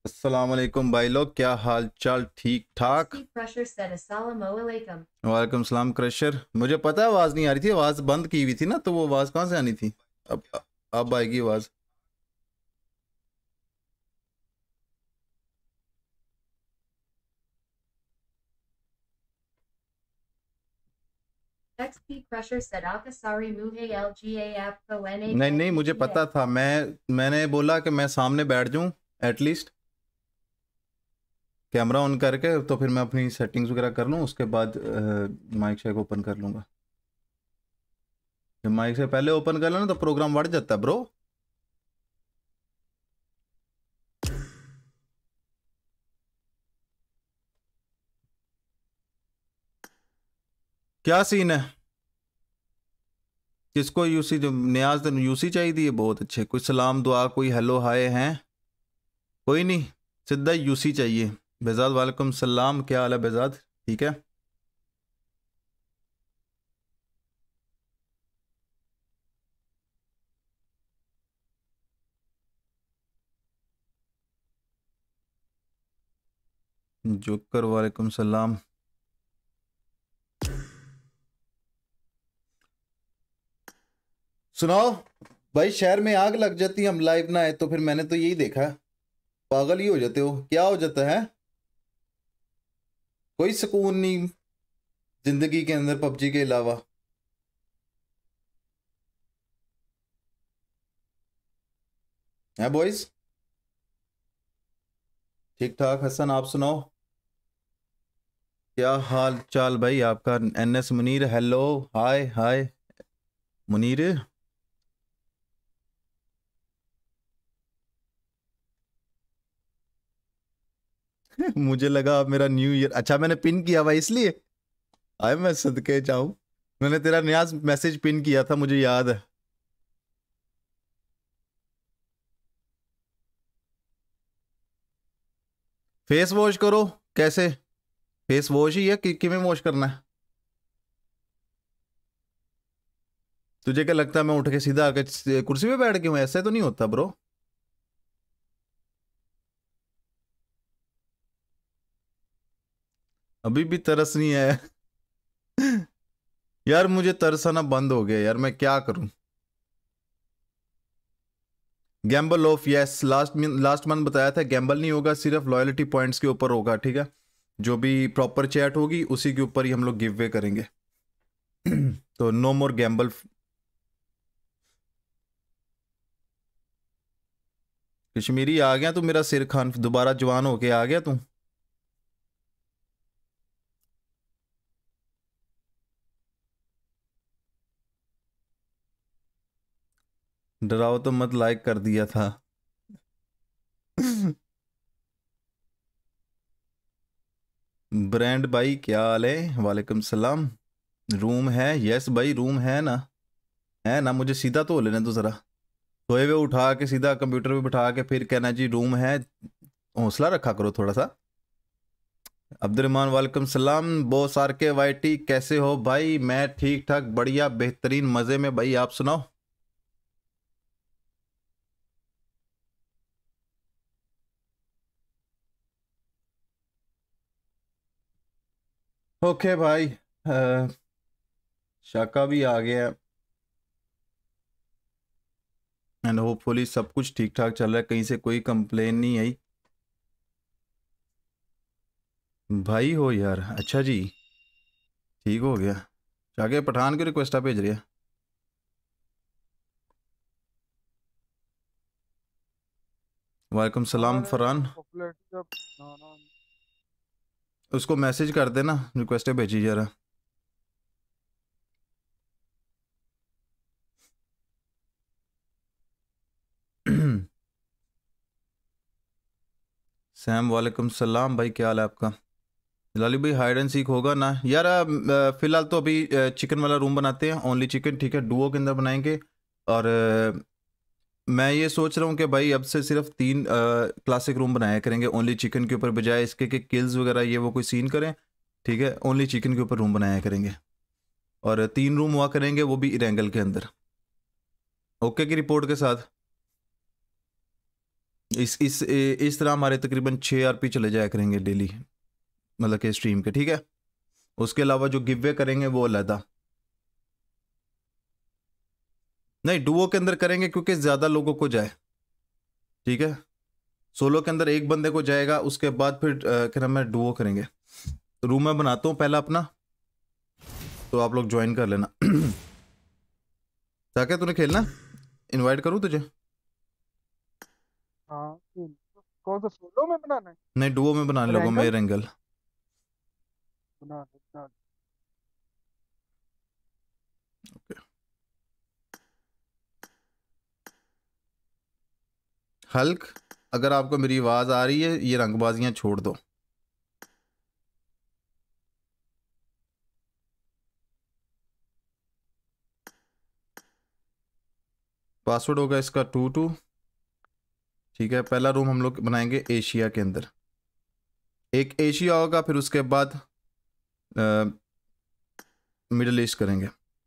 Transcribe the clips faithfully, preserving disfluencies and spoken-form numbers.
अस्सलाम वालेकुम भाई लोग, क्या हाल चाल? ठीक ठाक। Pressure said assalamu alaikum. वालेकुम सलाम क्रशर। मुझे पता है आवाज़ नहीं आ रही थी, आवाज़ बंद की हुई थी ना, तो वो आवाज़ कहाँ से आनी थी? अब अब आएगी आवाज़। X P Crusher said Akasari Muhe L G A Apko नहीं नहीं, मुझे पता NHLGA. था। मैं मैंने बोला कि मैं सामने बैठ जाऊँ एटलीस्ट, कैमरा ऑन करके, तो फिर मैं अपनी सेटिंग्स वगैरह कर लूँ, उसके बाद माइक शेक ओपन कर लूँगा। जब माइक से पहले ओपन कर लेना तो प्रोग्राम बढ़ जाता है ब्रो। क्या सीन है? किसको यूसी? जो न्याज तो यूसी चाहिए थी, बहुत अच्छे। कोई सलाम दुआ, कोई हेलो हाय हैं? कोई नहीं, सीधा यूसी चाहिए। बेजाद वालेकुम सलाम, क्या हाल है बेजाद? ठीक है। जोकर वालेकुम सलाम। सुनाओ भाई, शहर में आग लग जाती है, हम लाइव ना आए तो फिर मैंने तो यही देखा है। पागल ही हो जाते हो, क्या हो जाता है? कोई सुकून नहीं जिंदगी के अंदर पबजी के अलावा। है बॉयज? ठीक ठाक। हसन आप सुनाओ, क्या हाल चाल भाई आपका? N S Munir, hello hi hi Munir. मुझे लगा आप मेरा न्यू ईयर, अच्छा मैंने पिन किया हुआ इसलिए। आए मैं सदके जाऊं, मैंने तेरा नया मैसेज पिन किया था, मुझे याद है। फेस वॉश करो? कैसे? फेस वॉश ही है कि किमें वॉश करना है? तुझे क्या लगता है मैं उठ के सीधा आके कुर्सी पे बैठ के हूं? ऐसे तो नहीं होता ब्रो। अभी भी तरस नहीं है? यार मुझे तरस आना बंद हो गया यार, मैं क्या करूं? Gamble off, yes, last last month बताया था, गैम्बल नहीं होगा, सिर्फ लॉयल्टी पॉइंट्स के ऊपर होगा, ठीक है? जो भी प्रॉपर चैट होगी उसी के ऊपर ही हम लोग गिव वे करेंगे। तो नो मोर गैम्बल। कश्मीरी आ गया तू मेरा सिर खान, दोबारा जवान होके आ गया तू। डराओ तो मत, लाइक कर दिया था। ब्रांड भाई क्या हाल है? वालेकुम सलाम। रूम है? यस भाई रूम है ना, है ना। मुझे सीधा तो लेने तो जरा, सोए हुए उठा के सीधा कंप्यूटर पे बिठा के फिर कहना जी रूम है। हौसला रखा करो थोड़ा सा। अब्दुलरहमान वालेकुम सलाम। Boss R K Y T कैसे हो भाई? मैं ठीक ठाक बढ़िया बेहतरीन मजे में भाई, आप सुनाओ। ओके भाई, अ, शाका भी आ गया एंड होपफुली सब कुछ ठीक ठाक चल रहा है, कहीं से कोई कंप्लेन नहीं आई। भाई हो यार, अच्छा जी, ठीक हो गया। शाके पठान की रिक्वेस्ट भेज रही है। वालेकुम सलाम हमारे फरहान। पॉपुलैरिटी जब ना ना उसको मैसेज कर देना, रिक्वेस्ट भेजी जरा। सैम वालेकुम सलाम भाई, क्या हाल है आपका? लाली भाई हाइड एंड सीक होगा ना यार? अ, फिलहाल तो अभी चिकन वाला रूम बनाते हैं, ओनली चिकन, ठीक है? डुओ के अंदर बनाएंगे। और अ, मैं ये सोच रहा हूँ कि भाई अब से सिर्फ तीन क्लासिक रूम बनाया करेंगे ओनली चिकन के ऊपर, बजाय इसके कि किल्स वगैरह ये वो कोई सीन करें, ठीक है? ओनली चिकन के ऊपर रूम बनाया करेंगे। और तीन रूम हुआ करेंगे, वो भी इरेंगल के अंदर। ओके की रिपोर्ट के साथ। इस इस इस तरह हमारे तकरीबन छः आर पी चले जाया करेंगे डेली, मतलब कि स्ट्रीम के, ठीक है। उसके अलावा जो गिव वे करेंगे वो अलहदा, नहीं डुओ के अंदर करेंगे क्योंकि ज़्यादा लोगों को जाए, ठीक है। सोलो के अंदर एक बंदे को जाएगा, उसके बाद फिर क्या नाम है डुओ करेंगे। तो रूम मैं बनाता हूँ पहला अपना, तो आप लोग ज्वाइन कर लेना। क्या तूने खेलना, इनवाइट करूँ तुझे? हाँ तीन। कौन सा सोलो में बनाना है? नहीं डुओ में बनाने लोगों में रैंगल एंगल। बना ले, बना ले। हल्क, अगर आपको मेरी आवाज़ आ रही है, ये रंगबाजियाँ छोड़ दो। पासवर्ड होगा इसका टू टू, ठीक है। पहला रूम हम लोग बनाएंगे एशिया के अंदर, एक एशिया होगा, फिर उसके बाद मिडल ईस्ट करेंगे।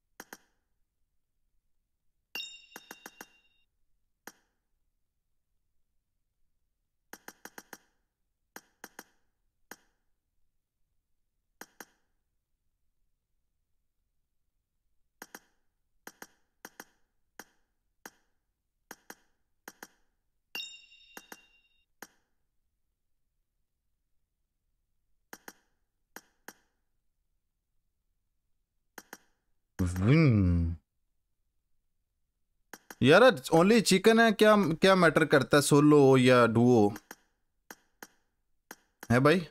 हम्म। यार ओनली चिकन है, क्या क्या मैटर करता है सोलो या डुओ, है भाई?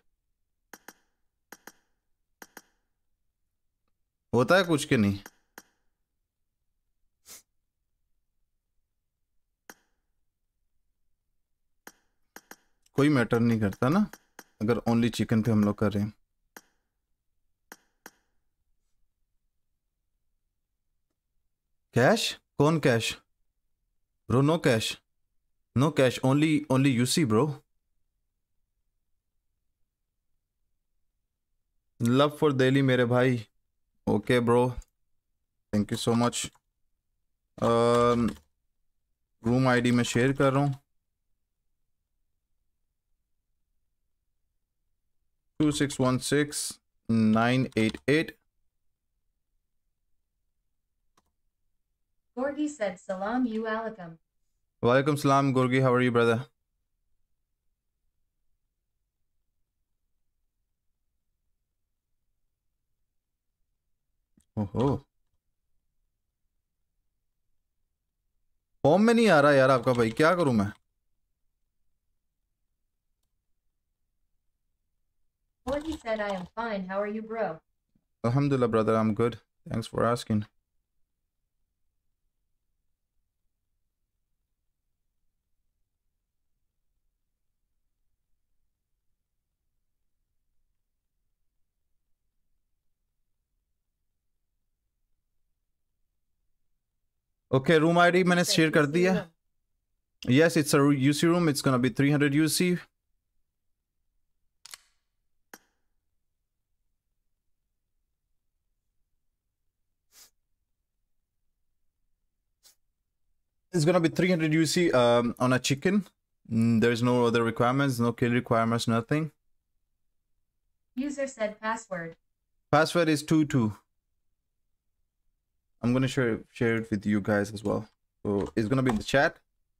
होता है कुछ के नहीं? कोई मैटर नहीं करता ना, अगर ओनली चिकन पे हम लोग कर रहे हैं। कैश? कौन cash bro? No cash, no cash, only only UC bro. Love for Delhi मेरे भाई। Okay bro, thank you so much. Room ID में शेयर कर रहा हूँ, two six one six nine eight eight. Gorgi said salam you alaikum. वालेकुम सलाम Gorgi, how are you brother? ओहो, home में नहीं आ रहा यार आपका भाई, क्या करूं मैं? Gorgi said I am fine, how are you bro? अल्हम्दुलिल्लाह brother, I am good, thanks for asking. Okay, room ID मैंने Said शेयर कर "You see दिया। room." Yes, it's a U C room. It's gonna be three hundred U C. It's gonna be three hundred U C um, on a chicken. Mm, there's no other requirements, no kill requirements, nothing. User said password. Password is two two. I'm gonna share share it with you guys as well. So it's gonna be in the chat.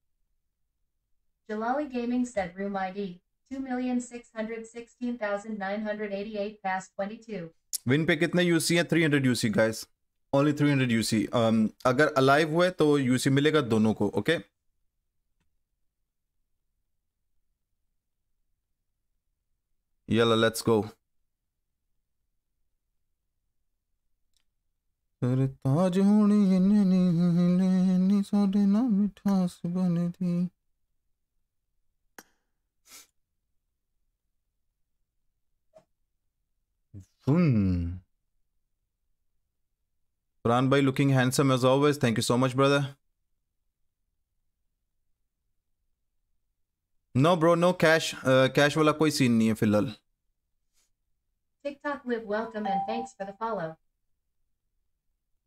Jalali Gaming said room I D two million six hundred sixteen thousand nine hundred eighty-eight past twenty-two. Win पे कितने U C है? three hundred U C guys. Only three hundred U C. Um, अगर alive हुए तो U C मिलेगा दोनों को, okay? Yalla, let's go. तेरे ताज होनी इन्ने नी नी साडे ना मिठास बने थी। Hmm. Fran bhai looking handsome as always. Thank you so much, brother. No bro, no cash. Uh, cash वाला कोई सीन नहीं है फिलहाल। TikTok live welcome and thanks for the follow.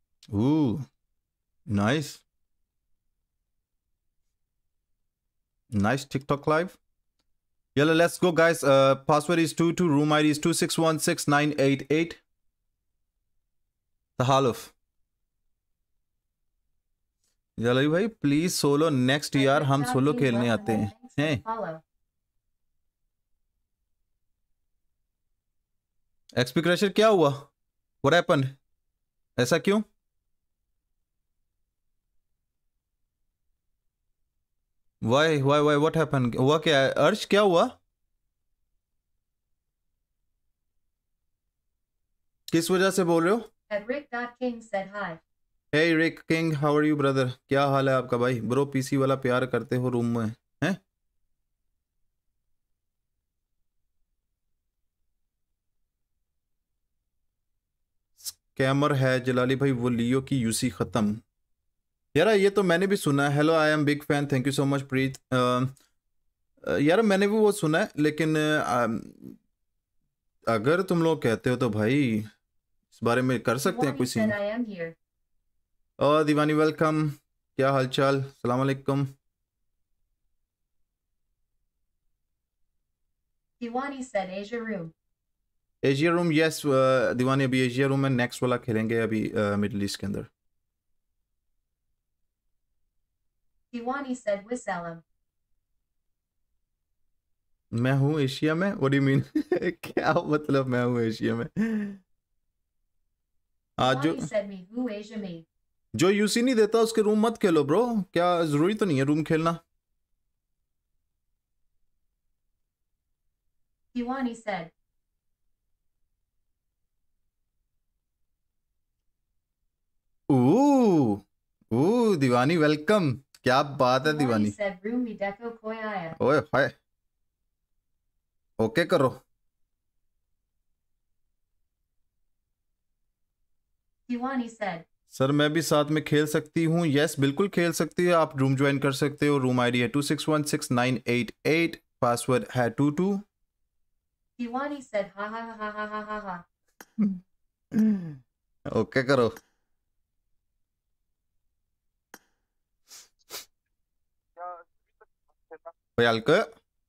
Ooh, nice. Nice TikTok live. Yalla, let's go, guys. Uh, password is two two. Room I D is two six one six nine eight eight. Tahaluf. Yalla भाई, please solo next यार, हम solo खेलने आते हैं हैं XP crusher क्या हुआ? What happened? ऐसा क्यों? Why why why what happened? हुआ क्या है? अर्श क्या हुआ? किस वजह से बोल रहे हो? Rick.King said hi. Hey Rick King, how are you brother? क्या हाल है आपका भाई? ब्रो पीसी वाला प्यार करते हो रूम में हैं? स्कैमर है जलाली भाई, वो लियो की यूसी खत्म। यार ये तो मैंने भी सुना है। Hello, I am big fan, thank you so much Preet. यार मैंने भी वो सुना है, लेकिन uh, अगर तुम लोग कहते हो तो भाई इस बारे में कर सकते हैं कोई सीन। ओ दीवानी वेलकम, क्या हालचाल? सलाम अलैकुम। Diwani said Asia room. Asia room, yes Diwani, अभी एशिया रूम में नेक्स्ट वाला खेलेंगे अभी मिडिल ईस्ट के अंदर। Diwani said Wisalam. मैं हूँ एशिया में? What do you mean? क्या मतलब मैं हूँ एशिया में? आज जो Diwani said me who Asia me. जो यूसी नहीं देता उसके रूम मत खेलो ब्रो। क्या जरूरी तो नहीं है रूम खेलना? Diwani said. Oh oh Diwani welcome, क्या बात है Diwani दीवानी। said room me deco koi aya. ओए हाय, ओके करो। Diwani said. सर मैं भी साथ में खेल सकती हूँ? यस बिल्कुल खेल सकती है, आप रूम ज्वाइन कर सकते हो। रूम आईडी है two six one six nine eight eight, password है two two. Diwani said ha ha ha ha ha ha ha. Okay करो। भैया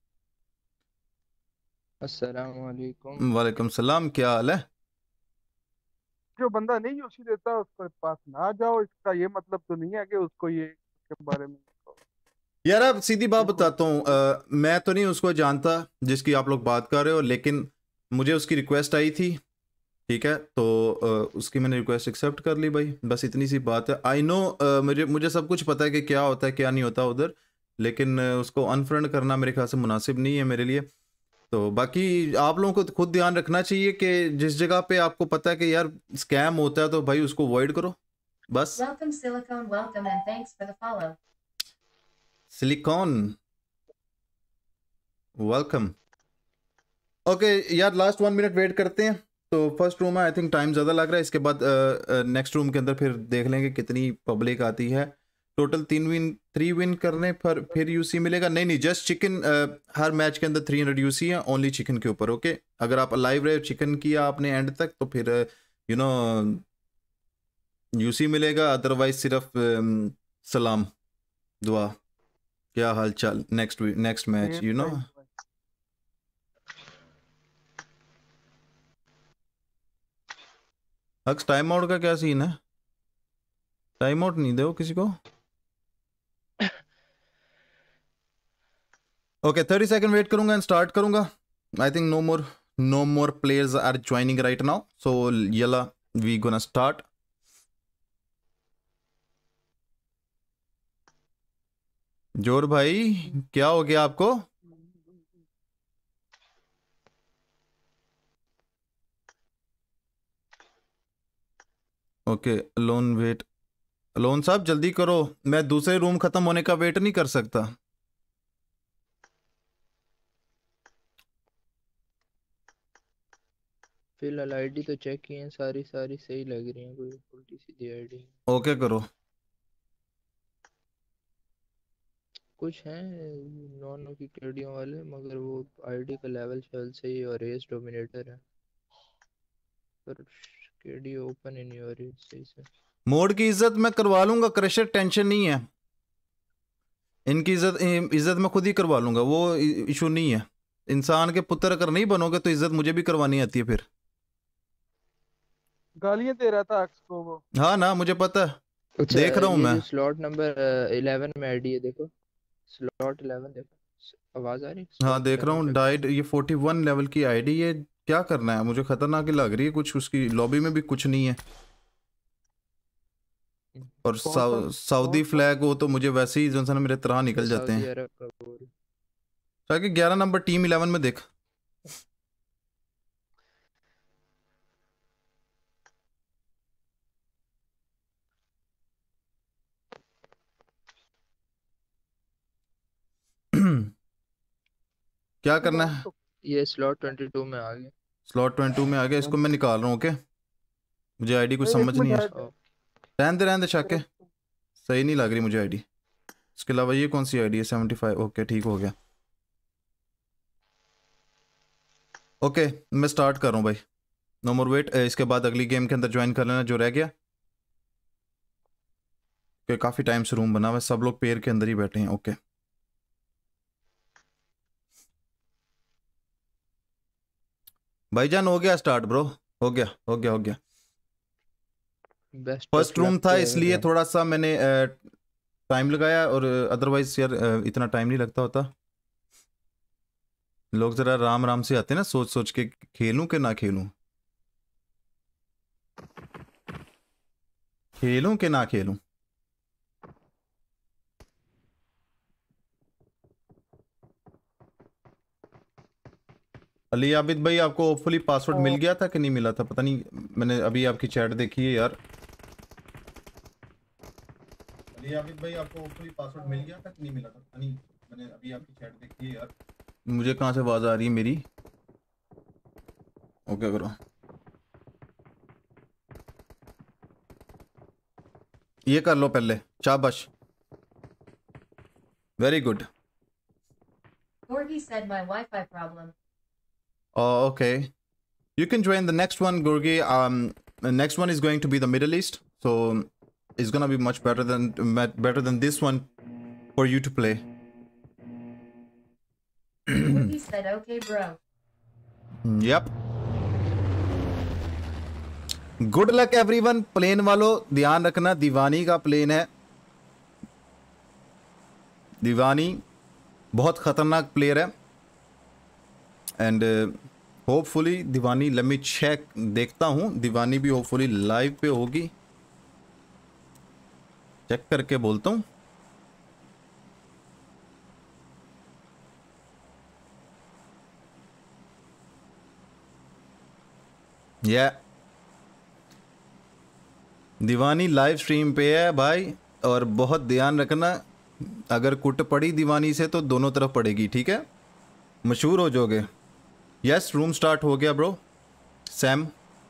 अस्सलाम वालेकुम। वालेकुम सलाम, क्या हाल है? जो बंदा नहीं यूसी देता उसके पास ना जाओ, इसका ये मतलब तो नहीं है कि उसको ये के बारे में। यार अब सीधी बात बताता हूँ, मैं तो नहीं उसको जानता जिसकी आप लोग बात कर रहे हो, लेकिन मुझे उसकी रिक्वेस्ट आई थी, ठीक है, तो uh, उसकी मैंने रिक्वेस्ट एक्सेप्ट कर ली भाई, बस इतनी सी बात है। आई नो uh, मुझे मुझे सब कुछ पता है कि क्या होता है क्या नहीं होता उधर, लेकिन uh, उसको अनफ्रेंड करना मेरे ख्याल से मुनासिब नहीं है मेरे लिए। तो बाकी आप लोगों को खुद ध्यान रखना चाहिए कि जिस जगह पे आपको पता है कि यार स्कैम होता है तो भाई उसको अवॉइड करो बस। Welcome Silicone, welcome and thanks for the follow. Silicon welcome. Okay यार, लास्ट वन मिनट वेट करते हैं। तो फर्स्ट रूम है, आई थिंक टाइम ज़्यादा लग रहा है, इसके बाद नेक्स्ट रूम के अंदर फिर देख लेंगे कितनी पब्लिक आती है। टोटल तीन विन थ्री विन करने पर फिर यूसी मिलेगा? नहीं नहीं, जस्ट चिकन, हर मैच के अंदर थ्री हंड्रेड यूसी है ओनली चिकन के ऊपर। ओके, अगर आप लाइव रहे चिकन किया आपने एंड तक तो फिर यू नो यूसी मिलेगा, अदरवाइज सिर्फ um, सलाम दुआ, क्या हाल चाल, next next match you know. अक्स टाइम आउट का क्या सीन है? टाइम आउट नहीं दो किसी को। ओके थर्टी सेकंड वेट करूंगा एंड स्टार्ट करूंगा। I think no more no more players are joining right now, so यला वी गोना स्टार्ट। जोर भाई क्या हो गया आपको? ओके लोन वेट, लोन साहब जल्दी करो, मैं दूसरे रूम खत्म होने का वेट नहीं कर सकता। फिलहाल आईडी तो चेक की है, सारी सारी सही लग रही हैं, कोई उल्टी सीधी आईडी। ओके करो। कुछ हैं नॉन की केडियों वाले, मगर वो आईडी का लेवल शेवल सही और रेस डोमिनेटर है, पर केडी ओपन ही नहीं हो रही सही से। मोड की इज्जत मैं करवा लूंगा क्रशर, टेंशन नहीं है। इनकी इज्जत इज्जत मैं खुद ही करवा लूंगा, वो इशू नहीं है। इंसान के पुत्र अगर नहीं बनोगे तो इज्जत मुझे भी करवानी आती है फिर। गालियां दे रहा था अक्स को वो। हाँ ना, मुझे पता है, अच्छा देख रहा हूँ ये मैं। जो स्लॉट नंबर इलेवन में आईडी है देखो, स्लॉट इलेवन देखो, आवाज आ रही है? हाँ स्लॉट देख रहा इलेवन हूँ, चेक डाइड ये फोर्टी वन लेवल की आईडी। ये क्या करना है मुझे, खतरनाक ही लग रही है कुछ। उसकी लॉबी में भी कुछ नहीं है, और कौन सा साउ, सऊदी कौन सा फ्लैग हो तो मुझे वैसे ही जो है ना मेरे तरह निकल जाते सऊदी हैं। अरब का बोल। ताकि ग्यारह नंबर टीम इलेवन में देख। क्या करना बात है? तो ये स्लॉट ट्वेंटी टू में आ गया। स्लॉट ट्वेंटी टू में आ गया, इसको मैं निकाल रहा हूँ। ओके, मुझे आईडी कुछ नहीं, एक समझ नहीं मिनट है। है। और रहने दे रहने दे शाके, एक सही नहीं लग रही मुझे आईडी। इसके अलावा ये कौन सी आईडी है? Seventy five. ओके ठीक हो गया। ओके मैं स्टार्ट कर रहा हूँ भाई, नो मोर वेट। इसके बाद अगली गेम के अंदर ज्वाइन कर लेना जो रह गया, क्योंकि काफ़ी टाइम से रूम बना हुआ है, सब लोग पेयर के अंदर ही बैठे हैं। ओके भाईजान हो गया स्टार्ट ब्रो, हो गया हो गया हो गया। Best first of room luck था टू इसलिए एवरीवन। थोड़ा सा मैंने टाइम लगाया, और अदरवाइज यार अ, इतना टाइम नहीं लगता होता। लोग ज़रा राम राम से आते हैं ना, सोच सोच के खेलूं कि ना खेलूं, खेलूं कि ना खेलूं। अली आबिद भाई आपको होपफुली पासवर्ड मिल गया था कि नहीं मिला था, पता नहीं, मैंने अभी आपकी चैट देखी है यार। अली आबिद भाई आपको होपफुली पासवर्ड मिल गया था कि नहीं मिला था, पता नहीं, मैंने अभी आपकी चैट देखी है यार। मुझे कहाँ से आवाज़ आ रही है मेरी? ओके करो, ये कर लो पहले, शाबाश, very good. Gorgie said my Wi-Fi problem. Oh, okay. You can join the next one, Gorgi. Um, the next one is going to be the Middle East, so it's gonna be much better than better than this one for you to play. Gorgie said okay bro. Yep. Good luck everyone. Plane वालों ध्यान रखना, दीवानी का plane है। दीवानी बहुत खतरनाक player है, and hopefully Diwani, let me check, देखता हूँ दीवानी भी होपफुली लाइव पे होगी, चेक करके बोलता हूँ। या दीवानी लाइव स्ट्रीम पे है भाई, और बहुत ध्यान रखना, अगर कुट पड़ी दीवानी से तो दोनों तरफ पड़ेगी, ठीक है? मशहूर हो जाओगे। यस रूम स्टार्ट हो गया bro. Sam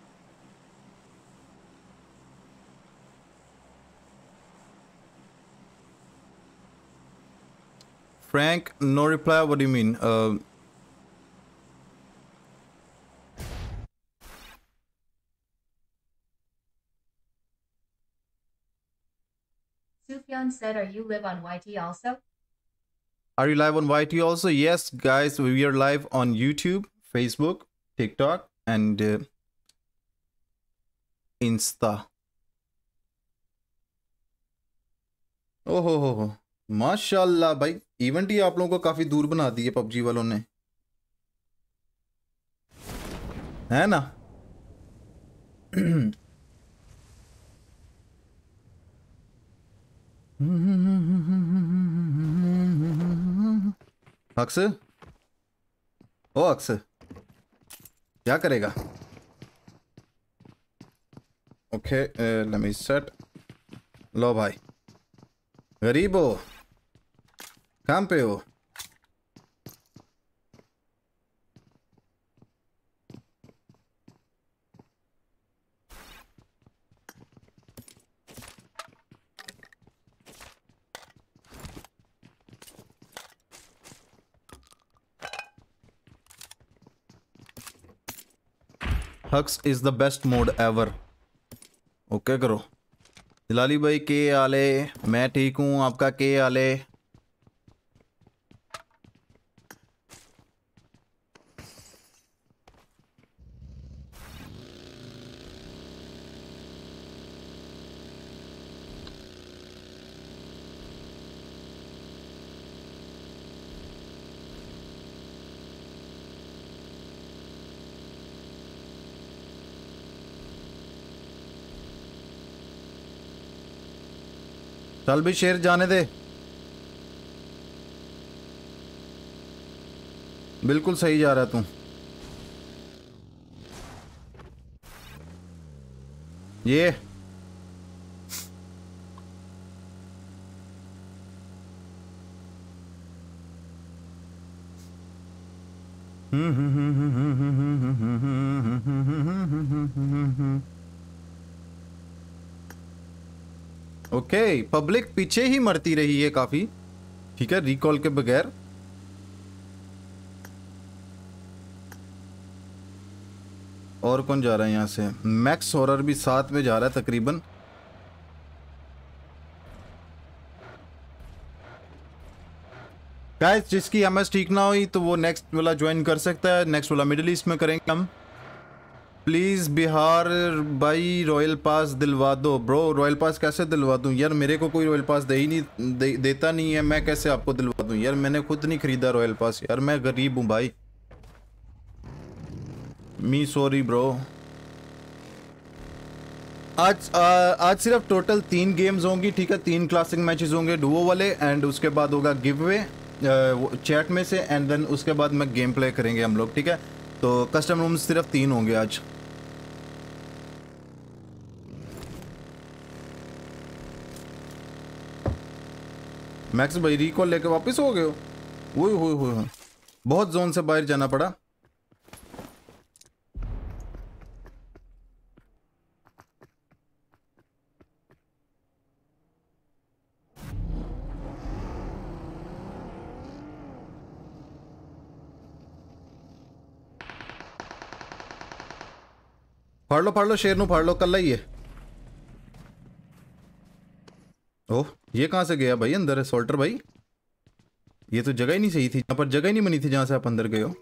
Frank no reply, what do you mean? Sufyan said are you live on Y T also? Are you live on Y T also? Yes, guys, we are live on YouTube, Facebook, TikTok, and uh, Insta. ओहो हो हो हो, माशाल्लाह भाई, event ही आप लोगों को काफी दूर बना दी है पबजी वालों ने, है ना? अक्स, ओ अक्स, क्या करेगा? Okay let me set. लो भाई, गरीब हो, कहाँ पे हो? Hacks is the best mode ever. Okay करो। जलाली भाई के आले, मैं ठीक हूँ, आपका के आले? चल भी शेर जाने दे, बिल्कुल सही जा रहा है तू। ये ओके, पब्लिक पीछे ही मरती रही है काफी, ठीक है, रिकॉल के बगैर। और कौन जा रहा है यहाँ से? मैक्स हॉरर भी साथ में जा रहा है तकरीबन। गाइस जिसकी एमएस ठीक ना हुई तो वो नेक्स्ट वाला ज्वाइन कर सकता है, नेक्स्ट वाला मिडिल ईस्ट में करेंगे हम। प्लीज बिहार भाई रॉयल पास दिलवा दो। ब्रो रॉयल पास कैसे दिलवा दूं यार, मेरे को कोई रॉयल पास दे ही नहीं दे, देता नहीं है, मैं कैसे आपको दिलवा दूं यार, मैंने खुद नहीं खरीदा रॉयल पास यार, मैं गरीब हूं भाई। Me sorry bro. आज आ, आज सिर्फ टोटल तीन गेम्स होंगी, ठीक है, तीन क्लासिक मैचेस होंगे डुओ वाले, एंड उसके बाद होगा गिव अवे चैट में से, एंड देन उसके बाद में गेम प्ले करेंगे हम लोग, ठीक है। तो कस्टम रूम्स सिर्फ तीन होंगे आज। मैक्स भाई रिकॉल लेके वापस हो गए हो? वो हो हो बहुत जोन से बाहर जाना पड़ा। फाड़ लो फाड़ लो शेर नु फाड़ लो, कल ही है। ओह ये कहां से गया भाई अंदर है सोल्टर भाई, ये तो जगह ही नहीं सही थी, यहाँ पर जगह ही नहीं बनी थी जहां से आप अंदर गए हो।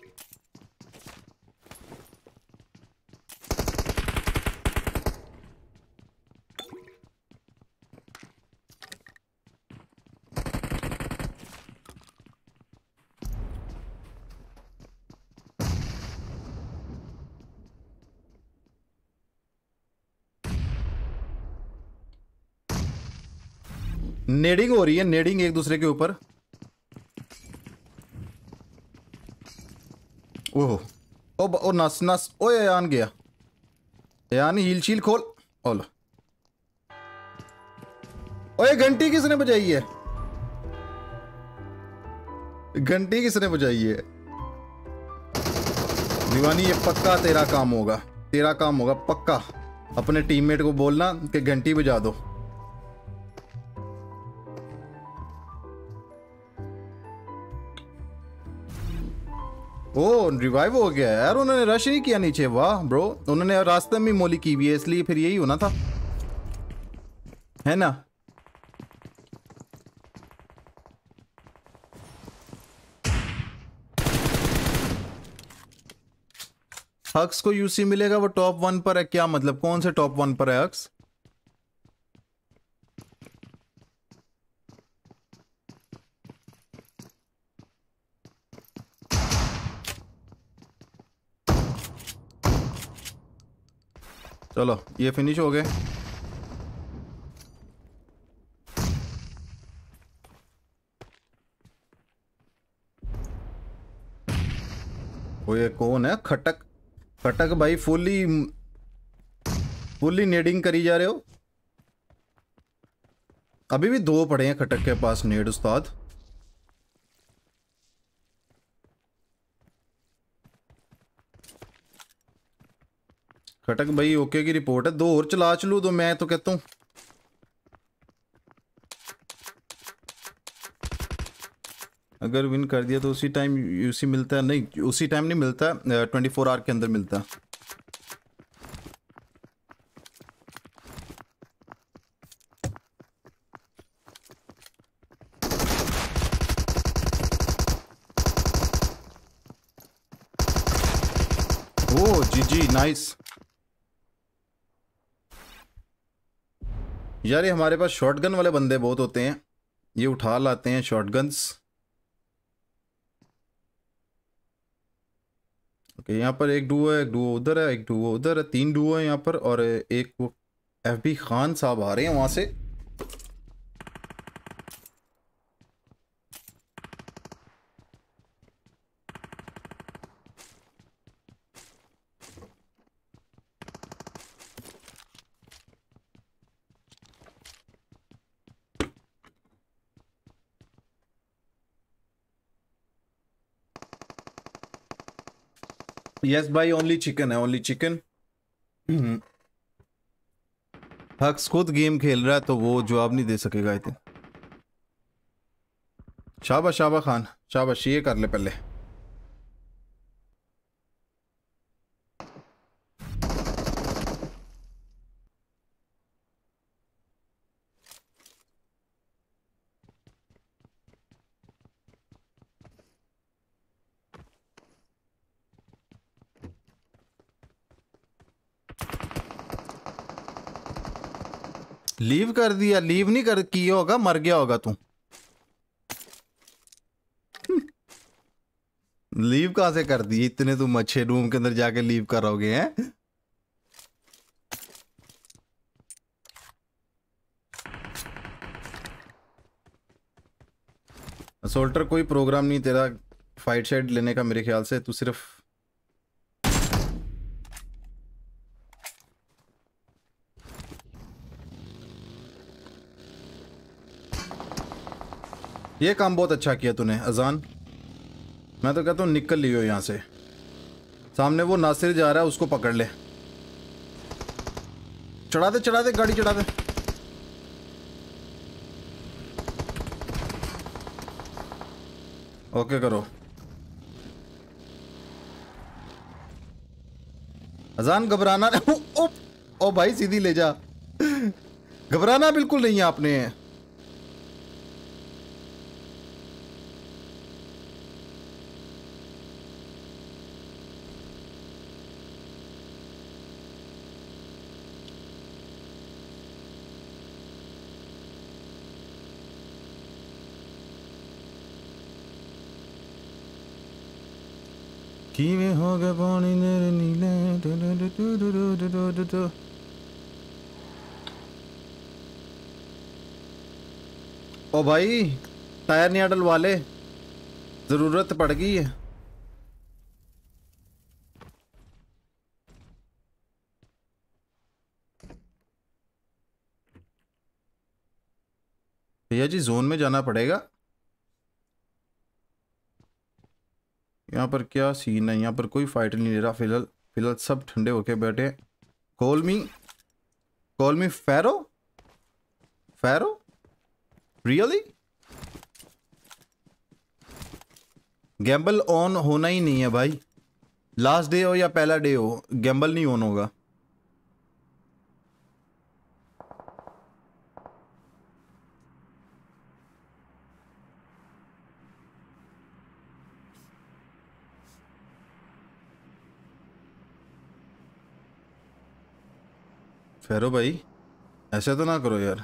नेडिंग हो रही है, नेडिंग एक दूसरे के ऊपर। ओह ओ, ओ नस नस, ओ यान गया, यान हील शील खोल। ओलो ओए घंटी किसने बजाई है, घंटी किसने बजाई है? दीवानी ये पक्का तेरा काम होगा, तेरा काम होगा पक्का। अपने टीममेट को बोलना कि घंटी बजा दो। ओ रिवाइव हो गया यार, उन्होंने रश नहीं किया नीचे, वाह ब्रो, उन्होंने रास्ते में मोली की हुई है, इसलिए फिर यही होना था, है ना। हक्स को यूसी मिलेगा, वो टॉप वन पर है, क्या मतलब कौन से टॉप वन पर है हक्स? चलो ये फिनिश हो गए। वो ये कौन है? खटक, खटक भाई फुल्ली फुल्ली नेडिंग करी जा रहे हो। अभी भी दो पड़े हैं खटक के पास नेड उस्ताद। खटक भाई ओके की रिपोर्ट है, दो और चला चलू तो मैं तो कहता हूँ अगर विन कर दिया तो उसी टाइम यूसी मिलता है, नहीं उसी टाइम नहीं मिलता, ट्वेंटी फोर आवर के अंदर मिलता। ओ जी जी नाइस यार, ये हमारे पास शॉटगन वाले बंदे बहुत होते हैं, ये उठा लाते हैं शॉटगन्स। ओके यहाँ पर एक डुओ है, एक डुओ उधर है, एक डुओ उधर है, तीन डुओ है यहाँ पर, और एक वो एफ बी खान साहब आ रहे हैं वहां से। यस भाई, ओनली चिकन है, ओनली चिकन। हक्स खुद गेम खेल रहा है तो वो जवाब नहीं दे सकेगा आई थिंक। शाबाश शाबाश खान, शाबाश, ये कर ले पहले। लीव कर दिया? लीव नहीं कर किया होगा, मर गया होगा तू। लीव कहां से कर दी? इतने तुम अच्छे रूम के अंदर जाके लीव करोगे हैं? असोल्टर कोई प्रोग्राम नहीं तेरा फाइट साइड लेने का मेरे ख्याल से, तू सिर्फ ये काम बहुत अच्छा किया तूने अजान। मैं तो कहता हूँ निकल लियो यहाँ से। सामने वो नासिर जा रहा है, उसको पकड़ ले। चढ़ा दे चढ़ा दे गाड़ी चढ़ा दे। ओके करो। अजान घबराना ओ, ओ भाई सीधी ले जा। घबराना बिल्कुल नहीं है आपने। कीवे हो गए पानी मेरे नीले दु दु दु दु दु दु दु दु दु। ओ भाई टायर नहीं डलवा ले, जरूरत पड़ गई है। भैया जी जोन में जाना पड़ेगा। यहाँ पर क्या सीन है? यहाँ पर कोई फाइट नहीं ले रहा फिलहाल। फिलहाल सब ठंडे होके बैठे। Call me, call me Pharaoh, Pharaoh really? Gamble on होना ही नहीं है भाई। लास्ट डे हो या पहला डे हो, गैम्बल नहीं ऑन होगा। फेरो भाई ऐसे तो ना करो यार।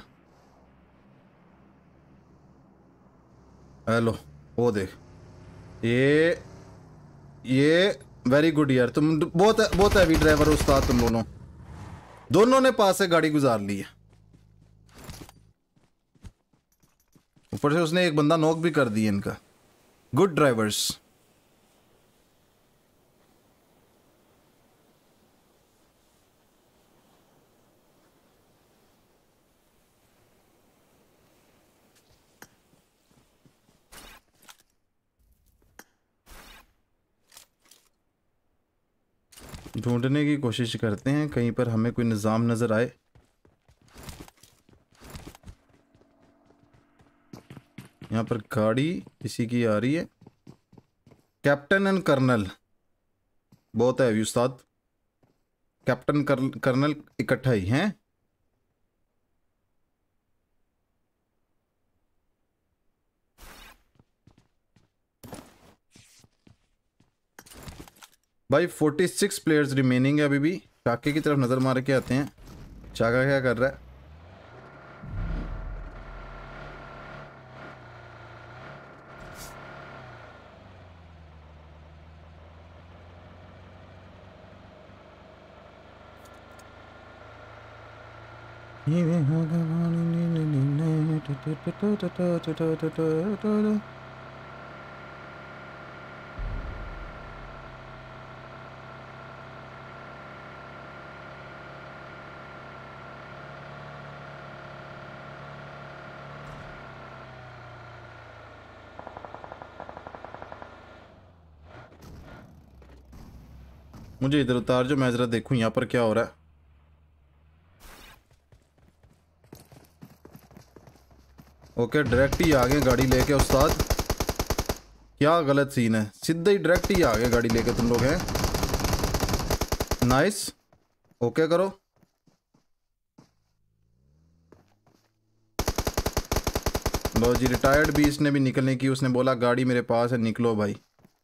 हेलो, वो देख, ये ये वेरी गुड यार, तुम बहुत बहुत हैवी ड्राइवर हो उस्ताद। तुम दोनों दोनों ने पास से गाड़ी गुजार ली है। ऊपर से उसने एक बंदा नॉक भी कर दिया इनका। Good drivers. ढूंढने की कोशिश करते हैं कहीं पर हमें कोई निज़ाम नज़र आए। यहाँ पर गाड़ी किसी की आ रही है। कैप्टन एंड कर्नल बहुत है उस्ताद। कैप्टन कर्नल इकट्ठा ही हैं। भाई फोर्टी सिक्स प्लेयर्स रिमेनिंग है अभी भी। चाके की तरफ नज़र मार के आते हैं। चाका क्या कर रहा है? मुझे इधर उतार जो, मैं जरा देखूं यहाँ पर क्या हो रहा है। ओके डायरेक्ट ही आ गए गाड़ी लेके उस्ताद, क्या गलत सीन है, सीधा ही डायरेक्ट ही आ गए गाड़ी लेके तुम लोग हैं। नाइस, ओके करो। लो जी, रिटायर्ड भी इसने भी निकलने की, उसने बोला गाड़ी मेरे पास है, निकलो भाई।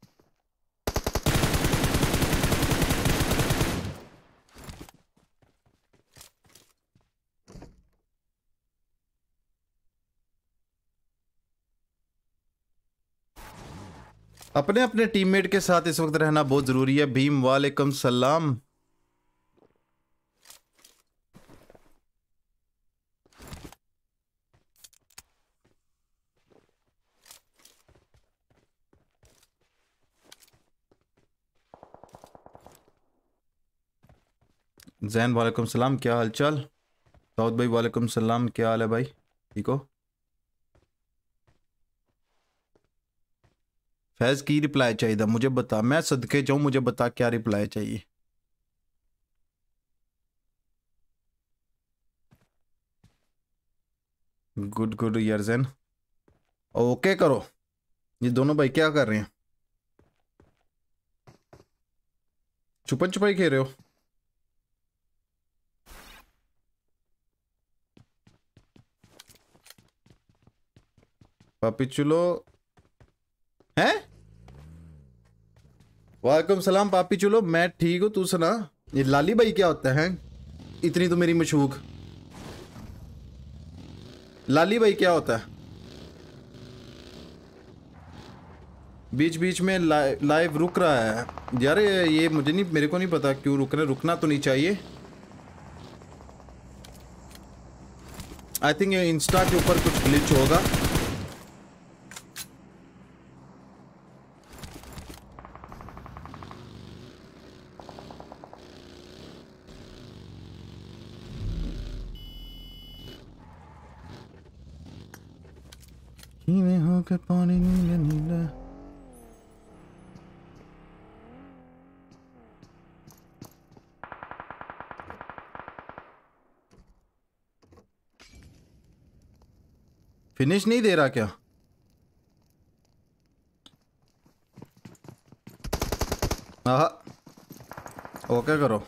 अपने अपने टीममेट के साथ इस वक्त रहना बहुत जरूरी है। भीम वालेकुम सलाम। जैन वालेकुम सलाम, क्या हालचाल। दाऊद भाई वालेकुम सलाम, क्या हाल है भाई, ठीक हो। फैज की रिप्लाई चाहिए, मुझे बता, मैं सदके जाऊं, मुझे बता क्या रिप्लाई चाहिए। गुड गुड यार जैन, ओके करो। ये दोनों भाई क्या कर रहे हैं, छुपन छुपाई खेल रहे हो। पापी चुलो हैं, वालेकुम सलाम पापी चुलो, मैं ठीक हूँ, तू सुना। ये लाली भाई क्या होता है, इतनी तो मेरी मशूक। लाली भाई क्या होता है, बीच बीच में लाइव लाइव रुक रहा है यार, ये मुझे नहीं, मेरे को नहीं पता क्यों रुक रहे, रुकना तो नहीं चाहिए। आई थिंक ये इंस्टा के ऊपर कुछ ग्लिच होगा। होकर पानी नीला नीला, फिनिश नहीं दे रहा क्या। हाँ ओके करो।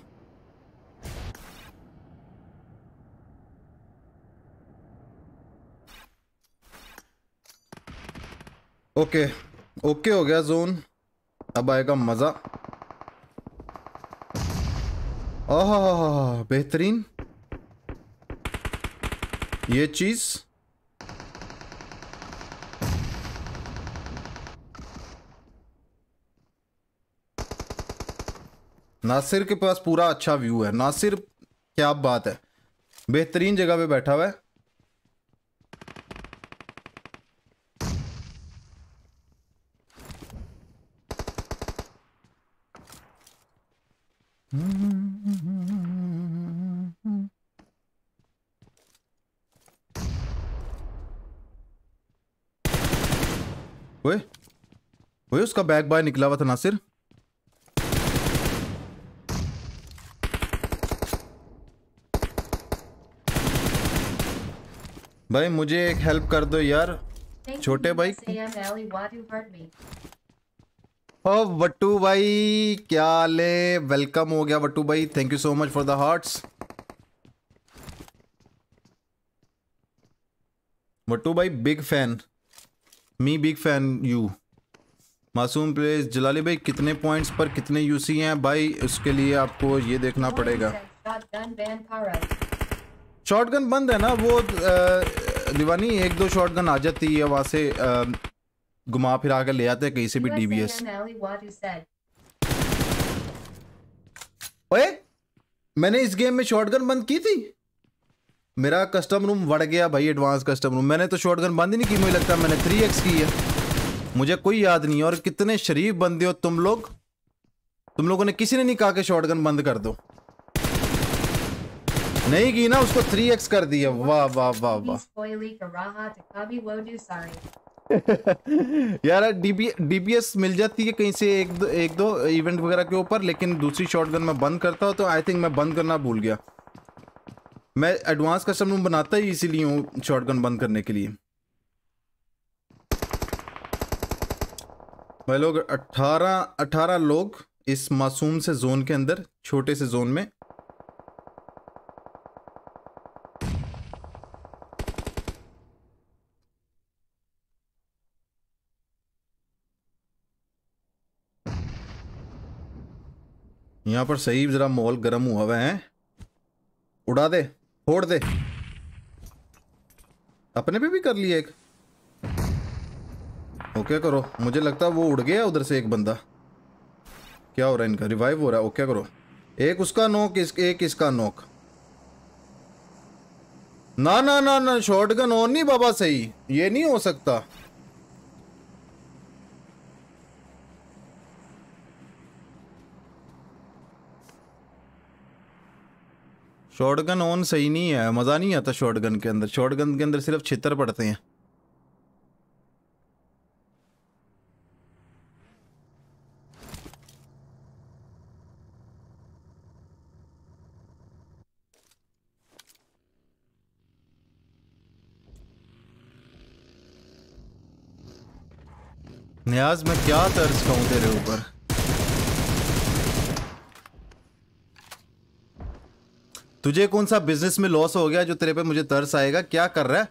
ओके ओके हो गया जोन, अब आएगा मजा। आहा बेहतरीन ये चीज। नासिर के पास पूरा अच्छा व्यू है, नासिर क्या बात है, बेहतरीन जगह पे बैठा हुआ है। ओए ओए उसका बैग बाय निकला हुआ था नासिर। भाई मुझे एक हेल्प कर दो यार छोटे भाई। ओ वट्टू भाई क्या ले, वेलकम हो गया वट्टू भाई, thank you so much for the hearts. Wattoo भाई big fan, me big fan you. Masoom place Jalali भाई कितने पॉइंट्स पर कितने यूसी हैं भाई, उसके लिए आपको ये देखना पड़ेगा। शॉटगन बंद है ना वो आ, दीवानी, एक दो शॉटगन आ जाती है वहां से, आ, घुमा फिरा कर ले आते हैं कहीं से भी डीवीएस। ओए मैंने इस गेम में शॉटगन बंद की थी, मेरा कस्टम रूम बढ़ गया भाई, एडवांस कस्टम रूम। मैंने तो शॉटगन बंद ही नहीं की, मुझे लगता है मैंने थ्री एक्स की है, मुझे कोई याद नहीं। और कितने शरीफ बंदे हो तुम लोग, तुम लोगों ने किसी ने नहीं कहा कि शॉटगन बंद कर दो, नहीं की ना, उसको थ्री एक्स कर दिया। वाह वाह वाह वाह। यार डीपी डीपीएस मिल जाती है कहीं से एक दो एक दो इवेंट वगैरह के ऊपर, लेकिन दूसरी शॉटगन मैं बंद करता हूँ तो आई थिंक मैं बंद करना भूल गया। मैं एडवांस कस्टम रूम बनाता ही इसीलिए हूँ शॉटगन बंद करने के लिए। भाई लोग अठारह अठारह लोग इस मासूम से जोन के अंदर, छोटे से जोन में। यहाँ पर सही जरा माहौल गर्म हुआ हुआ है। उड़ा दे, फोड़ दे। अपने पे भी कर लिया एक। ओके करो, मुझे लगता है वो उड़ गया उधर से एक बंदा। क्या हो रहा है इनका? रिवाइव हो रहा है। ओके करो, एक उसका नोक, इस, एक इसका नोक। ना ना ना ना, शॉटगन ऑन नहीं बाबा, सही ये नहीं हो सकता। शॉटगन ऑन सही नहीं है, मजा नहीं आता शॉटगन के अंदर। शॉटगन के अंदर सिर्फ छितर पड़ते हैं। न्याज मैं क्या तर्स खाऊं तेरे ऊपर। तुझे कौन सा बिजनेस में लॉस हो गया जो तेरे पे मुझे तरस आएगा? क्या कर रहा है?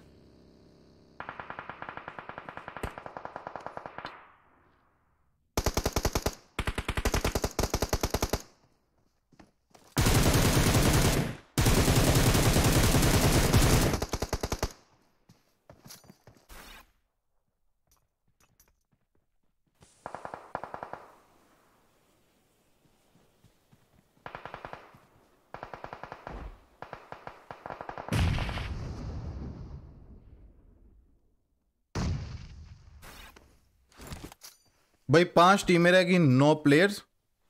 भाई पांच टीमें रहेगी, नौ प्लेयर्स,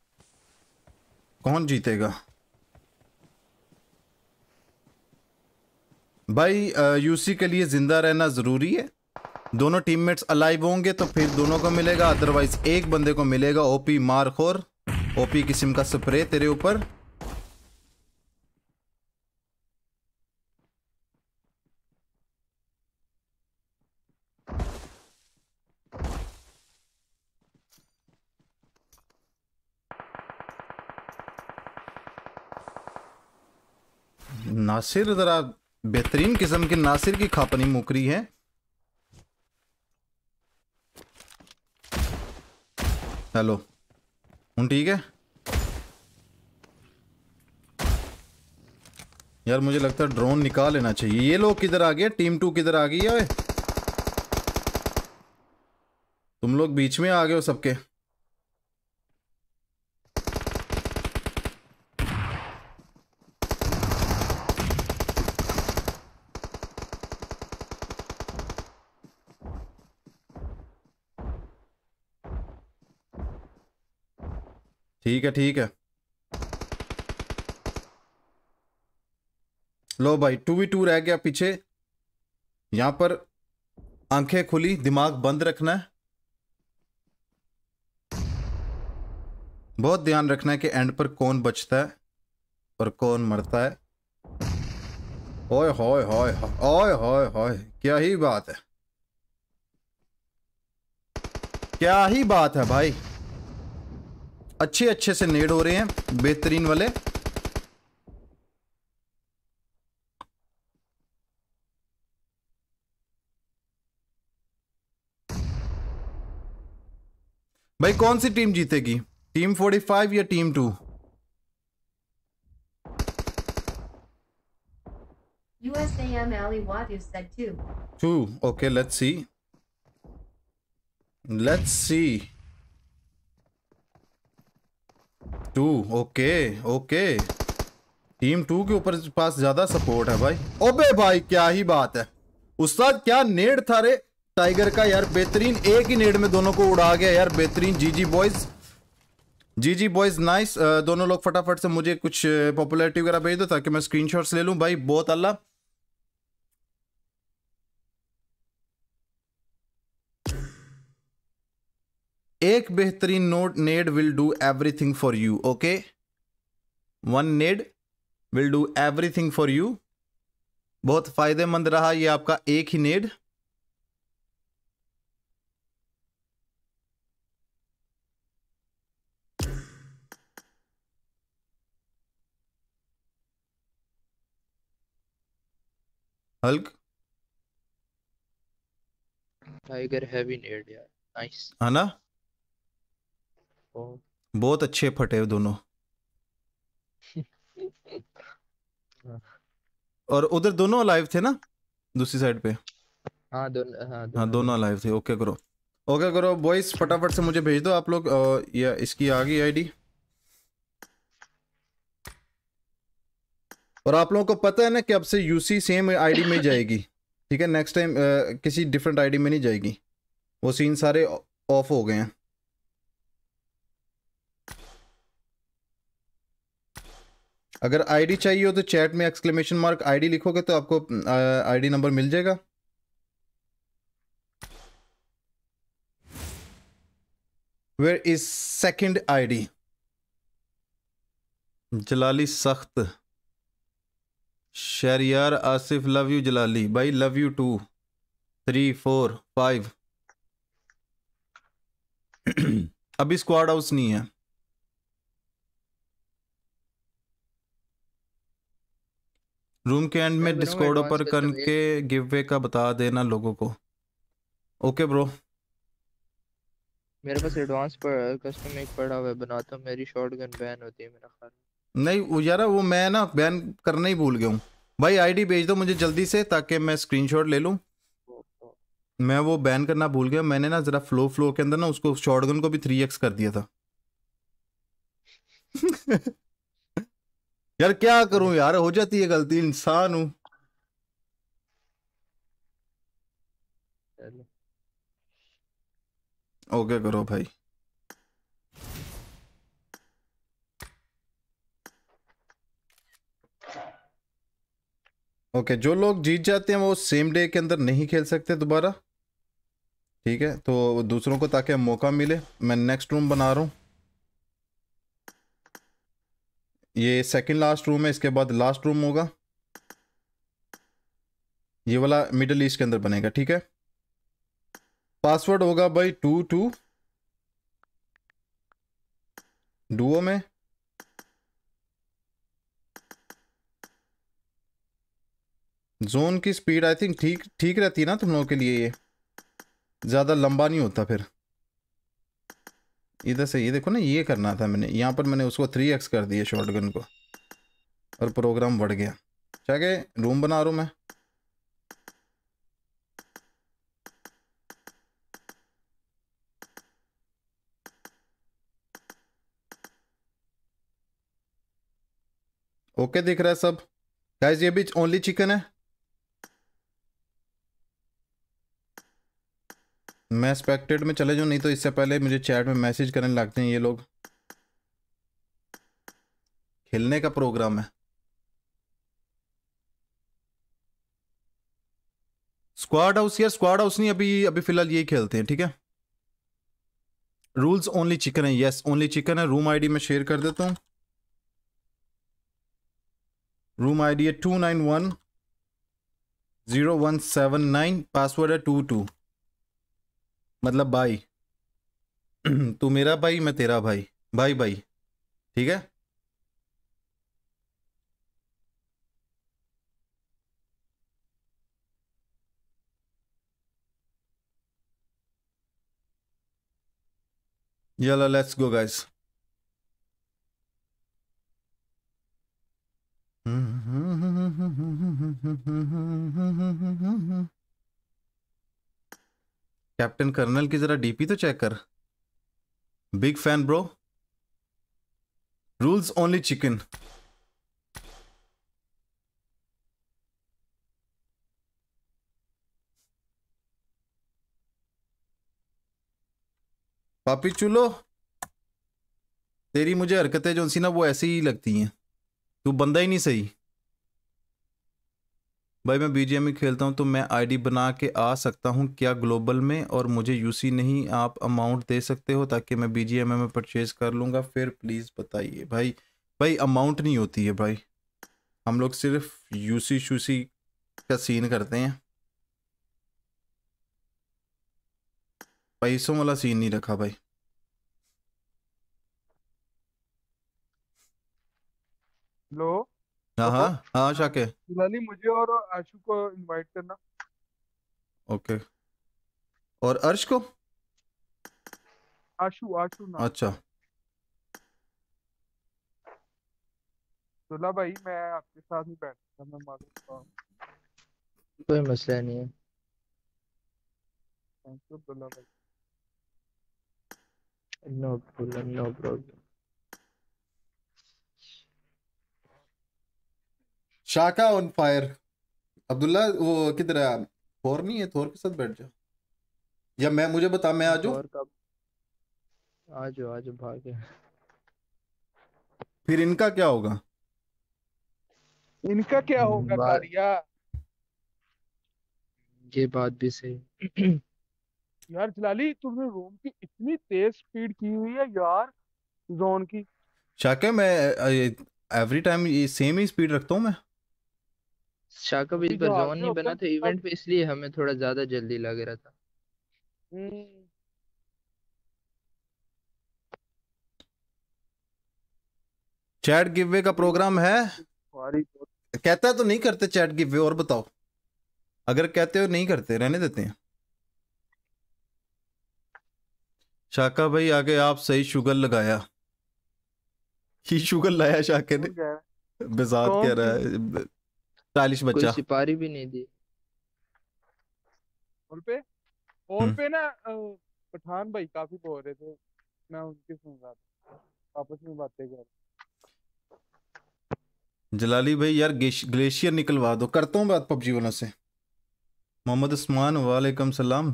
कौन जीतेगा? भाई यूसी के लिए जिंदा रहना जरूरी है। दोनों टीममेट्स अलाइव होंगे तो फिर दोनों को मिलेगा, अदरवाइज एक बंदे को मिलेगा ओपी मारखोर, ओपी किस्म का स्प्रे तेरे ऊपर। नासिर जरा बेहतरीन किस्म की नासिर की खापनी मुकरी है। हेलो, हूँ ठीक है यार। मुझे लगता है ड्रोन निकाल लेना चाहिए। ये लोग किधर आ गए? टीम टू किधर आ गई है? तुम लोग बीच में आ गए हो सबके। ठीक है ठीक है, लो भाई टू वी टू रह गया पीछे। यहां पर आंखें खुली, दिमाग बंद रखना है। बहुत ध्यान रखना है कि एंड पर कौन बचता है और कौन मरता है। ओए होए होए ओए होए होए, क्या ही बात है, क्या ही बात है भाई। अच्छे अच्छे से नेड हो रहे हैं, बेहतरीन वाले। भाई कौन सी टीम जीतेगी? टीम फोर्टी फाइव या team two? U S A M Ali Wadu said two. Two, okay let's see, let's see. Two, okay okay, team two के ऊपर पास ज्यादा सपोर्ट है भाई। ओबे भाई क्या ही बात है उस्ताद, क्या नेड था रे टाइगर का यार। बेहतरीन, एक ही नेड में दोनों को उड़ा गया यार। बेहतरीन, जीजी बॉयज, जीजी बॉयज नाइस। दोनों लोग फटाफट से मुझे कुछ पॉपुलैरिटी वगैरह भेज दो ताकि मैं स्क्रीनशॉट्स ले लूं भाई। बहुत अल्लाह। एक बेहतरीन नोड nade will do everything for you. Okay, one nade will do everything for you. बहुत फायदेमंद रहा ये आपका एक ही nade. Hulk tiger heavy nade यार, नाइस। है ना, ओ बहुत अच्छे फटे दोनों। और उधर दोनों अलाइव थे ना दूसरी साइड पे? हाँ दोनों, हाँ हाँ दोनों दोनों alive। अलाइव थे। ओके करो, ओके करो बॉयज, फटाफट से मुझे भेज दो आप लोग। अ, या इसकी आ गई आईडी। और आप लोगों को पता है ना कि अब से यूसी सेम आईडी में जाएगी, ठीक है? नेक्स्ट टाइम किसी डिफरेंट आईडी में नहीं जाएगी। वो सीन सारे ऑफ हो गए हैं। अगर आईडी चाहिए हो तो चैट में एक्सक्लेमेशन मार्क आईडी लिखोगे तो आपको आईडी नंबर मिल जाएगा। Where is second ID? Jalali सख्त शहरियार आसिफ लव यू जलाली भाई, love you too. Three four five अभी स्क्वाड हाउस नहीं है। रूम के एंड में मैं बनाऊँ डिस्कॉर्ड एडवांस पर कस्टम करके एक? गिव वे का बता देना लोगों को। Okay bro. मेरे पास एडवांस पर कस्टम एक पड़ा हुआ है, बनाता हूँ। मेरी शॉटगन बैन होती है मेरा ख्याल। नहीं वो यार वो मैं ना बैन करना ही भूल गया हूँ भाई। आईडी भेज दो मुझे जल्दी से ताकि मैं स्क्रीनशॉट ले लूँ। ओ, ओ, मैं वो बैन करना भूल गया। मैंने ना जरा फ्लो फ्लो के अंदर ना उसको शॉटगन को भी थ्री एक्स कर दिया था। यार क्या करूं यार, हो जाती है गलती, इंसान हूं। चलो ओके करो भाई। ओके, जो लोग जीत जाते हैं वो सेम डे के अंदर नहीं खेल सकते दोबारा, ठीक है? तो दूसरों को ताकि मौका मिले। मैं नेक्स्ट रूम बना रहा हूँ। ये सेकंड लास्ट रूम है, इसके बाद लास्ट रूम होगा। ये वाला मिडल ईस्ट के अंदर बनेगा, ठीक है? पासवर्ड होगा भाई टू टू डुओ में। जोन की स्पीड आई थिंक ठीक ठीक रहती है ना तुम लोगों के लिए? ये ज़्यादा लंबा नहीं होता फिर। इधर से ये देखो ना, ये करना था मैंने यहाँ पर, मैंने उसको थ्री एक्स कर दिया शॉटगन को और प्रोग्राम बढ़ गया। चाहे रूम बना रहा हूँ मैं। ओके दिख रहा है सब गाइस? ये भी ओनली चिकन है। मैं स्पेक्टेड में चले जाऊँ, नहीं तो इससे पहले मुझे चैट में मैसेज करने लगते हैं ये लोग। खेलने का प्रोग्राम है। स्क्वाड हाउस यार, स्क्वाड हाउस नहीं, अभी अभी फिलहाल यही खेलते हैं, ठीक है? रूल्स ओनली चिकन है। यस ओनली चिकन है। रूम आईडी में शेयर कर देता हूँ। रूम आईडी है two nine one zero one seven nine. Password है टू टू, मतलब भाई। तू मेरा भाई, मैं तेरा भाई, भाई भाई, ठीक है? चलो let's go guys. Captain colonel की जरा डीपी तो चेक कर। Big fan bro. Rules only chicken. पापी चूलो, तेरी मुझे हरकतें जो सी ना वो ऐसी ही लगती हैं। तू बंदा ही नहीं सही। भाई मैं बीजीएम ही खेलता हूँ तो मैं आईडी बना के आ सकता हूँ क्या ग्लोबल में, और मुझे यूसी नहीं, आप अमाउंट दे सकते हो ताकि मैं बीजीएम में परचेज कर लूँगा, फिर प्लीज़ बताइए भाई। भाई अमाउंट नहीं होती है भाई, हम लोग सिर्फ यूसी शूसी का सीन करते हैं, पैसों वाला सीन नहीं रखा भाई। लो हाँ लो हाँ हाँ शाके। फिलहाली मुझे और आशु को इनवाइट करना। ओके, और अर्श को? आशु आशु नाम। अच्छा दुल्ला भाई मैं आपके साथ ही बैठता, मैं मालूम हूँ। कोई मसला नहीं है। थैंक यू दुल्ला भाई। No problem no problem. Shaka on fire. Abdullah वो किधर है? थोर नहीं है, थोर के साथ बैठ जाओ, या मैं, मुझे बता मैं आ जाऊं? और कब? आ जाओ आ जाओ भागे। फिर इनका क्या होगा? इनका क्या होगा बात कारिया? ये बात भी सही। यार जलाली तुमने रूम की इतनी तेज स्पीड की हुई है यार, जोन की। शाके मैं एवरी टाइम ये सेम ही स्पीड रखता हूँ मैं। शाका भी अभी इस जो बार जोन हादसे नहीं होते बना हैं था अब। इवेंट पे, इसलिए हमें थोड़ा ज्यादा जल्दी लग रहा था। हम्म, चैट गिववे का प्रोग्राम है? तुम्हारी तो- कहता है तो नहीं करते चैट गिववे, और बताओ, अगर कहते हो नहीं करते रहने देते हैं। शाका भाई आगे आप सही शुगर लगाया, ही शुगर लाया शाके ने। कौन कह रहा है? बेजात कह कौन रहा सी? है, स्टाइलिश कोई बच्चा। सिपारी भी नहीं दी। हॉल पे हॉल हम्म। पे ना अ, पठान भाई काफी बोल रहे थे, मैं उनकी सुन रहा था, आपस में बातें कर रहे जलाली भाई यार ग्लेशियर निकलवा दो, करता हूँ बात पबजी वालों से। मोहम्मद उस्मान वालेकुम सलाम।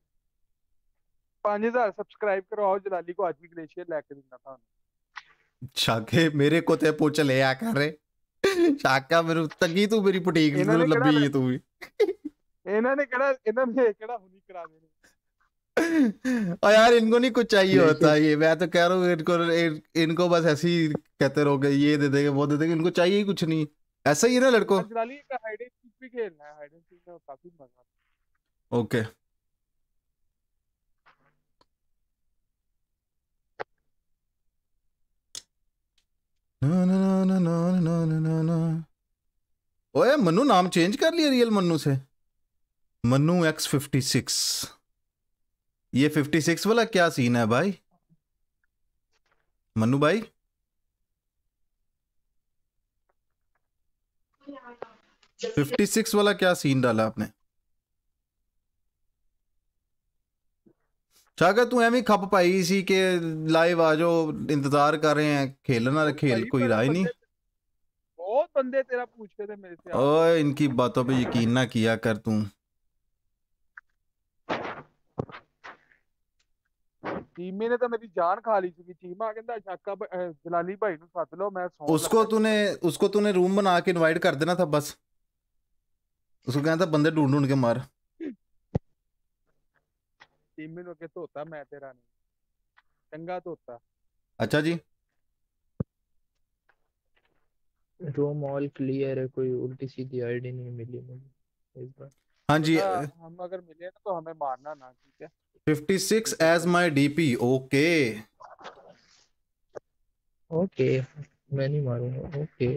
पाँच हजार सब्सक्राइब करवाओ जलाली को, आज भी ग्लेशियर लेके देना था। शाके मेरे को ते पूछ ले आ कर रे। शाका मेरे तगी तू मेरी बुटीक ਇਹਨਾਂ से ਨੇ लब्बी ਕਿਹੜਾ है तू भी। ਇਹਨਾਂ ਨੇ ਕਿਹੜਾ ਇਹਨਾਂ ਨੇ ਕਿਹੜਾ ਹੁਣੀ करा देने। और यार इनको नहीं कुछ चाहिए होता, ग्लेशियर ये मैं तो कह रहा हूँ इनको, इन, इनको बस ऐसे ही कहते रहोगे ये दे देंगे वो दे देंगे, इनको चाहिए ही कुछ नहीं। ऐसा ही है ना लड़को? आज जलाली का हाइड एंड सीक भी खेलना है, हाइड एंड सीक में काफी मजा आता ओके। ना ना ना ना ना ना ना ना। ओए मन्नू नाम चेंज कर लिया रियल मन्नू से, मन्नू एक्स फिफ्टी सिक्स। ये फिफ्टी सिक्स वाला क्या सीन है भाई? मन्नू भाई फिफ्टी सिक्स वाला क्या सीन डाला आपने? चाहे तू एवं खप पाई सी के लाइव आ जाओ, इंतजार कर रहे हैं, खेलना है। खेल भाई कोई बड़ा रहा ही नहीं। बंदे, बहुत बंदे तेरा पूछ रहे थे मेरे से आज। ओए इनकी बातों पे यकीन ना किया कर तू। चीमे ने तो मेरी जान खा ली थी। चीमा कहता शाका भ- अ, जलाली भाई नु सद लो, मैं सौन उसको लगा। तूने उसको तूने रूम बना के इनवाइट कर देना था बस, उसको कहना था बंदे ढूंढ ढूंढ के मार। चीमे नु के धोता मैं तेरा नहीं, चंगा धोता। अच्छा जी। रोम ऑल क्लियर है, कोई उल्टी सीधी आईडी नहीं मिली मुझे इस बार। हाँ जी। दुल्ला हम अगर मिले ना तो हमें मारना ना, ठीक है? Fifty six as my DP. Okay. Okay मैं नहीं मारूंगा। ओके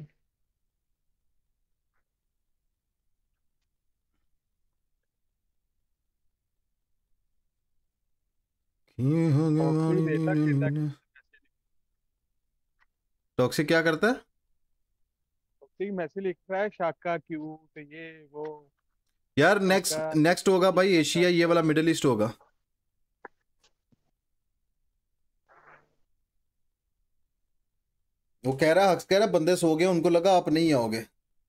टॉक्सिक देखता खेलता टॉक्सिक क्या करता है? टॉक्सिक मैसेज लिख रहा है शाका क्यों तो ये वो यार शाका नेक्स्ट नेक्स्ट होगा भाई एशिया, ये वाला मिडिल ईस्ट होगा। वो कह रहा हक्स कह रहा बंदे सो गए, उनको लगा आप नहीं आओगे।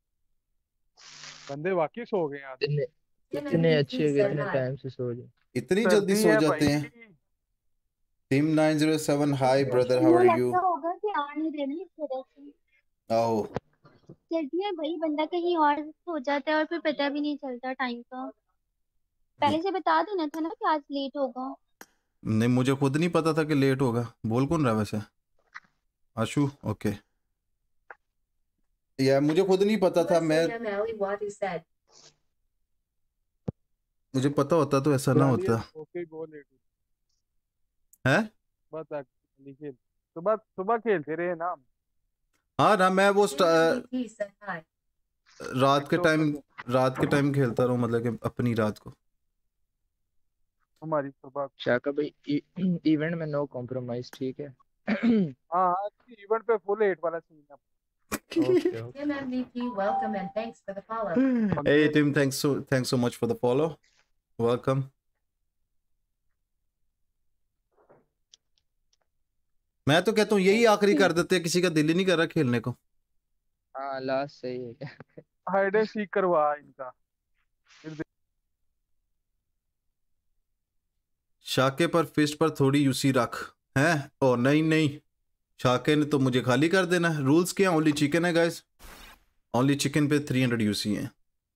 बंदे वाकई सो गए आज। इतने इतने अच्छे कितने टाइम से सो जाए। इतनी जल्दी सर्दी सो है जाते भाई। हैं? Team nine zero seven, hi brother how are you? होगा कि आ नहीं देने इस तरह से। आओ जल्दी है भाई, बंदा कहीं और हो जाता है और फिर पता भी नहीं चलता टाइम का। पहले से बता देना था ना कि आज लेट होगा। नहीं, मुझे खुद नहीं पता था कि लेट होगा। बोल कौन रहा है वैसे? आशु, ओके। यार मुझे खुद नहीं पता था। मैं U S A M Ali Wadu said. मुझे पता होता तो ऐसा ना बुला लिया होता ओके गो लेट है। बस एक्चुअली खेल सुबह सुबह खेलते रहे ना हम। हाँ ना, मैं वो King स्टा- M V P said hi. रात के तो टाइम फिर रात के टाइम खेलता रहा हूँ, मतलब कि अपनी रात को। हमारी सुबह शाका भाई इवेंट में नो कॉम्प्रोमाइज, ठीक है। हाँ हाँ इवेंट पे फुल एट वाला सीन है। Okay okay. Tim M V P, welcome and thanks for the follow. Hey Tim, thanks so thanks so much for the follow. Welcome. मैं तो कहता हूँ यही आखिरी कर देते हैं, किसी का दिल ही नहीं कर रहा खेलने को। हाँ लास्ट सही है क्या? हाइड एंड सीक करवा इनका फिर देख- शाके पर फिस्ट पर थोड़ी यूसी रख हैं। ओ नहीं नहीं, शाके ने तो मुझे खाली कर देना है। रूल्स क्या? ओनली चिकन है गाइस, ओनली चिकन पे थ्री हंड्रेड यूसी है।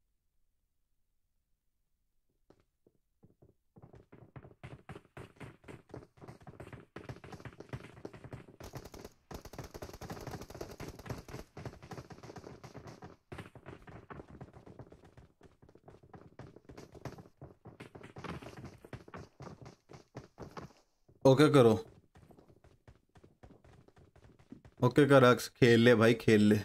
ओके करो, ओके कर अक्स, खेल ले भाई खेल ले।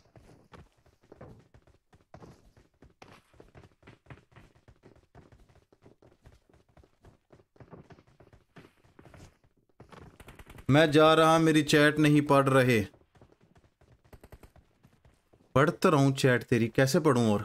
मैं जा रहा, मेरी चैट नहीं पढ़ रहे। पढ़ तो रहा हूँ चैट तेरी, कैसे पढ़ूं? और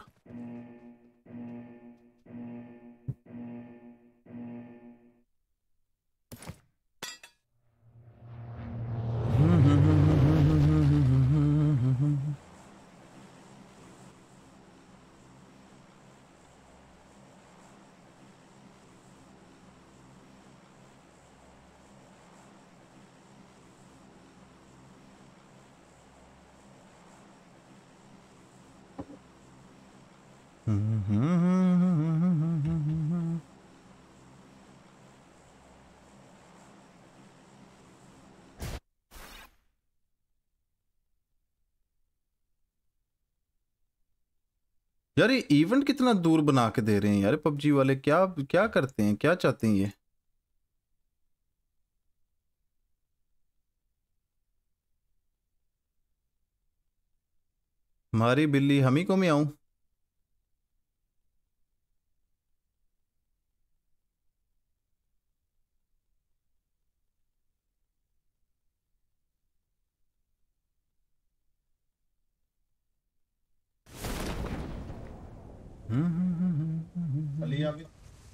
यार ये इवेंट कितना दूर बना के दे रहे हैं यार पबजी वाले। क्या क्या करते हैं, क्या चाहते हैं ये? हमारी बिल्ली हम ही को मैं आऊं? अली आप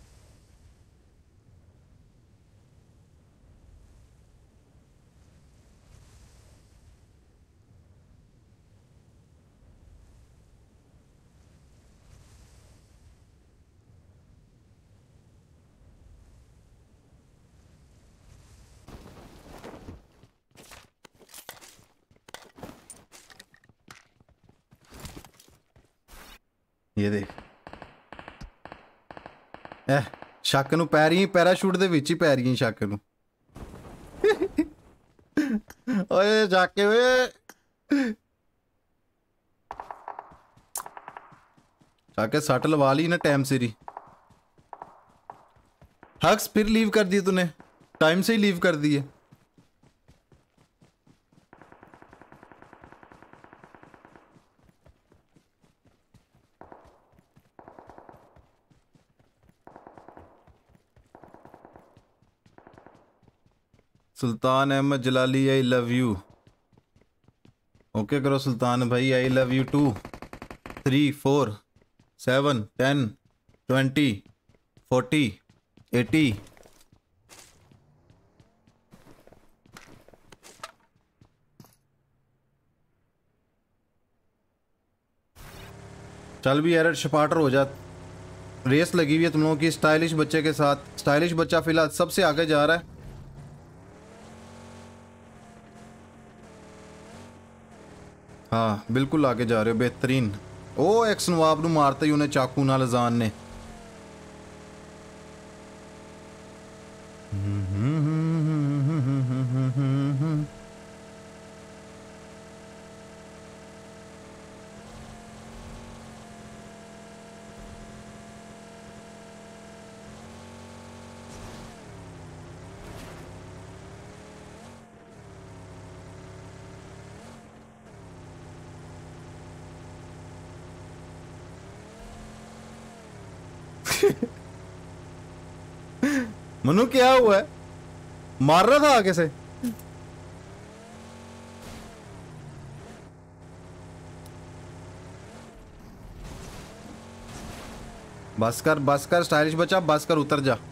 ये देख, ਐ ਸ਼ੱਕ ਨੂੰ ਪੈ ਰਹੀ ਪੈਰਾਸ਼ੂਟ ਦੇ ਵਿੱਚ ਹੀ ਪੈ ਰਹੀ ਸ਼ੱਕ ਨੂੰ। ਓਏ ਜਾਕੇ ਓਏ जाके सट लवा ली ना टाइम से ही। हक्स फिर लीव कर दिए तूने, टाइम से ही लीव कर दिए। Sultan Ahmad Jalali I love you. Okay करो सुल्तान भाई, I love you too. Three four seven ten twenty forty eighty. चल भी यार शपाटर हो जा। रेस लगी हुई है तुम लोगों की स्टाइलिश बच्चे के साथ। स्टाइलिश बच्चा फिलहाल सबसे आगे जा रहा है। हाँ बिल्कुल आगे जा रहे हो, बेहतरीन। ओ एक्स नवाब नू मारते ही उन्हें चाकू नाल अजान ने। मनु क्या हुआ है? मार रहा था आगे से। बस कर बस कर स्टाइलिश बचा, बस कर उतर जा।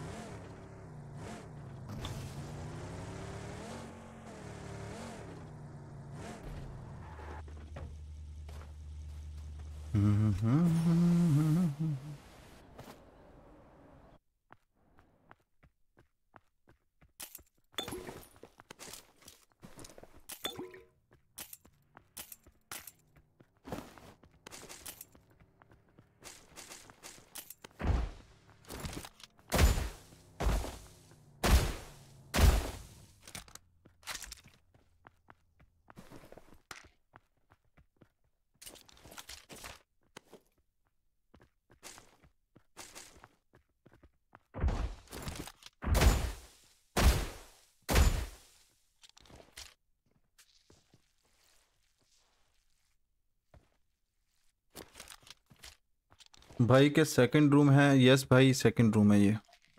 भाई के सेकंड रूम है? यस भाई सेकंड रूम है ये।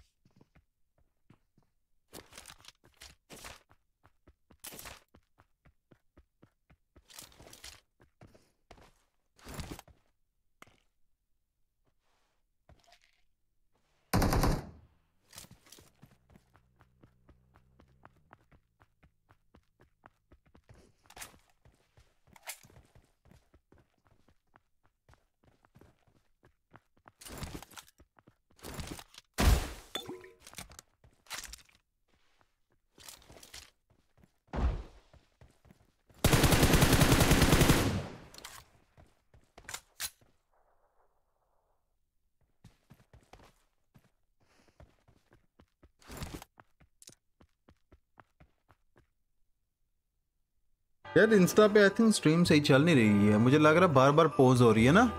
यार इंस्टा पे आई थिंक स्ट्रीम सही चल नहीं रही है, मुझे लग रहा है बार बार पॉज हो रही है ना।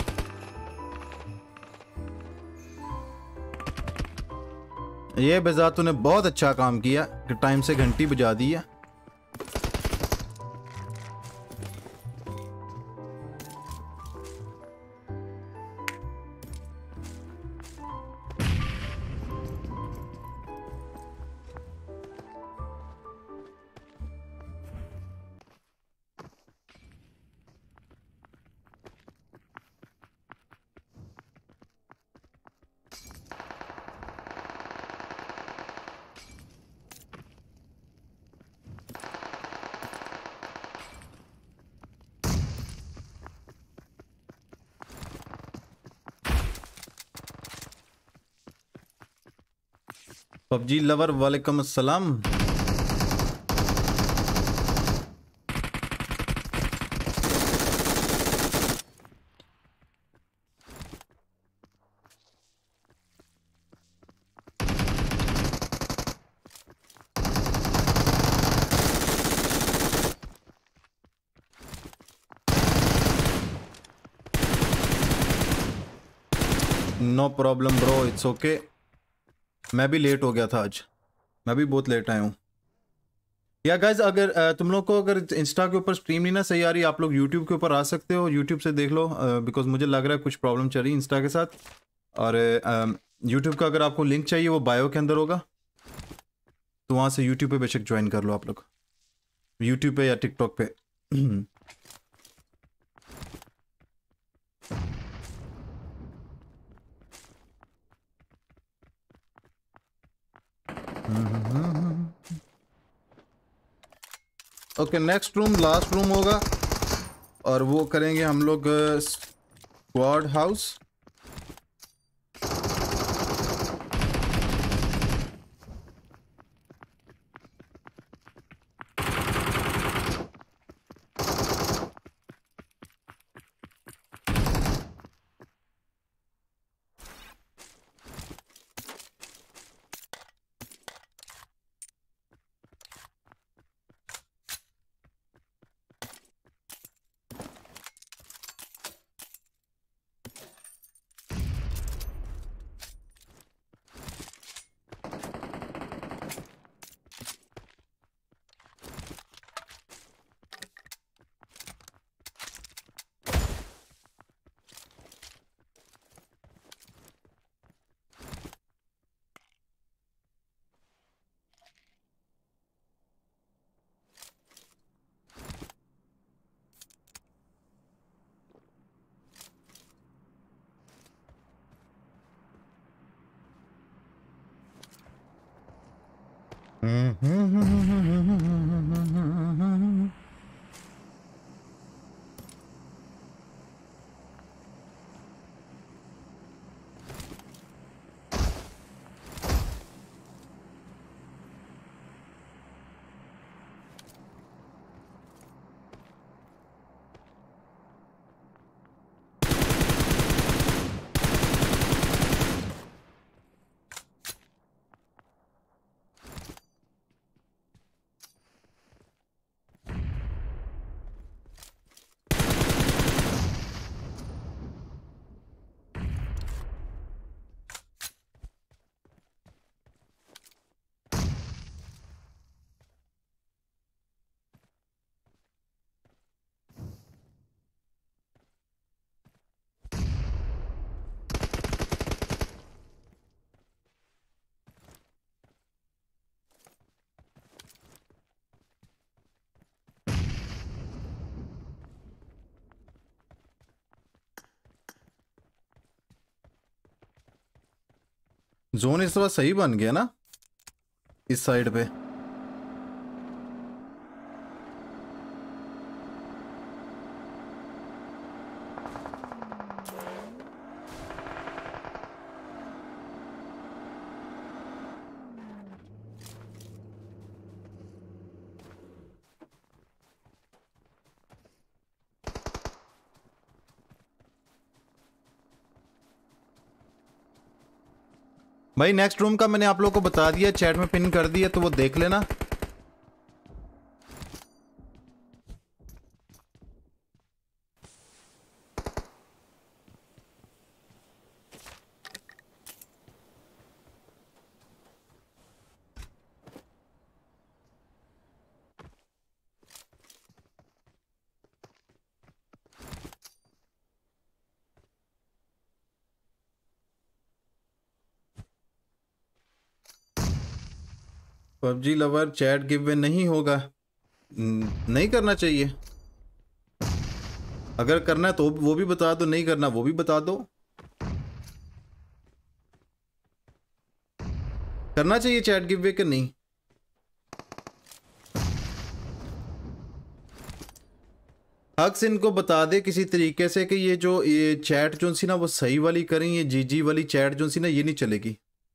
ये बेजा तूने बहुत अच्छा काम किया कि टाइम से घंटी बजा दी है। पबजी लवर वालेकुम अस्सलाम। No problem bro, it's okay. मैं भी लेट हो गया था आज, मैं भी बहुत लेट आया हूँ। या गाइज अगर uh, तुम लोग को अगर इंस्टा के ऊपर स्ट्रीम नहीं ना सही आ रही, आप लोग यूट्यूब के ऊपर आ सकते हो, यूट्यूब से देख लो, बिकॉज uh, मुझे लग रहा है कुछ प्रॉब्लम चल रही है इंस्टा के साथ। और यूट्यूब uh, का अगर आपको लिंक चाहिए वो बायो के अंदर होगा, तो वहाँ से यूट्यूब पे बेशक ज्वाइन कर लो आप लोग, यूट्यूब पे या टिकटॉक पे। Okay next room last room होगा और वो करेंगे हम लोग स्क्वाड हाउस। जोन इस बार सही बन गया ना इस साइड पे। भाई नेक्स्ट रूम का मैंने आप लोगों को बता दिया, चैट में पिन कर दिया, तो वो देख लेना। पबजी लवर चैट गिव नहीं होगा, नहीं करना चाहिए। अगर करना है तो वो भी बता दो, नहीं करना वो भी बता दो। करना चाहिए चैट गिव वे कि नहीं? हक्स इनको बता दे किसी तरीके से कि ये जो ये चैट जो सी ना वो सही वाली करें, ये जीजी वाली चैट जो सी ना ये नहीं चलेगी।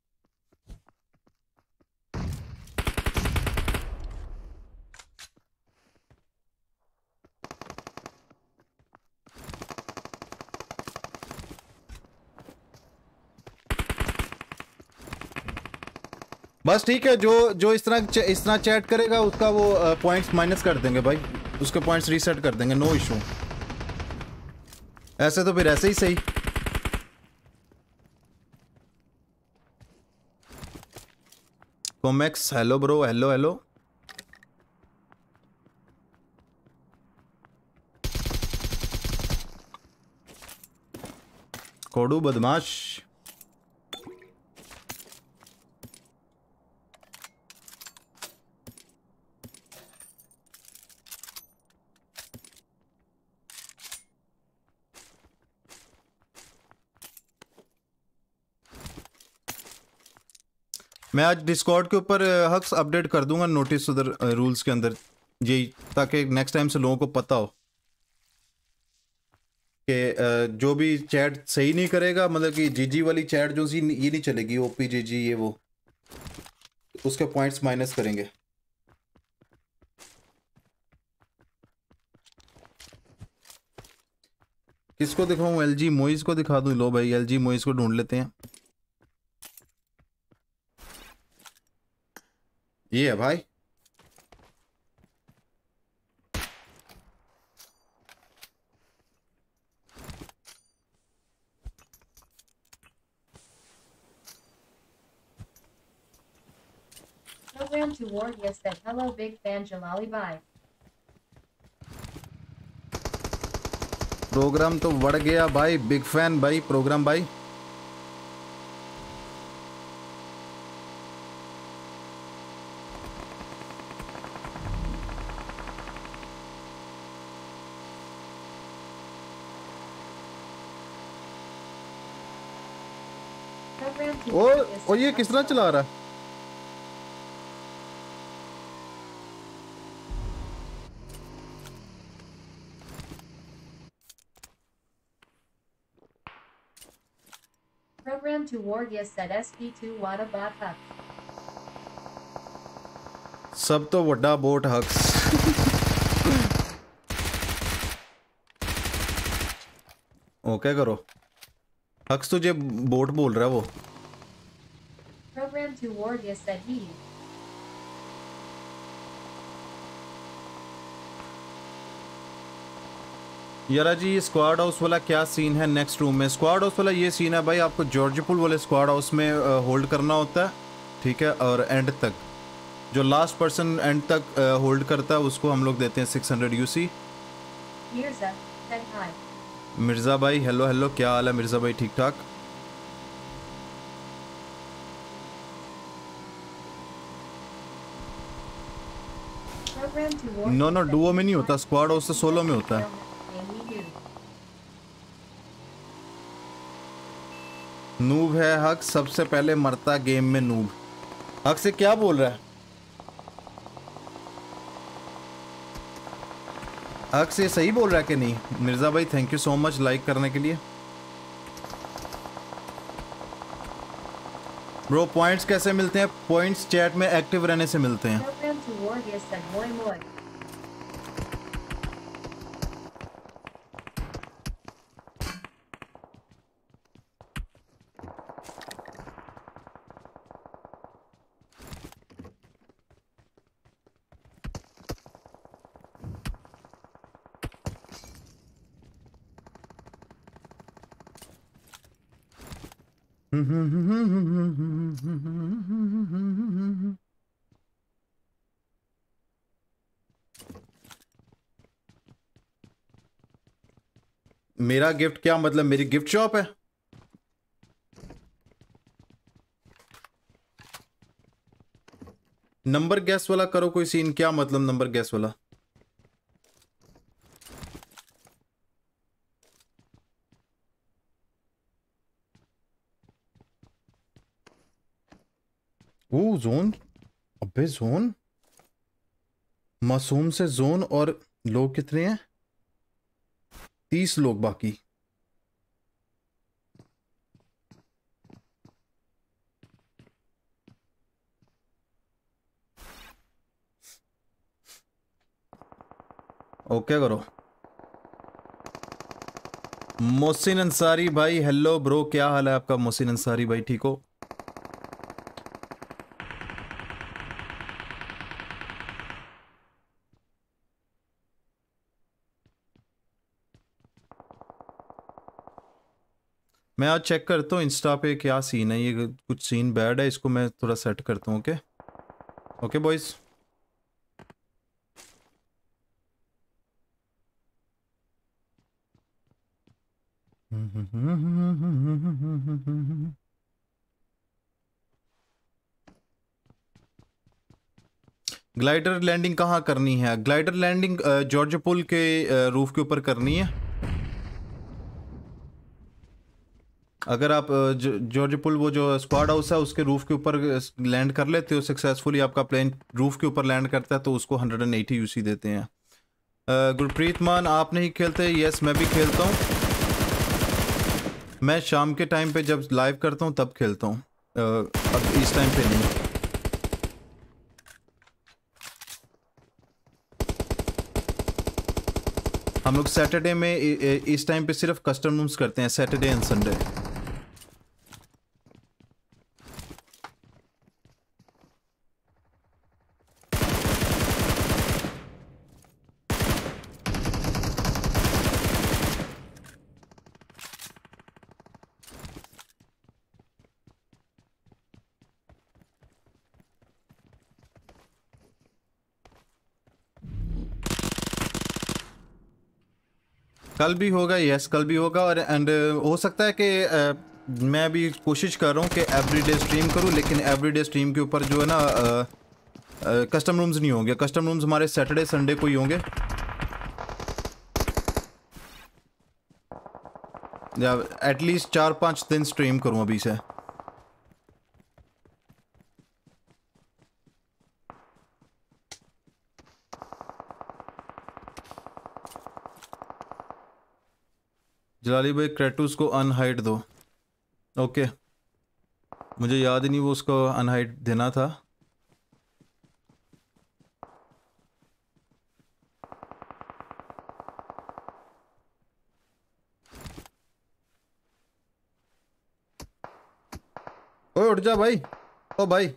बस ठीक है, जो जो इस तरह इस तरह चैट करेगा उसका वो पॉइंट्स माइनस कर देंगे भाई, उसके पॉइंट्स रीसेट कर देंगे, नो इशू। ऐसे तो फिर ऐसे ही सही। कोमेक्स हेलो ब्रो, हेलो हेलो। कोडू बदमाश। मैं आज डिस्कॉर्ड के ऊपर हक्स अपडेट कर दूंगा नोटिस उधर रूल्स के अंदर, यही ताकि नेक्स्ट टाइम से लोगों को पता हो कि जो भी चैट सही नहीं करेगा, मतलब कि जीजी वाली चैट जो सी ये नहीं चलेगी, ओपी जीजी ये वो, उसके पॉइंट्स माइनस करेंगे। किसको दिखाऊं? एलजी मोइज को दिखा दूं? लो भाई एलजी मोइज को ढूंढ लेते हैं। ये है भाई। Program to ward yes that hello big fan Jalali bye. Program तो बढ़ गया भाई, बिग फैन भाई, प्रोग्राम भाई। Program to ओ, ward yes ओ that ये किस तरह hello- चला रहा है? Program to Wargias at S P two Wada Bot Hub. सब तो वड्डा बोट हक्स। ओ क्या करो, हक्स तुझे बोट बोल रहा है वो। Program to Wargias at E. यारा जी ये स्क्वाड हाउस वाला क्या सीन है नेक्स्ट रूम में? स्क्वाड हाउस वाला ये सीन है भाई, आपको जॉर्ज पुल वाले स्क्वाड हाउस में होल्ड करना होता है, ठीक है, और एंड तक जो लास्ट पर्सन एंड तक होल्ड करता है उसको हम लोग देते हैं six hundred UC. Mirza, said hi. Mirza भाई हेलो हेलो, क्या हाल है मिर्ज़ा भाई? ठीक ठाक। Program to Wargias. No no duo में नहीं होता, स्क्वाड हाउस तो सोलो में होता है। नूब है हक, सबसे पहले मरता गेम में नूब। हक से क्या बोल रहा है? हक से सही बोल रहा है कि नहीं? मिर्ज़ा भाई thank you so much like करने के लिए। ब्रो पॉइंट्स कैसे मिलते हैं? पॉइंट्स चैट में एक्टिव रहने से मिलते हैं। Program to Wargias at Moi Moi. मेरा गिफ्ट क्या मतलब? मेरी गिफ्ट शॉप है? नंबर गैस वाला करो कोई सीन, क्या मतलब नंबर गैस वाला? ओ जोन, अबे जोन, मासूम से जोन, और लोग कितने हैं? तीस लोग बाकी। ओके करो। मोहसिन अंसारी भाई हेलो ब्रो, क्या हाल है आपका मोहसिन अंसारी भाई? ठीक हो? मैं आज चेक करता हूँ इंस्टा पे क्या सीन है, ये कुछ सीन बैड है, इसको मैं थोड़ा सेट करता हूँ। Okay okay boys. Glider landing कहाँ करनी है? ग्लाइडर लैंडिंग जॉर्ज पुल के रूफ के ऊपर करनी है। अगर आप जॉर्ज पुल वो जो स्क्वाड हाउस है उसके रूफ के ऊपर लैंड कर लेते हो सक्सेसफुली, आपका प्लेन रूफ के ऊपर लैंड करता है तो उसको हंड्रेड एंड एटी यूसी देते हैं। गुरप्रीत मान आप नहीं खेलते? यस मैं भी खेलता हूँ, मैं शाम के टाइम पे जब लाइव करता हूँ तब खेलता हूँ, अब इस टाइम पे नहीं। हम लोग सैटरडे में इस टाइम पे सिर्फ कस्टम रूम्स करते हैं, सैटरडे एंड संडे। कल भी होगा, यस कल भी होगा, और एंड हो सकता है कि uh, मैं भी कोशिश कर रहा हूँ कि एवरीडे स्ट्रीम करूँ, लेकिन एवरीडे स्ट्रीम के ऊपर जो है ना कस्टम रूम्स नहीं होंगे। कस्टम रूम्स हमारे सैटरडे संडे को ही होंगे, या एटलीस्ट चार पाँच दिन स्ट्रीम करूँ अभी से। जलाली भाई क्रेटूस को अनहाइड दो। ओके, मुझे याद ही नहीं वो उसको अनहाइड देना था। ओए उठ जा भाई, ओ भाई।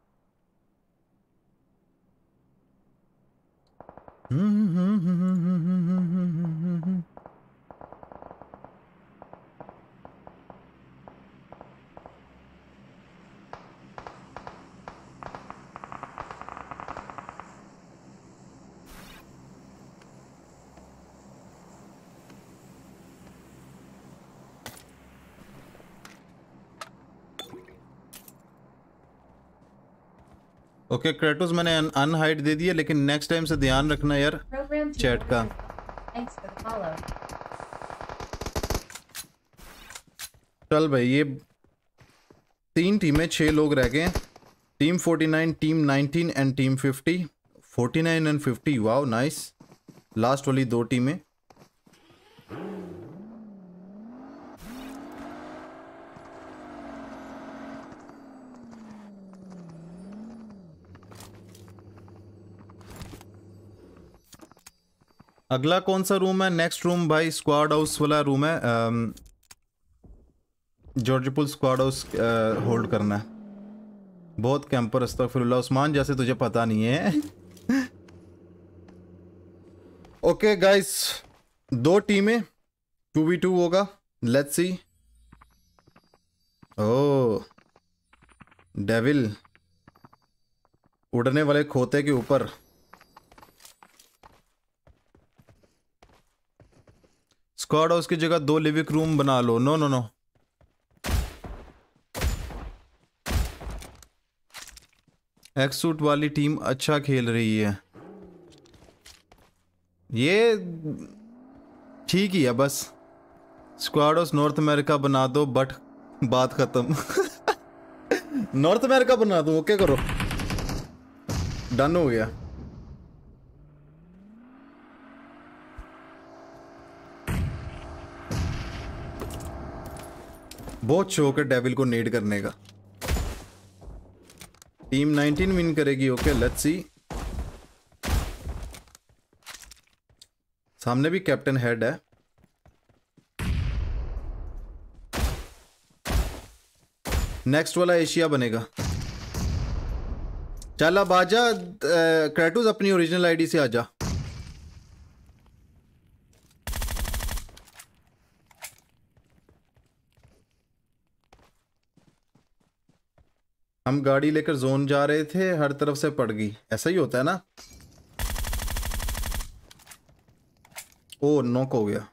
ओके क्रेटोस, मैंने अनहाइड दे दिया, लेकिन नेक्स्ट टाइम से ध्यान रखना यार Program to चैट का। Thanks for the follow. चल भाई, ये तीन टीमें, छह लोग रह गए हैं। Team forty nine, team nineteen and team fifty. Forty nine and fifty, wow nice. Last वाली दो टीमें। अगला कौन सा रूम है? नेक्स्ट रूम भाई स्क्वाड हाउस वाला रूम है। Georgopol squad house hold करना है। बहुत कैंपर, अस्तगफिरुल्लाह उस्मान, जैसे तुझे पता नहीं है। ओके गाइस, दो टीमें, टू वी टू होगा। Let's see. ओह डेविल, उड़ने वाले खोते के ऊपर। स्क्वाड हाउस की जगह दो लिविंग रूम बना लो। No no no, X suit वाली टीम अच्छा खेल रही है। ये ठीक ही है बस। स्क्वाड हाउस नॉर्थ अमेरिका बना दो, बट बात खत्म। नॉर्थ अमेरिका बना दो, ओके करो, डन हो गया। बहुत शौक है डेविल को नेड करने का। टीम नाइनटीन विन करेगी। Okay let's see. सामने भी कैप्टन हेड है। नेक्स्ट वाला एशिया बनेगा। चल अब आजा क्रेटोस, अपनी ओरिजिनल आईडी से आजा। हम गाड़ी लेकर जोन जा रहे थे, हर तरफ से पड़ गई। ऐसा ही होता है ना। ओ नॉक हो गया।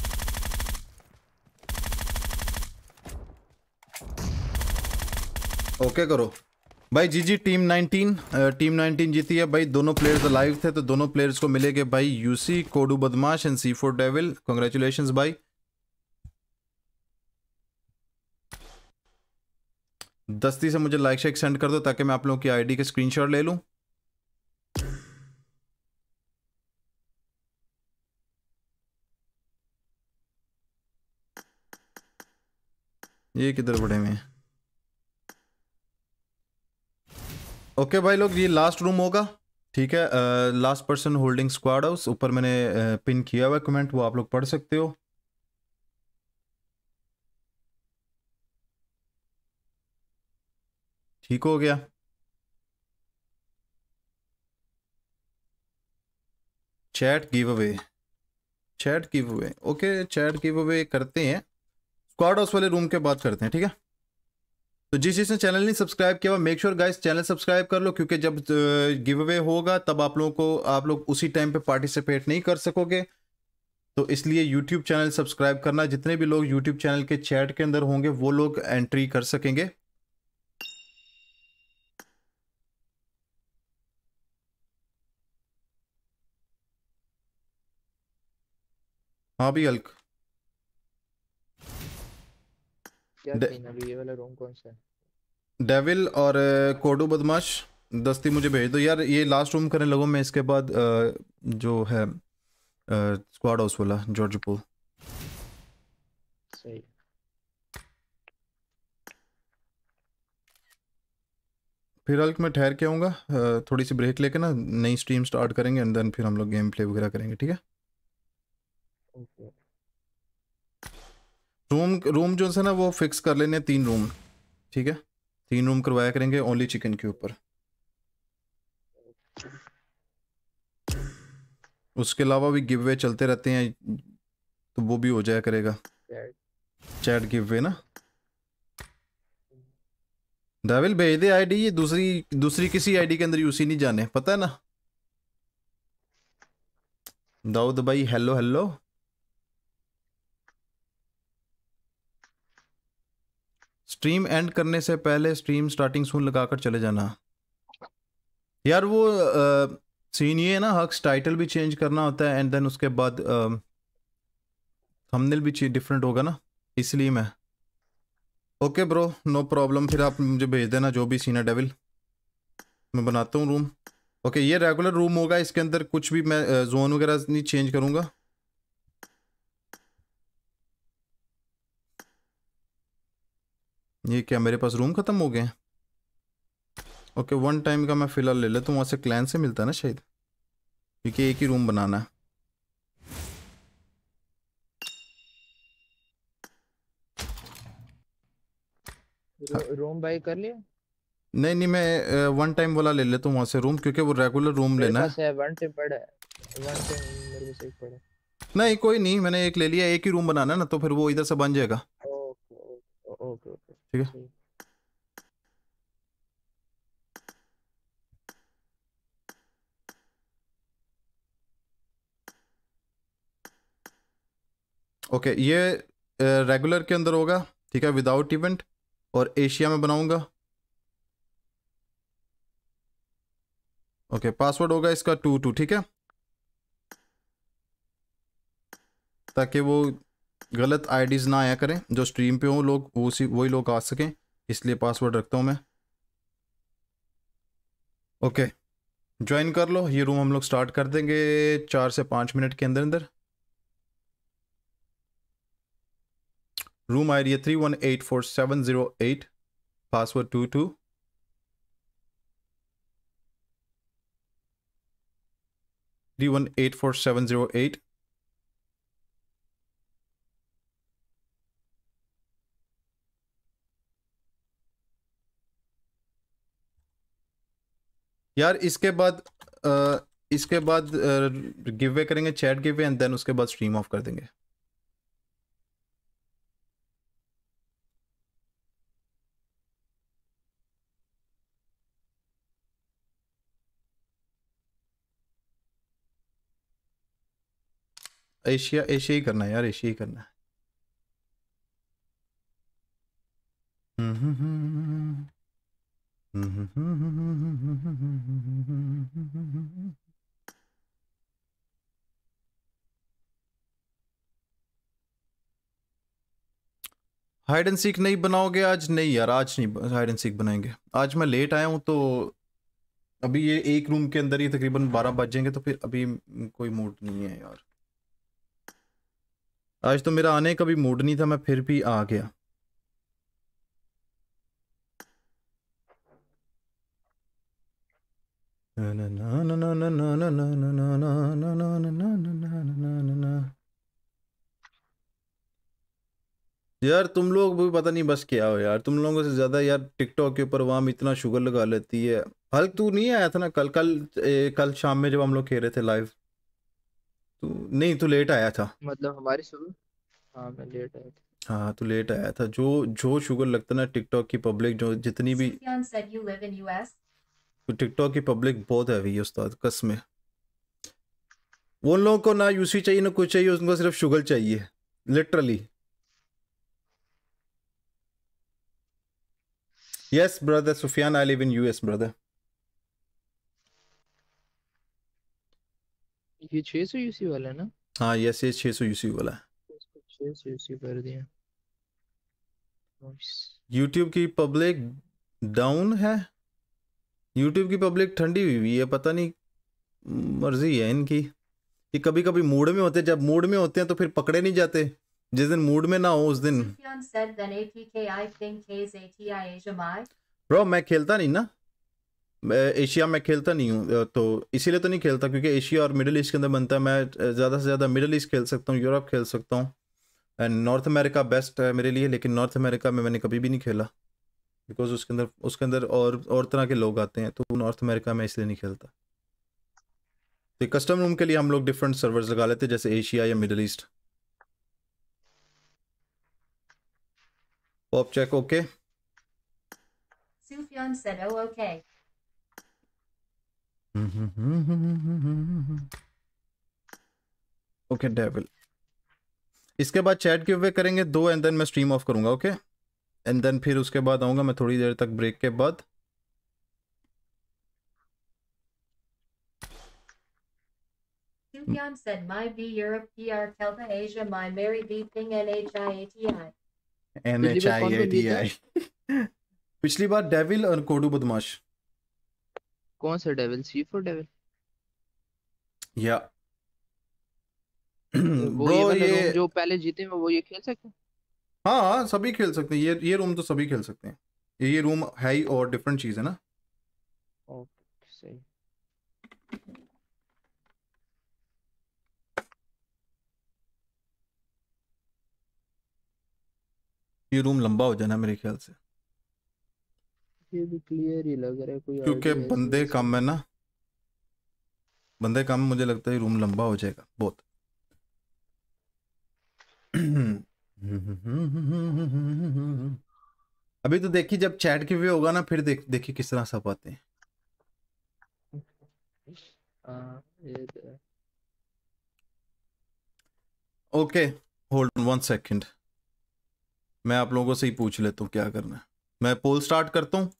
ओके करो भाई। G G team nineteen, team nineteen जीती है भाई। दोनों प्लेयर्स लाइव थे, तो दोनों प्लेयर्स को मिलेंगे भाई यूसी, कोडू बदमाश and C four devil. Congratulations भाई। दस्ती से मुझे लाइक शेक सेंड कर दो ताकि मैं आप लोगों की आईडी के स्क्रीनशॉट ले लूं। ये किधर बड़े में? ओके भाई लोग, ये लास्ट रूम होगा, ठीक है। Last person holding squad house, ऊपर मैंने पिन किया हुआ कमेंट, वो आप लोग पढ़ सकते हो। ठीक हो गया। Chat give away, chat give away. Okay chat give away करते हैं, स्क्वाड हाउस वाले रूम के बाद करते हैं, ठीक है। तो जिस जिसने चैनल नहीं सब्सक्राइब किया हुआ, make sure guys channel subscribe कर लो, क्योंकि जब गिव अवे होगा तब आप लोगों को, आप लोग उसी टाइम पे पार्टिसिपेट नहीं कर सकोगे। तो इसलिए यूट्यूब चैनल सब्सक्राइब करना। जितने भी लोग यूट्यूब चैनल के चैट के अंदर होंगे वो लोग एंट्री कर सकेंगे। हाँ भी हल्क क्या डे, सीन अभी? ये वाला रूम कौन सा है? डेविल और अ, कोडू बदमाश, दस्ती मुझे भेज दो यार। ये लास्ट रूम करने लगो मैं, इसके बाद अ, जो है स्क्वाड हाउस वाला जॉर्ज पोल। सही। फिर हल्क मैं ठहर के आऊँगा, अ, थोड़ी सी ब्रेक लेके ना नई स्ट्रीम स्टार्ट करेंगे एंड देन फिर हम लोग गेम प्ले वगैरह करेंगे, ठीक है। ओके रूम रूम जो है ना वो फिक्स कर लेने हैं, तीन रूम, ठीक है। तीन रूम करवाया करेंगे ओनली चिकन के ऊपर। उसके अलावा भी गिव वे चलते रहते हैं, तो वो भी हो जाया करेगा, चैट चैट गिव वे ना। डेविल भेज दे आईडी, ये दूसरी दूसरी किसी आईडी के अंदर यूसी नहीं जाने, पता है ना। दाऊद भाई हेलो हेलो। स्ट्रीम एंड करने से पहले स्ट्रीम स्टार्टिंग सून लगाकर चले जाना यार। वो सीन ये है ना, हक्स टाइटल भी चेंज करना होता है एंड देन उसके बाद थंबनेल भी डिफरेंट होगा ना, इसलिए मैं। ओके ब्रो नो प्रॉब्लम, फिर आप मुझे भेज देना जो भी सीन है डेविल, मैं बनाता हूँ रूम। ओके ये रेगुलर रूम होगा, इसके अंदर कुछ भी मैं जोन वगैरह नहीं चेंज करूँगा। ये क्या मेरे पास रूम ख़त्म हो गए हैं? ओके वन टाइम का मैं फ़िलहाल ले लेता हूँ, वहाँ से क्लैन से मिलता है ना शायद, क्योंकि एक ही रूम बनाना है। रो, रोम बाई कर लिया। नहीं नहीं मैं वन टाइम वाला ले लेता हूँ वहाँ से रूम, क्योंकि वो रेगुलर रूम मेरे लेना है। पास है वन टाइम पड़ा है, वन टाइम मेरे पास एक पड़ा है। नहीं कोई नहीं, मैंने एक ले लिया, एक ही रूम बनाना है ना, तो फिर वो इधर से बन जाएगा, ओके ओके ओके ओके ठीक है। सही। ओके ये रेगुलर के अंदर होगा, ठीक है, विदाउट इवेंट, और एशिया में बनाऊंगा। ओके पासवर्ड होगा इसका टू टू, ठीक है, ताकि वो गलत आईडीज़ ना आया करें, जो स्ट्रीम पे हो लोग वो उसी वही लोग आ सकें, इसलिए पासवर्ड रखता हूँ मैं। ओके ज्वाइन कर लो, ये रूम हम लोग स्टार्ट कर देंगे चार से पाँच मिनट के अंदर अंदर। रूम आई डी है three one eight four seven zero eight, password two two. Three one eight four seven zero eight. यार इसके बाद आ, इसके बाद गिव वे करेंगे, chat give away, and then उसके बाद स्ट्रीम ऑफ कर देंगे। एशिया एशिया ही करना है यार, एशिया ही करना है। हाइड एंड सीक नहीं बनाओगे आज? नहीं यार आज नहीं हाइड एंड सीक बनाएंगे, आज मैं लेट आया हूँ, तो अभी ये एक रूम के अंदर ही तकरीबन बारह बज जाएंगे, तो फिर अभी कोई मूड नहीं है यार। आज तो मेरा आने का भी मूड नहीं था, मैं फिर भी आ गया। यार तुम लोग भी पता नहीं बस क्या हो यार, तुम लोगों से ज्यादा यार टिकटॉक के ऊपर वहां इतना शुगर लगा लेती है। हल्क तू नहीं आया था ना कल कल ए, कल शाम में जब हम लोग खेल रहे थे लाइव? तू नहीं, तू लेट आया था। मतलब हमारी सुबह, हाँ मैं लेट आया था। हाँ तू लेट आया था। जो जो शुगर लगता ना टिकटॉक की पब्लिक, जो जितनी भी Sufyan said you live in U S. TikTok की पब्लिक बहुत हैवी है उस्ताद, कसम है। वो लोगों को ना यूसी चाहिए ना कुछ चाहिए, उनको सिर्फ शुगर चाहिए, literally. Yes brother Sufyan, I live in US brother. ये छह सौ यूसी वाला है ना? हाँ यस ये छः सौ यूसी वाला है। इसको छह सौ यूसी कर दिया। Nice. यूट्यूब की पब्लिक डाउन है, यूट्यूब की पब्लिक ठंडी हुई हुई है, पता नहीं मर्जी है इनकी। ये कभी कभी मूड में होते हैं, जब मूड में होते हैं तो फिर पकड़े नहीं जाते, जिस दिन मूड में ना हो उस दिन। Sufyan said then A P K I think K's A T I Asia my. Bro मैं खेलता नहीं ना, मैं एशिया में खेलता नहीं हूँ, तो इसीलिए तो नहीं खेलता क्योंकि एशिया और मिडिल ईस्ट के अंदर बनता है। मैं ज़्यादा से ज़्यादा मिडिल ईस्ट खेल सकता हूँ, यूरोप खेल सकता हूँ, एंड नॉर्थ अमेरिका बेस्ट है मेरे लिए। लेकिन नॉर्थ अमेरिका में मैंने कभी भी नहीं खेला बिकॉज उसके अंदर उसके अंदर और और तरह के लोग आते हैं, तो नॉर्थ अमेरिका में इसलिए नहीं खेलता। तो कस्टम रूम के लिए हम लोग डिफरेंट सर्वर्स लगा लेते हैं, जैसे एशिया या Middle East. Pop check okay. Sufyan said, oh, okay. Okay devil. इसके बाद चैट गिव अवे करेंगे दो, एंड देन मैं स्ट्रीम ऑफ करूंगा। ओके, एंड देन फिर उसके बाद आऊंगा मैं थोड़ी देर तक ब्रेक के बाद। Sufyan said, my V Europe P R Telta Asia, my Mary B Ping N H I A T I. N H पिछली बार आई कौन ए कौन टी जीता? आई पिछली बार डेविल और कोडू बदमाश। कौन सा डेविल? सी फोर डेविल? या वो ब्रो ये वाला ये रूम जो पहले जीते हैं वो ये खेल सकते हैं? हाँ हाँ सभी खेल सकते हैं, ये ये रूम तो सभी खेल सकते हैं। ये ये रूम है ही और डिफरेंट चीज़ है ना। ओके सही। ये रूम लंबा हो जाना मेरे ख्याल से, ये भी क्लियर ही लग रहा है, कोई क्योंकि आईडी ऐसी बंदे वैसी कम है नहीं। ना, बंदे कम, मुझे लगता है रूम लंबा हो जाएगा बहुत। अभी तो देखिए जब चैट की वे होगा ना, फिर देख देखिए किस तरह सब आते हैं। हाँ ये तो है। ओके होल्ड वन सेकंड, मैं आप लोगों से ही पूछ लेता हूँ क्या करना है। मैं पोल स्टार्ट करता हूँ।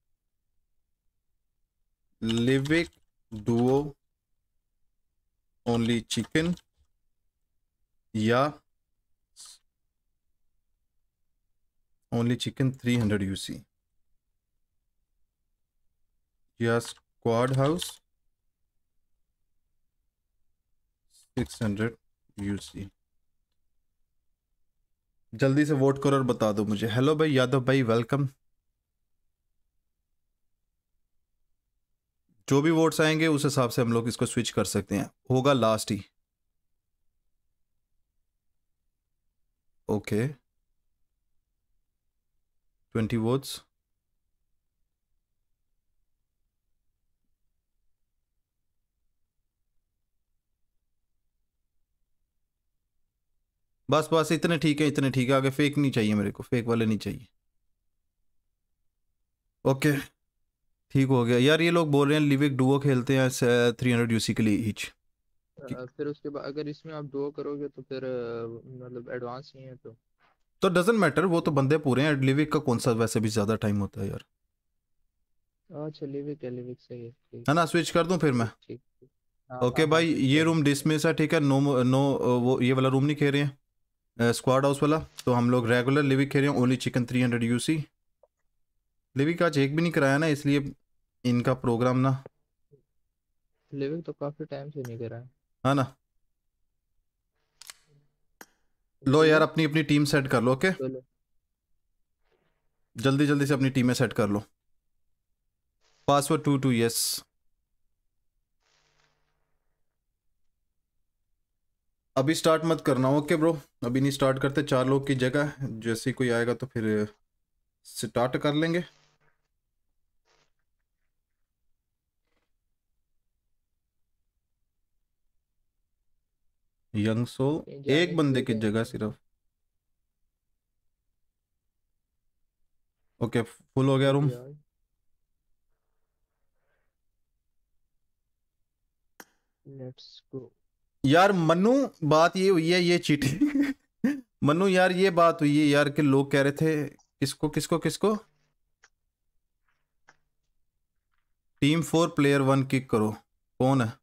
लिविक डुओ ओनली चिकन या only chicken three hundred UC या squad house six hundred UC. जल्दी से वोट करो और बता दो मुझे। हेलो भाई यादव भाई, वेलकम। जो भी वोट्स आएंगे उस हिसाब से हम लोग इसको स्विच कर सकते हैं, होगा लास्ट ही। Okay twenty votes. बस बस इतने ठीक है, इतने ठीक है, आगे फेक नहीं चाहिए मेरे को, फेक वाले नहीं चाहिए। ओके ठीक हो गया यार। ये लोग बोल रहे हैं लिविक डुओ खेलते हैं थ्री हंड्रेड यूसी के लिए ईच। अ, फिर उसके बाद अगर इसमें आप डुओ करोगे तो फिर अ, मतलब एडवांस नहीं है तो तो डजेंट मैटर, वो तो बंदे पूरे हैं। लिविक का कौन सा वैसे भी ज्यादा टाइम होता है यार, अच्छा लिविक है, लिविक सही है, ठीक है ना। स्विच कर दूं फिर मैं। ठीक ठीक ठीक। हाँ ओके हाँ हाँ भाई स्विच ये करो। रूम डिसमिस है, ठीक है। नो नो वो ये वाला रूम नहीं खेल रहे हैं, स्क्वाड हाउस वाला। तो हम लोग रेगुलर लिविक खेल रहे हैं, only chicken three hundred UC. Livik आज एक भी नहीं कराया ना, इसलिए इनका प्रोग्राम ना, लिविक तो काफी टाइम से नहीं करा है। है ना। लो यार डुओ अपनी अपनी टीम सेट कर लो। ओके चलो। जल्दी जल्दी से अपनी टीमें सेट कर लो। Password two two yes. अभी स्टार्ट मत करना ओके ब्रो, अभी नहीं स्टार्ट करते। चार लोग की जगह, जैसे ही कोई आएगा तो फिर स्टार्ट कर लेंगे। यंग सोल कहीं जाने एक की बंदे की जगह जगह नहीं है। सिर्फ। ओके फुल हो गया रूम। यार लेट्स गो। यार मनु, बात ये हुई है, ये चीटिंग मनु यार ये बात हुई है यार कि लोग कह रहे थे किसको किसको किसको team four player one kick करो। कौन है?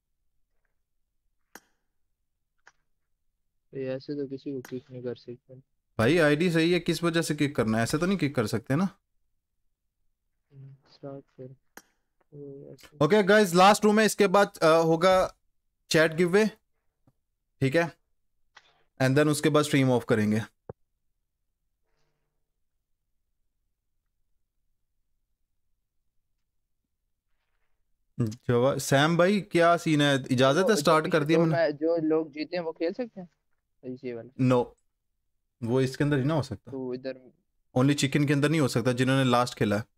ऐसे तो किसी को किक नहीं कर सकते। भाई आईडी सही है, किस वजह से किक करना है? ऐसे तो नहीं किक कर सकते ना। स्टार्ट कर। वो ऐसे ओके गाइस लास्ट रूम है, इसके बाद अ, होगा चैट गिववे, ठीक है। एंड देन उसके बाद स्ट्रीम ऑफ करेंगे। जवा सैम भाई क्या सीन है, इजाजत जो है? जो स्टार्ट कर पिछले दिया दो मैंने। मैच जो लोग जीते हैं वो खेल सकते हैं इसी वाला। नो, वो इसके अंदर ही ना हो सकता। तो इधर ओनली चिकन के अंदर नहीं हो सकता, जिन्होंने लास्ट खेला है।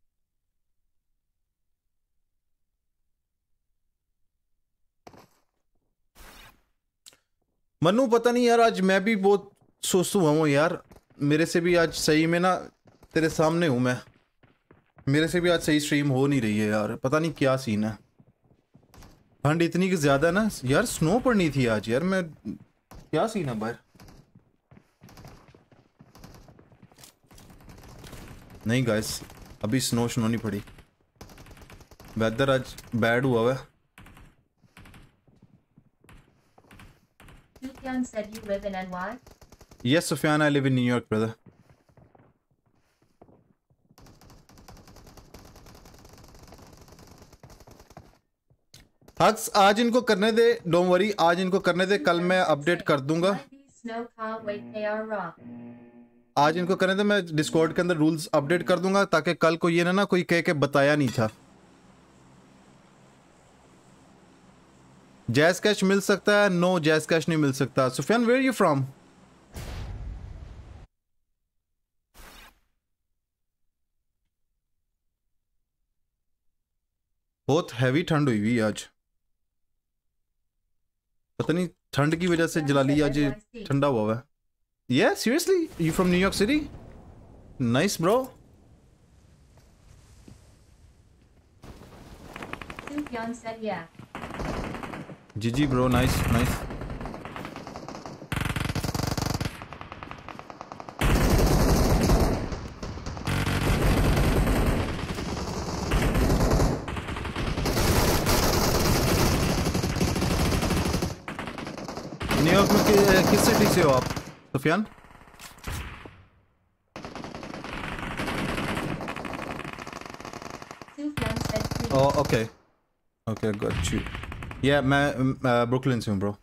मन्नू पता नहीं यार, आज मैं भी बहुत सुस्त हुआ हूँ यार। मेरे से भी आज सही में ना, तेरे सामने हूँ मैं, मेरे से भी आज सही स्ट्रीम हो नहीं रही है यार, पता नहीं क्या सीन है। ठंड इतनी कि ज्यादा ना यार, स्नो पड़नी थी आज यार। मैं क्या सीन है बाहर? नहीं गाइस, अभी स्नो स्नो नहीं पड़ी। वेदर आज बैड हुआ हुआ है। Sufyan said you live in N Y? Yes, Sufyan, I live in New York, brother. हक्स आज इनको करने दे, डोंट वरी, आज इनको करने दे, कल मैं अपडेट कर दूंगा। Might be snow can't wait they are rock. आज इनको करने दे, मैं डिस्कॉर्ड के अंदर रूल्स अपडेट कर दूंगा, ताकि कल को ये ना ना कोई कह के बताया नहीं था। जैस कैश मिल सकता है? नो, जैस कैश नहीं मिल सकता। Sufyan, where you from? बहुत हैवी ठंड हुई हुई आज, पता नहीं ठंड की वजह से जलाली आज ठंडा हुआ हुआ है। Yeah, seriously? You from New York City? Nice, bro. Sufyan said yeah. G G, bro. Nice, nice. New York में कि, किस सिटी से हो आप, Sufyan? Sufyan said please. Oh, okay. Okay, got you. Yeah, मैं ब्रुकलिन से हूँ, ब्रो।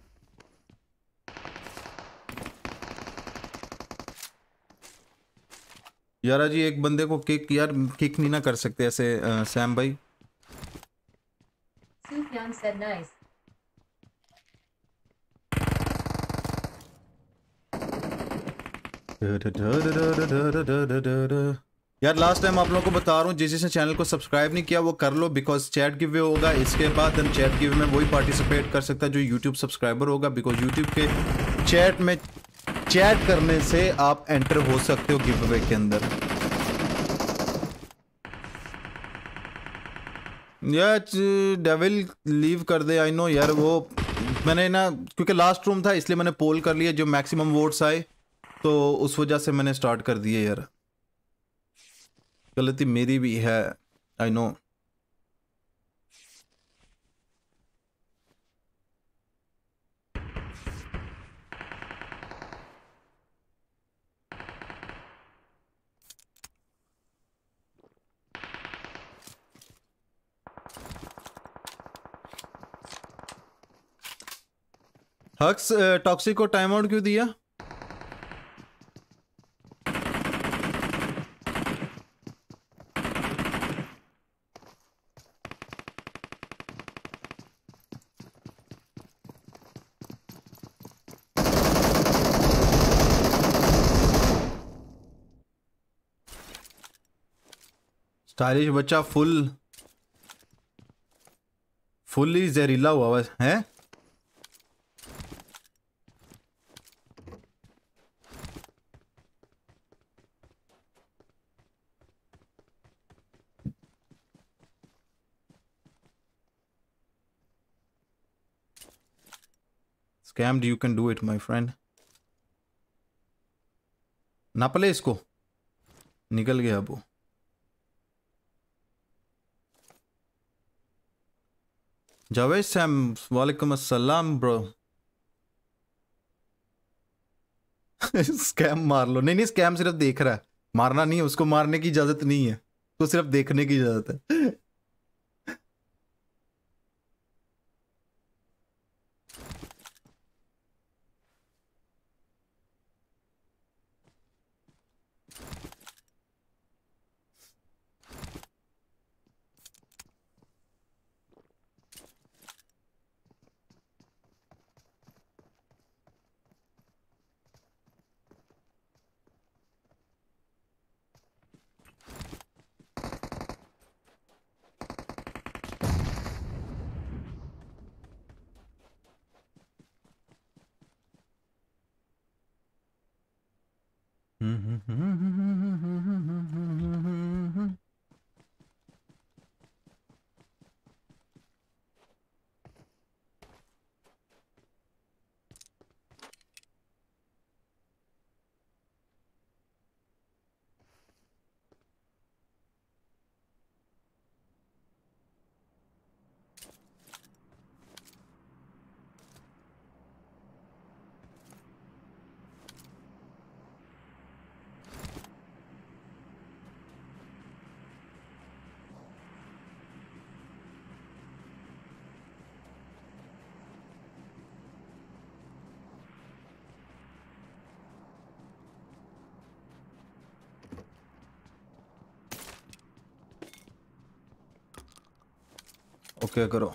यार आज एक बंदे को किक, यार किक नहीं ना कर सकते ऐसे, uh, सैम भाई। Sufyan said nice. यार लास्ट टाइम आप लोगों को बता रहा हूँ, जिस जिसने चैनल को सब्सक्राइब नहीं किया वो कर लो, बिकॉज चैट गिव वे होगा इसके बाद। देन चैट गिव में वही पार्टिसिपेट कर सकता है जो यूट्यूब सब्सक्राइबर होगा, बिकॉज यूट्यूब के चैट में चैट करने से आप एंटर हो सकते हो गिव वे के अंदर। यार डेविल लीव कर दे, आई नो यार। वो मैंने ना, क्योंकि लास्ट रूम था इसलिए मैंने पोल कर लिया, जो मैक्सिमम वोट्स आए तो उस वजह से मैंने स्टार्ट कर दिए यार। गलती मेरी भी है, आई नो। हक्स टॉक्सिक को टाइम आउट क्यों दिया? स्टाइलिश बच्चा फुल फुल्ली जहरीला हुआ हुआ है। Scammed, you can do it, my friend. नापले इसको, निकल गया वो। जावेद सैम, वालेकुम अस्सलाम ब्रो। स्कैम मार लो। नहीं नहीं, स्कैम सिर्फ देख रहा है, मारना नहीं है उसको, मारने की इजाजत नहीं है, तो सिर्फ देखने की इजाजत है। ओके करो।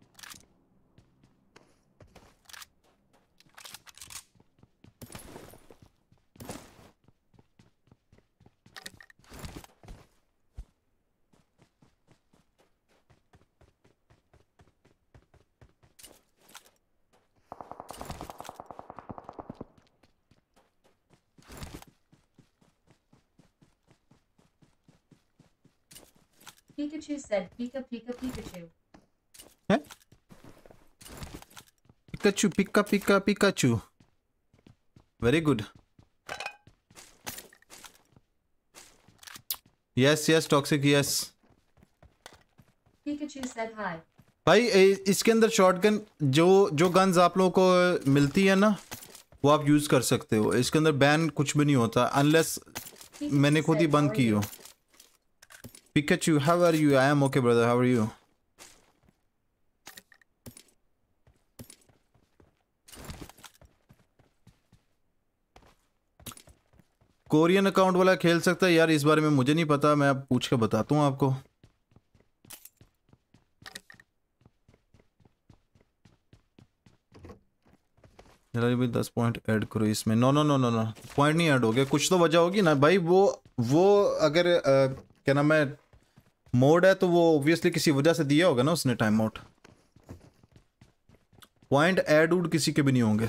Pikachu said Pika Pika Pikachu. हैं? Pikachu pika pika Pikachu. Very good. Yes yes toxic yes. Pikachu said hi. भाई ए- इसके अंदर शॉटगन जो जो गन्स आप लोगों को मिलती है ना वो आप यूज कर सकते हो। इसके अंदर बैन कुछ भी नहीं होता अनलेस मैंने खुद ही बंद की हो। Pikachu how are you? I am okay brother, how are you? Korean account वाला खेल सकता है यार, इस बारे में मुझे नहीं पता, मैं अब पूछ के बताता हूँ आपको। भी दस पॉइंट ऐड करो इसमें। No no no no no point नहीं ऐड हो गया, कुछ तो वजह होगी ना भाई। वो वो अगर आ, क्या नाम है मोड है तो वो ऑब्वियसली किसी वजह से दिया होगा ना उसने टाइम आउट। पॉइंट ऐड उड किसी के भी नहीं होंगे।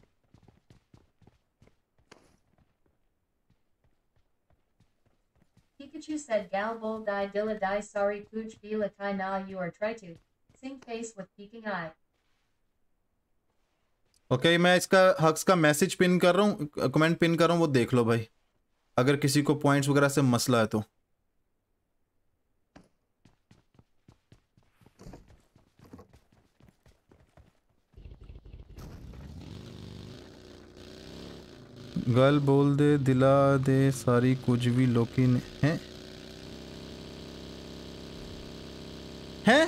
Pikachu said Gal Bol die Dilla die sorry Pooch Bila Tai Na you are try to sing face with peeking eye. Okay okay, मैं इसका हक्स का मैसेज पिन कर रहा हूँ, कमेंट पिन कर रहा हूँ, वो देख लो भाई अगर किसी को पॉइंट्स वगैरह से मसला है तो। गल बोल दे दिला दे सारी कुछ भी लोकी ने हैं हैं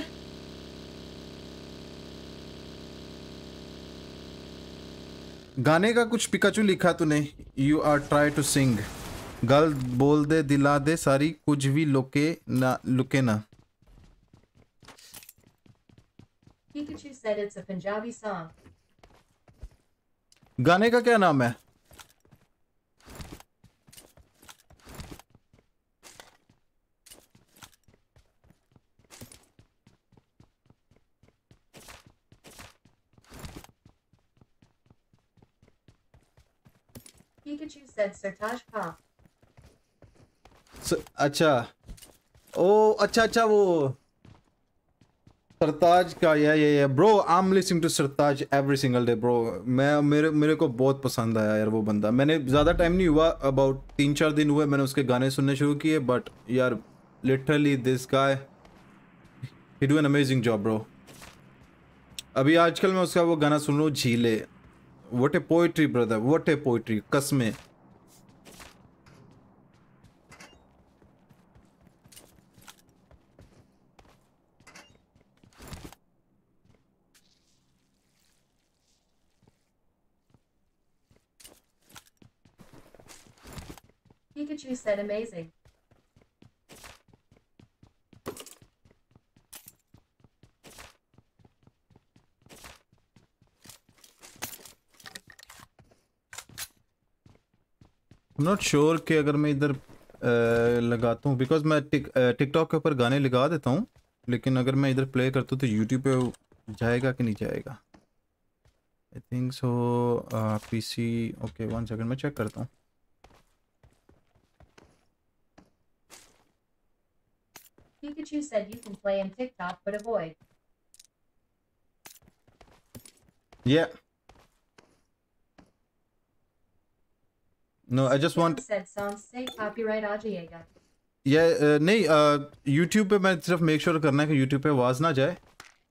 गाने का कुछ पिकाचू लिखा तूने। You are try to sing गल बोल दे दिला दे सारी कुछ भी लोके ना लुके ना। Pikachu said it's a Punjabi song. गाने का क्या नाम है? Pikachu said Sartaj Ka. स, अच्छा ओ अच्छा अच्छा वो सरताज का। या ये ये bro I am listening to Sartaj every single day bro. मैं मेरे मेरे को बहुत पसंद आया यार वो बंदा। मैंने ज़्यादा टाइम नहीं हुआ, अबाउट तीन चार दिन हुए मैंने उसके गाने सुनने शुरू किए, बट यार literally this guy he do an amazing job bro. अभी आजकल मैं उसका वो गाना सुन रहा हूँ झीले। What a poetry brother, what a poetry कसमें। Pikachu said amazing. I'm not sure कि अगर मैं इधर लगाता हूँ, बिकॉज मैं टिक टिकटॉक के ऊपर गाने लगा देता हूँ, लेकिन अगर मैं इधर प्ले करता हूँ तो यूट्यूब पे जाएगा कि नहीं जाएगा। I think so PC. Okay one second मैं चेक करता हूँ। Pikachu said you can play in TikTok but avoid. Yeah. No, I just Kim want. said songs say copyright आ जाएगा. Yeah, uh, नहीं uh, YouTube पे मैं सिर्फ make sure करना है कि YouTube पे आवाज ना जाए.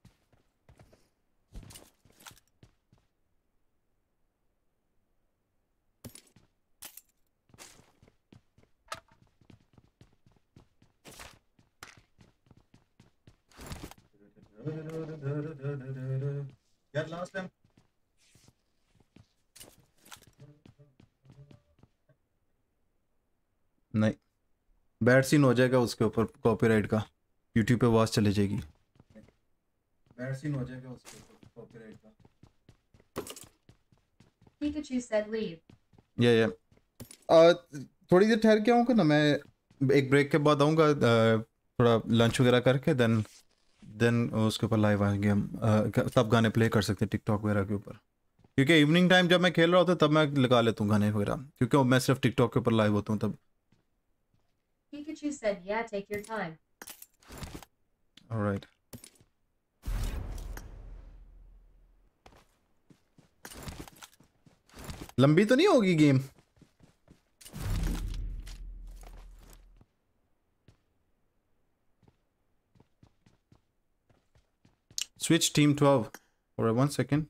यार लास्ट टाइम नहीं बैड सीन हो जाएगा उसके ऊपर कॉपीराइट का. यूट्यूब पे आवाज चली जाएगी. बैड सीन हो जाएगा उसके ऊपर कॉपीराइट का. Pikachu said leave. या या थोड़ी देर ठहर के आऊँगा ना मैं. एक ब्रेक के बाद आऊँगा uh, थोड़ा लंच वगैरह करके देन देन उसके ऊपर लाइव आएंगे हम. uh, तब गाने प्ले कर सकते हैं टिकटॉक वगैरह के ऊपर. क्योंकि इवनिंग टाइम जब मैं खेल रहा होता तब मैं लगा लेता हूँ गाने वगैरह. क्योंकि मैं सिर्फ टिकटॉक के ऊपर लाइव होता हूँ तब. Pikachu said yeah, take your time. Alright. लंबी तो नहीं होगी game. Switch team twelve. Alright, one second.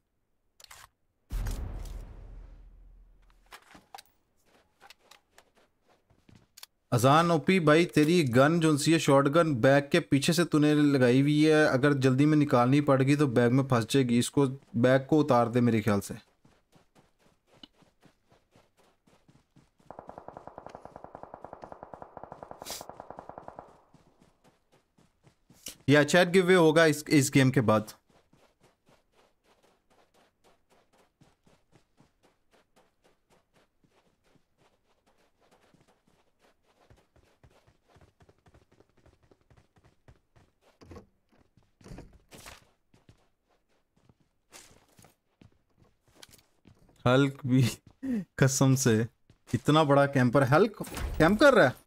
अजान ओपी भाई तेरी गन जो सी है शॉर्ट गन बैग के पीछे से तूने लगाई हुई है. अगर जल्दी में निकालनी पड़ेगी तो बैग में फंस जाएगी. इसको बैग को उतार दे मेरे ख्याल से. या चैट गिव अवे होगा इस इस गेम के बाद. हल्क भी कसम से इतना बड़ा कैंपर. हल्क कैंप कर रहा है.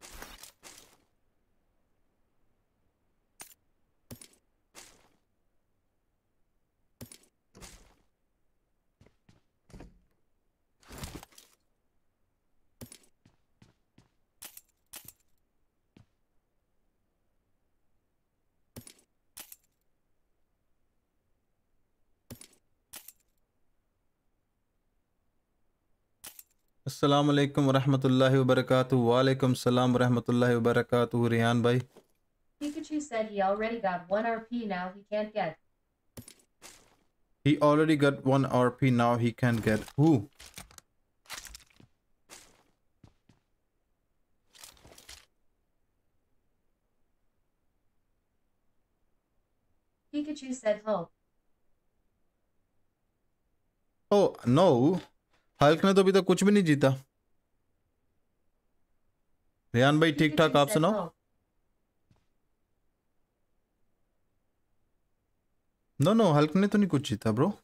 अस्सलाम वालेकुम वरहमतुल्लाहि वबरकातुहू. वालेकुम सलाम वरहमतुल्लाहि वबरकातुहू. रियान भाई. Pikachu said he already got one R P, now he can't get. He already got one R P, now he can get. Who? Pikachu said Hulk. Oh no. Hulk ने तो अभी तक कुछ भी नहीं जीता. रियान भाई ठीक ठाक आप सुनाओ. नो नो हल्क ने तो नहीं कुछ जीता bro.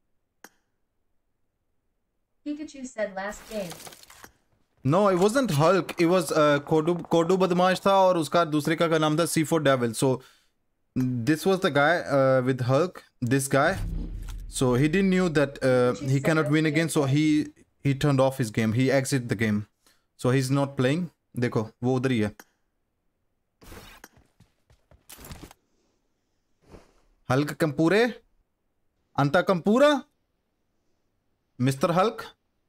Pikachu said last game. No, it wasn't Hulk. It was uh, कोडू कोडू बदमाश था और उसका दूसरे का, का नाम था C four devil. So this was the guy uh, with Hulk. This guy. So he didn't knew that uh, he cannot win again. So he he turned off his game. He exited the game. So he's not playing. देखो वो उधर ही है. Hulk कंपूरे, अंता कंपूरा, mister Hulk.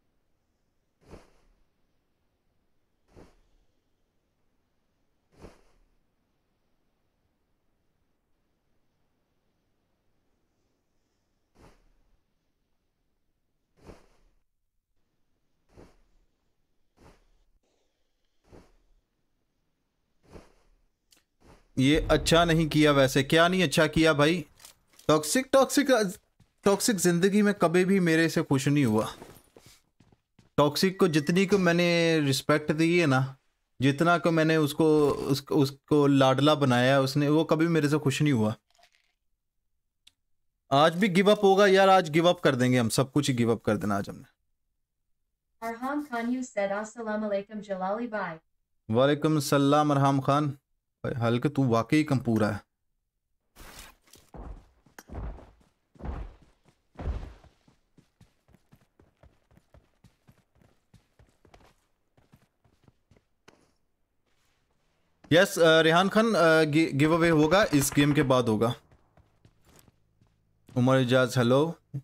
ये अच्छा नहीं किया. वैसे क्या नहीं अच्छा किया भाई. टॉक्सिक टॉक्सिक टॉक्सिक जिंदगी में कभी भी मेरे से खुश नहीं हुआ. टॉक्सिक को जितनी को मैंने रिस्पेक्ट दी है ना, जितना को मैंने उसको उसको उसको लाडला बनाया उसने, वो कभी मेरे से खुश नहीं हुआ. आज भी गिव अप होगा यार. आज गिव अप कर देंगे हम. सब कुछ ही गिव अप कर देना आज हमने. Arham Khan, you said Assalamu alaikum Jalali bye. वालेकुम सलाम अरहम खान. भाई हल्के तू वाकई कंपूरा है। Yes Rehan Khan, give away होगा इस गेम के बाद होगा। उमर इजाज हेलो।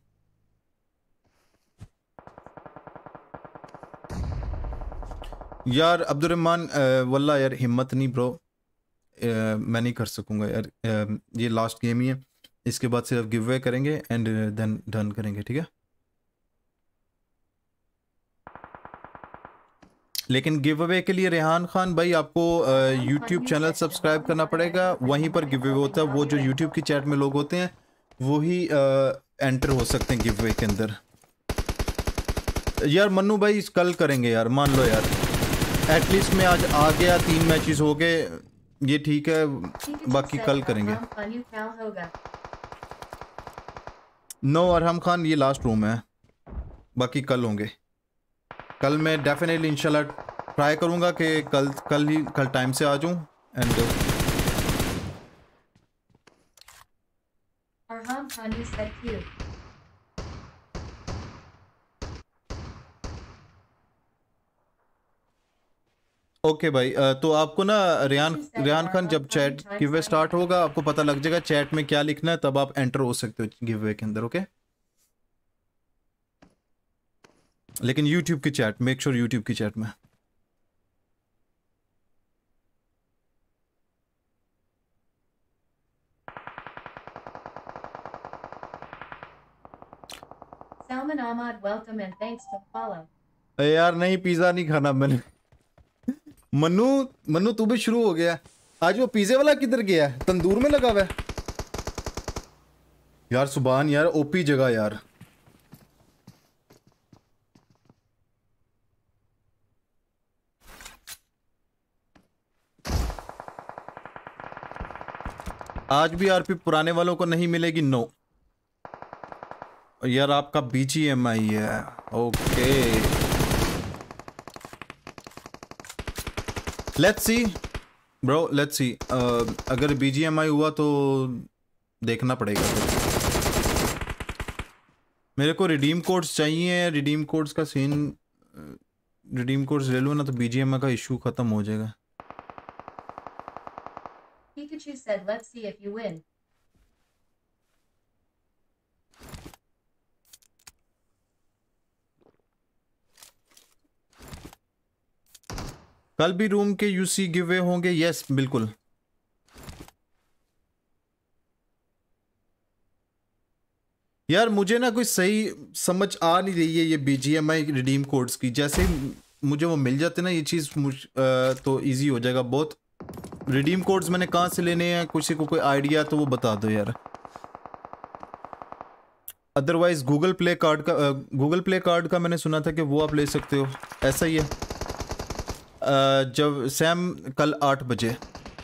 यार अब्दुलरहमान वल्ला यार हिम्मत नहीं ब्रो, मैं नहीं कर सकूंगा यार, uh, ये लास्ट गेम ही है, इसके बाद सिर्फ गिव अवे करेंगे एंड देन डन करेंगे, ठीक है। लेकिन गिव अवे के लिए रेहान खान भाई आपको यूट्यूब चैनल सब्सक्राइब करना पड़ेगा, वहीं पर गिव अवे होता है। वो जो यूट्यूब की चैट में लोग होते हैं वही एंटर हो सकते हैं गिव अवे के अंदर। यार मन्नू भाई कल करेंगे यार, मान लो यार, एटलीस्ट मैं आज आ गया, तीन मैचेस हो गए, ये ठीक है, बाकी कल करेंगे। नो अरहम खान ये लास्ट रूम है, बाकी कल होंगे। कल मैं डेफिनेटली इंशाल्लाह ट्राई करूंगा कि कल कल ही कल टाइम से आ जाऊं and Arham Khan, you said cute. Okay भाई, तो आपको ना रेहान रेहान खान जब चैट गिव स्टार्ट होगा आपको पता लग जाएगा चैट में क्या लिखना है, तब आप एंटर हो सकते हो गिव अवे के अंदर, ओके। लेकिन यूट्यूब की चैट, मेक श्योर यूट्यूब की चैट में। Salman Ahmad, welcome and thanks for follow. यार नहीं, पिज्जा नहीं खाना मैंने। मन्नू मन्नू तू भी शुरू हो गया आज। वो पिज्जे वाला किधर गया है? तंदूर में लगा हुआ है यार। सुभान यार, ओपी जगह यार। आज भी आरपी पुराने वालों को नहीं मिलेगी, नो यार, आपका बीजीएमआई है, okay. Let's see bro, let's see, अगर बीजीएमआई हुआ तो देखना पड़ेगा। मेरे को रिडीम कोड्स चाहिए, रिडीम कोड्स का सीन, रिडीम कोड्स ले लो ना तो बीजीएमआई का इशू खत्म हो जाएगा। Pikachu said, let's see if you win. कल भी रूम के यूसी गिवे होंगे, यस बिल्कुल। यार मुझे ना कोई सही समझ आ नहीं रही है ये बीजीएमआई रिडीम कोड्स की। जैसे ही मुझे वो मिल जाते ना ये चीज़ मुझ आ, तो इजी हो जाएगा बहुत। रिडीम कोड्स मैंने कहाँ से लेने हैं, किसी को कोई आइडिया तो वो बता दो यार। अदरवाइज गूगल प्ले कार्ड का, गूगल प्ले कार्ड का मैंने सुना था कि वो आप ले सकते हो, ऐसा ही है। आ, जब सैम कल आठ बजे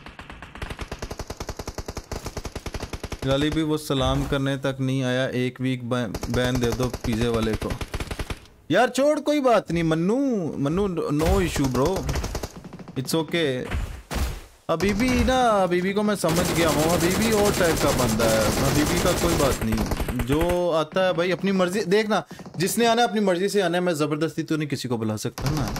लाली भी वो सलाम करने तक नहीं आया, एक वीक बैन दे दो पिज़्ज़े वाले को। यार छोड़, कोई बात नहीं Mannu, Mannu no issue bro, it's okay. हबीबी ना, हबीबी को मैं समझ गया हूँ, हबीबी और टाइप का बंदा है, हबीबी का कोई बात नहीं, जो आता है भाई अपनी मर्जी। देखना जिसने आना है अपनी मर्जी से आना है, मैं ज़बरदस्ती तो नहीं किसी को बुला सकता ना।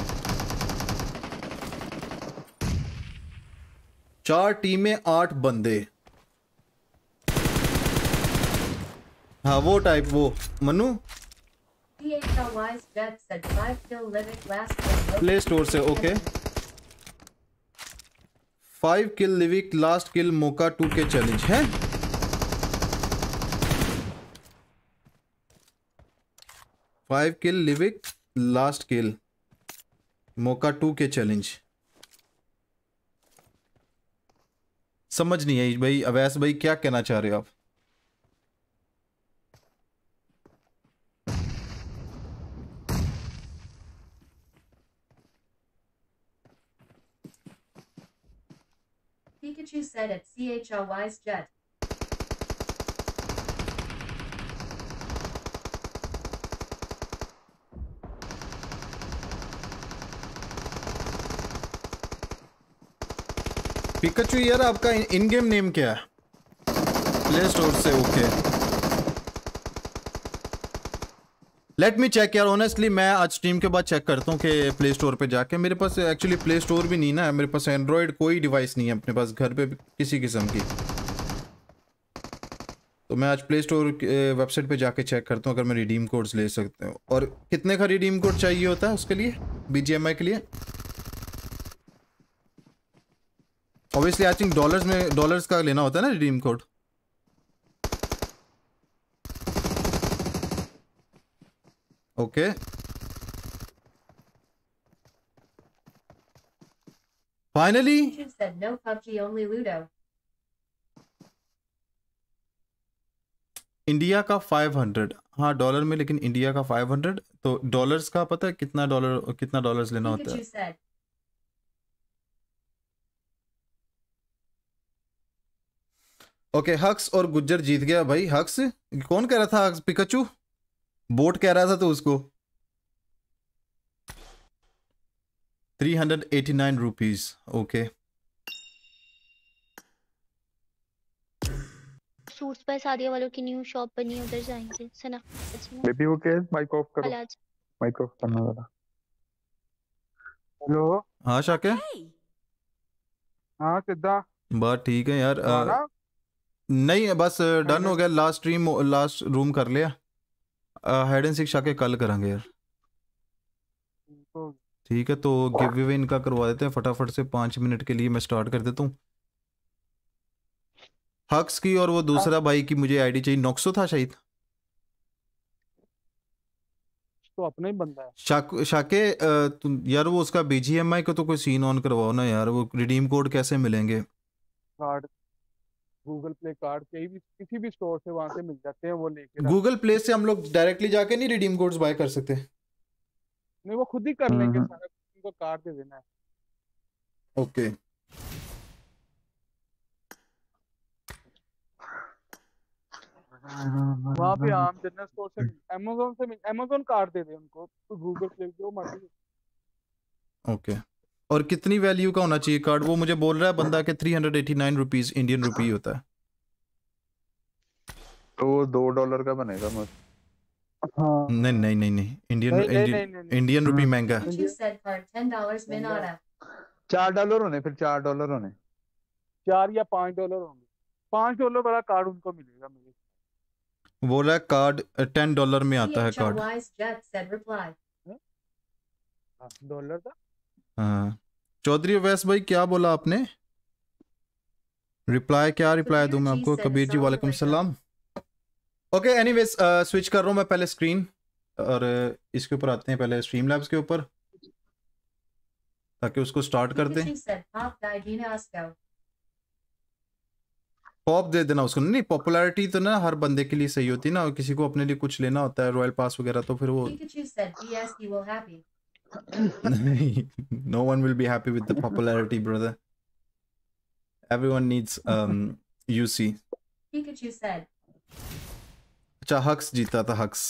चार टीमें आठ बंदे, हाँ वो टाइप, वो मनु प्ले स्टोर से, ओके। फाइव किल लिविक लास्ट किल मोका टू के चैलेंज है। फाइव किल लिविक लास्ट किल मोका टू के चैलेंज। समझ नहीं आई भाई, अवैस भाई क्या कहना चाह रहे हो आप? Pikachu said at C H L Y's jet. Pikachu यार आपका इन गेम नेम क्या है? प्ले स्टोर से ओके। लेट मी चेक यार, ऑनेस्टली मैं आज स्ट्रीम के बाद चेक करता हूँ कि प्ले स्टोर पे जाके। मेरे पास एक्चुअली प्ले स्टोर भी नहीं ना है, मेरे पास एंड्रॉयड कोई डिवाइस नहीं है अपने पास घर पे किसी किस्म की। तो मैं आज प्ले स्टोर वेबसाइट पे जाके चेक करता हूँ अगर मैं रिडीम कोड्स ले सकते हो। और कितने का रिडीम कोड चाहिए होता है उसके लिए, बीजीएमआई के लिए? ऑब्वियसली आई थिंक डॉलर्स में, डॉलर्स का लेना होता है ना redeem code. Okay finally Pikachu said no P U B G, only Ludo. India का फाइव हंड्रेड, हाँ डॉलर में, लेकिन इंडिया का फाइव हंड्रेड। तो डॉलर्स का पता है कितना डॉलर, कितना डॉलर्स लेना होता है? Pikachu said. ओके हक्स और गुज्जर जीत गया भाई। हक्स कौन कह रहा था? हक्स पिकाचू बोट कह रहा था तो उसको three hundred eighty nine rupees. Okay सूट्स पर सादिया वालों की न्यू शॉप बनी है, उधर जाएंगे सना। अच्छा बेबी वो क्या है? माइक ऑफ करो, कल आज माइक ऑफ करना जरा। हेलो हाँ शाके, हाँ किदा बात ठीक है यार। आ, ना नहीं बस डन हो गया, लास्ट स्ट्रीम लास्ट रूम कर लिया। हाइड एंड सीक शाके कल करेंगे यार। तो ठीक है तो गिव अवे इनका करवा देते हैं फटाफट से, पाँच मिनट के लिए मैं स्टार्ट कर देता हूँ। हक्स की और वो दूसरा भाई की मुझे आईडी चाहिए, नॉक्सो था शायद। तो अपना ही बंदा है। शाक, शाके अ, तुम यार वो उसका बीजीएमआई का तो कोई सीन ऑन करवाओ ना यार, वो रिडीम कोड कैसे मिलेंगे? कार्ड गूगल प्ले कार्ड कहीं भी किसी भी स्टोर से वहां से मिल जाते हैं, वो लेके रख- गूगल प्ले से हम लोग डायरेक्टली जाके नहीं रिडीम कोड्स बाय कर सकते? नहीं वो खुद ही कर लेंगे सारा, उनको कार्ड दे देना है। ओके वहाँ पे आम जनरल स्टोर से अमेजोन से अमेजोन कार्ड दे दे उनको, तो गूगल प्ले जो मर्जी। ओके और कितनी वैल्यू का होना चाहिए कार्ड? वो मुझे बोल रहा है बंदा के three hundred eighty nine rupees Indian rupee होता है। तो दो डॉलर का बनेगा मुझे। हाँ नहीं नहीं नहीं नहीं इंडियन नहीं, नहीं, नहीं, इंडियन नहीं, नहीं। इंडियन रुपी महंगा है। Pikachu said card ten dollars Minata. चार डॉलर होने, फिर चार डॉलर होने, चार या पाँच डॉलर होंगे। पाँच डॉलर वाला कार्ड उनको मिलेगा मेरे। बोल रहा है कार्ड टेन डॉलर में आता है card. Thly's Jet said reply. हाँ, डॉलर का। हाँ चौधरी अवैस भाई क्या बोला आपने? रिप्लाई क्या रिप्लाई दूं मैं आपको? कबीर जी वालेकुम सलाम। ओके एनीवेज स्विच कर रहा हूँ मैं पहले स्क्रीन, और इसके ऊपर आते हैं पहले स्ट्रीम लैब्स के ऊपर ताकि उसको स्टार्ट कर दें। Pikachu said pop Divina Usco. Pop दे देना उसको। नहीं पॉपुलैरिटी तो ना हर बंदे के लिए सही होती है ना, और किसी को अपने लिए कुछ लेना होता है रॉयल पास वगैरह तो फिर वो Pikachu said B S he will happy. no one will be happy with the popularity brother, everyone needs um U C. Pikachu said. अच्छा हक्स जीता था। हक्स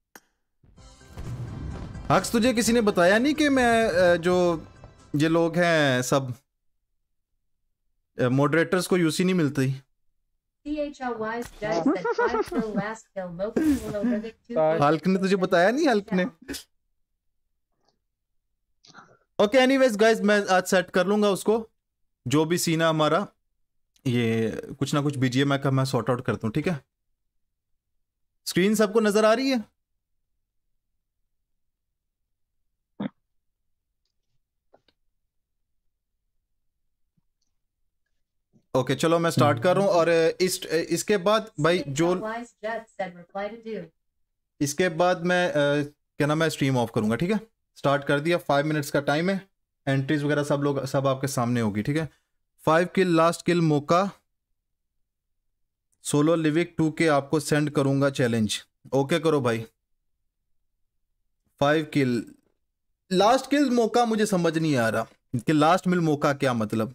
हक्स तुझे किसी ने बताया नहीं कि मैं जो ये लोग हैं सब मॉडरेटर्स को यूसी नहीं मिलती? Thly's Jet said five kill last kill Moku Polo Riddick two. Hulk ने तुझे बताया नहीं? हल्क ने ओके एनीवेज गाइस मैं आज सेट कर लूंगा उसको, जो भी सीन है हमारा, ये कुछ ना कुछ बीजीएमआई का मैं सॉर्ट आउट करता हूँ। ठीक है स्क्रीन सबको नजर आ रही है? ओके okay, चलो मैं स्टार्ट कर रहा हूँ। और इस इसके बाद भाई जो Thly's Jet said reply to do. इसके बाद मैं अ, क्या नाम है स्ट्रीम ऑफ करूंगा। ठीक है स्टार्ट कर दिया, फाइव मिनट्स का टाइम है, एंट्रीज वगैरह सब लोग सब आपके सामने होगी। ठीक है फाइव किल लास्ट किल मौका सोलो लिविक टू के आपको सेंड करूंगा चैलेंज। ओके करो भाई। फाइव किल लास्ट किल मौका मुझे समझ नहीं आ रहा कि लास्ट मिल मौका क्या मतलब?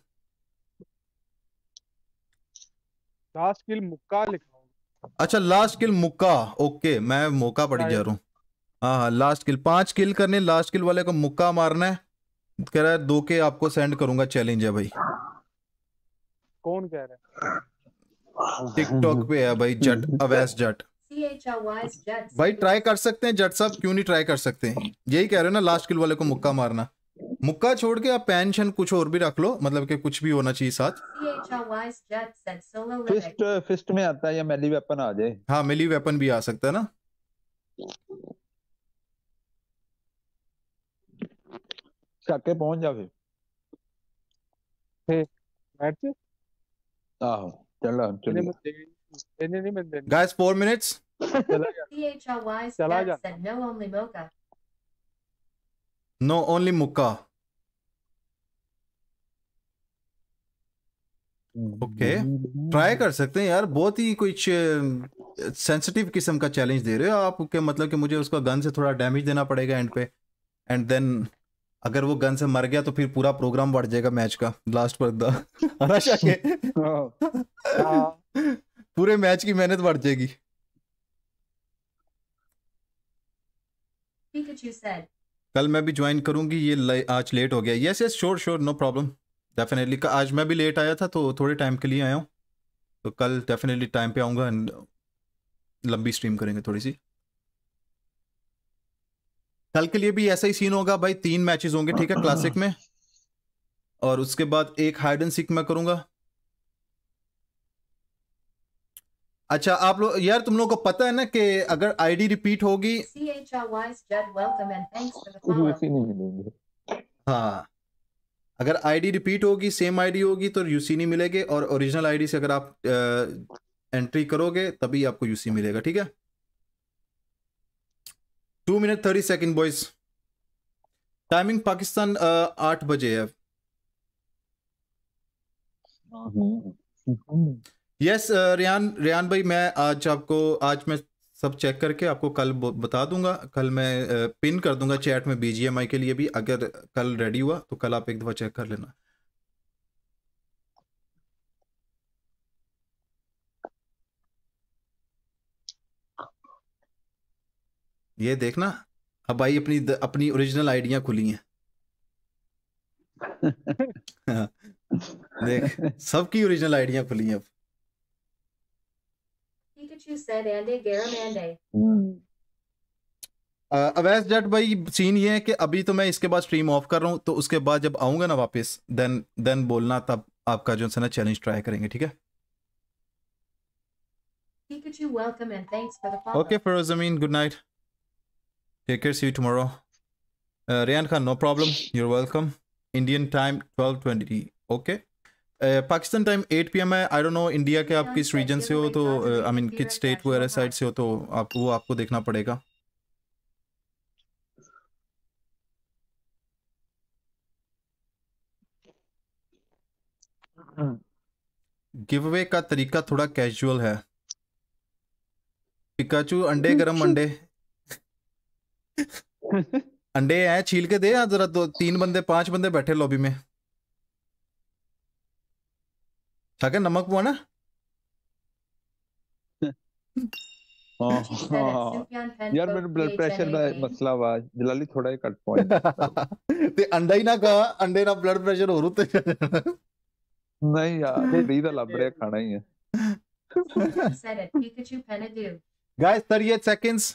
लास्ट किल मुक्का लिखा होगा। अच्छा लास्ट किल मुक्का, ओके मैं मौका पड़ी जा रहा हूँ। हाँ हाँ लास्ट किल, पांच किल करने, लास्ट किल वाले को मुक्का मारना है। कह रहा है दो के आपको सेंड करूंगा चैलेंज है भाई। कौन कह रहा है? टिकटॉक पे है भाई, Jatt Awais Jatt. C H L Y's Jets. भाई ट्राई कर सकते हैं जट साहब, क्यों नहीं ट्राई कर सकते हैं? यही कह रहे हो ना, लास्ट किल वाले को मुक्का मारना। मुक्का छोड़ के आप पेंशन कुछ और भी रख लो, मतलब कि कुछ भी होना चाहिए साथ। C H L Y's Jets said solo living. First first में आता है या मेली वेपन आ जाए। हाँ मिली वेपन भी आ सकता है ना। शाके पहुंच जा फिर। मैच आहो चलो इन्हें चलिए। मत दे, इन्हें नहीं मिल देनी। Guys four minutes. चला जा। C H L Y's चला Jets जा। said no only Mocha. No only मुक्का। ओके ट्राई कर सकते हैं यार, बहुत ही कुछ सेंसिटिव किस्म का चैलेंज दे रहे हो आप, के मतलब कि मुझे उसका गन से थोड़ा डैमेज देना पड़ेगा एंड पे, एंड देन अगर वो गन से मर गया तो फिर पूरा प्रोग्राम बढ़ जाएगा मैच का, लास्ट पर द हराशा के हाँ। पूरे मैच की मेहनत बढ़ जाएगी। Pikachu said. कल मैं भी ज्वाइन करूंगी, ये ले- आज लेट हो गया। Yes yes sure sure no problem definitely. आज मैं भी लेट आया था तो थोड़े टाइम के लिए आया हूँ, तो कल डेफिनेटली टाइम पे आऊँगा एंड लंबी स्ट्रीम करेंगे थोड़ी सी। कल के लिए भी ऐसा ही सीन होगा भाई, तीन मैचेस होंगे ठीक है क्लासिक में, और उसके बाद एक हाइड एंड सीक मैं करूंगा। अच्छा आप लोग यार, तुम लोगों को पता है ना कि अगर आईडी रिपीट होगी, C H L Y's Judd, welcome and thanks for the follow. UC नहीं मिलेंगे। हाँ अगर आईडी रिपीट होगी, सेम आईडी होगी तो यूसी नहीं मिलेगी, और ओरिजिनल आईडी से अगर आप एंट्री करोगे तभी आपको यूसी मिलेगा, ठीक है। Two minute thirty second boys. Timing Pakistan आठ बजे है। यस रियान रियान भाई, मैं आज आपको आज मैं सब चेक करके आपको कल ब- बता दूंगा। कल मैं पिन कर दूंगा चैट में बीजीएमआई के लिए भी, अगर कल रेडी हुआ तो कल आप एक दफ़ा चेक कर लेना। ये देखना अब भाई अपनी अपनी ओरिजिनल आइडियाँ खुली हैं। देख सबकी ओरिजिनल आइडियाँ खुली हैं अब। Pikachu said Ande Garamande. Awais जट भाई सीन ये है कि अभी तो मैं इसके बाद स्ट्रीम ऑफ कर रहा हूँ, तो उसके बाद जब आऊंगा ना वापस, देन देन बोलना, तब आपका जो है ना चैलेंज ट्राई करेंगे, ठीक है। Pikachu, welcome and thanks for the follow. Okay Firoz Amin, good night, take care, see you tomorrow. Riyan Khan no problem, you're welcome. Indian time twelve twenty, okay. Pakistan time eight P M है। आई डोंट नो इंडिया के आप किस reason से हो, तो I mean किस state वगैरह side से हो, तो आप वो आपको देखना पड़ेगा। गिव अवे का तरीका थोड़ा कैजुअल है। पिकाचू अंडे गरम अंडे अंडे हैं, छील के दे यहाँ जरा, दो तीन बंदे पांच बंदे बैठे लॉबी में। छाके नमक पुआ ना। Pikachu said at Sufyan Pen यार मेरे ब्लड प्रेशर का मसला वा जलाली थोड़ा ही कट पॉइंट ते अंडा ही ना खा, अंडे ना ब्लड प्रेशर हो रुते नहीं यार फ्री ਦਾ ਲੱਭ ਰਿਹਾ ਖਾਣਾ ਹੀ ਹੈ। Pikachu said at Pikachu Penadu. Guys, thirty-eight seconds.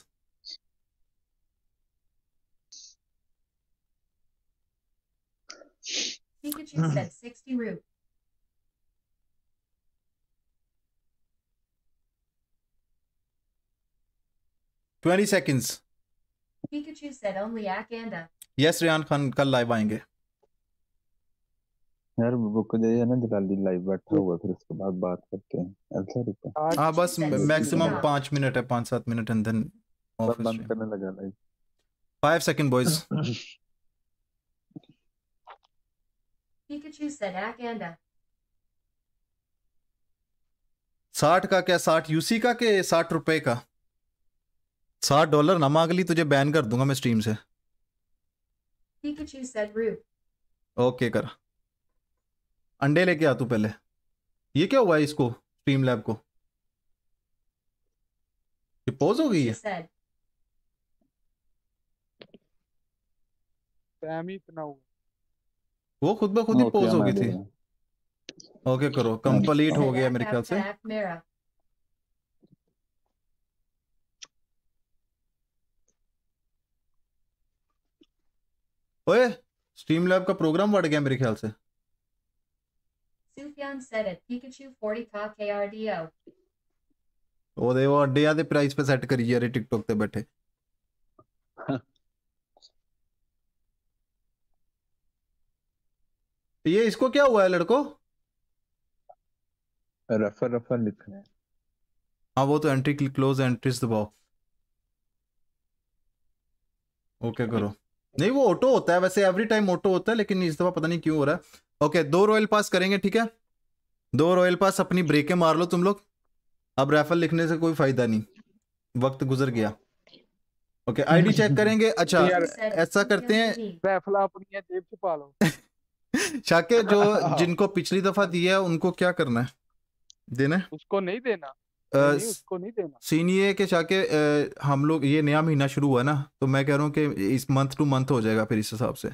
Pikachu said sixty root. twenty seconds. Pikachu said only Akanda. Yes, Riyan Khan कल लाइव आएंगे। यार बुक दे है ना जलाली लाइव बैठा हुआ, फिर उसके बाद बात करते हैं। ऐसा रुका हाँ बस Pikachu said मैक्सिमम sixty पाँच मिनट है, पाँच सात मिनट एंड देन ऑफ बंद करने लगा live. Five second boys. Pikachu said Akanda. साठ का क्या, साठ यूसी का के साठ रुपए का? साठ डॉलर ना मांग ली, तुझे बैन कर दूंगा मैं स्ट्रीम से। Pikachu said root. ओके कर, अंडे लेके आ तू पहले। ये क्या हुआ है इसको, स्ट्रीम लैब को? ये पॉज हो गई है। Pikachu said. स्पैम ही इतना हुआ। वो खुद ब खुद ही ओके, पॉज हो मैं गई दे थी। रहा हूँ। ओके करो, कंप्लीट हो गया मेरे ख्याल से। Mera. ओए स्ट्रीम लैब का प्रोग्राम बढ़ गया मेरे ख्याल से। Sufyan said it. Pikachu forty ka K R D O. ਉਹ ਦੇ ਉਹ ਅੱਡਿਆਂ ਦੇ ਪ੍ਰਾਈਸ पे सेट करी जा रहे टिकटॉक पे बैठे। ये इसको क्या हुआ है लड़को? रेफर रेफर लिखना है। हाँ वो तो एंट्री क्लोज एंट्रीज दबाओ। ओके करो। नहीं वो ऑटो होता है वैसे, एवरी टाइम ऑटो होता है, लेकिन इस दफा पता नहीं क्यों हो रहा है। ओके दो रॉयल पास करेंगे, ठीक है? दो रॉयल पास अपनी ब्रेकें मार लो तुम लोग। अब रेफर लिखने से कोई फायदा नहीं, वक्त गुजर गया। ओके आईडी चेक करेंगे। अच्छा ऐसा करते हैं, रैफल अपनी है जेब छुपा लो। शाके जो जिनको पिछली दफा दिया है उनको क्या करना है? देना है? उसको नहीं देना। अ, नहीं, नहीं, उसको नहीं देना। सीन ये है कि शाके अ, हम लोग ये नया महीना शुरू हुआ ना, तो मैं कह रहा हूँ कि इस मंथ टू मंथ हो जाएगा फिर इस हिसाब से।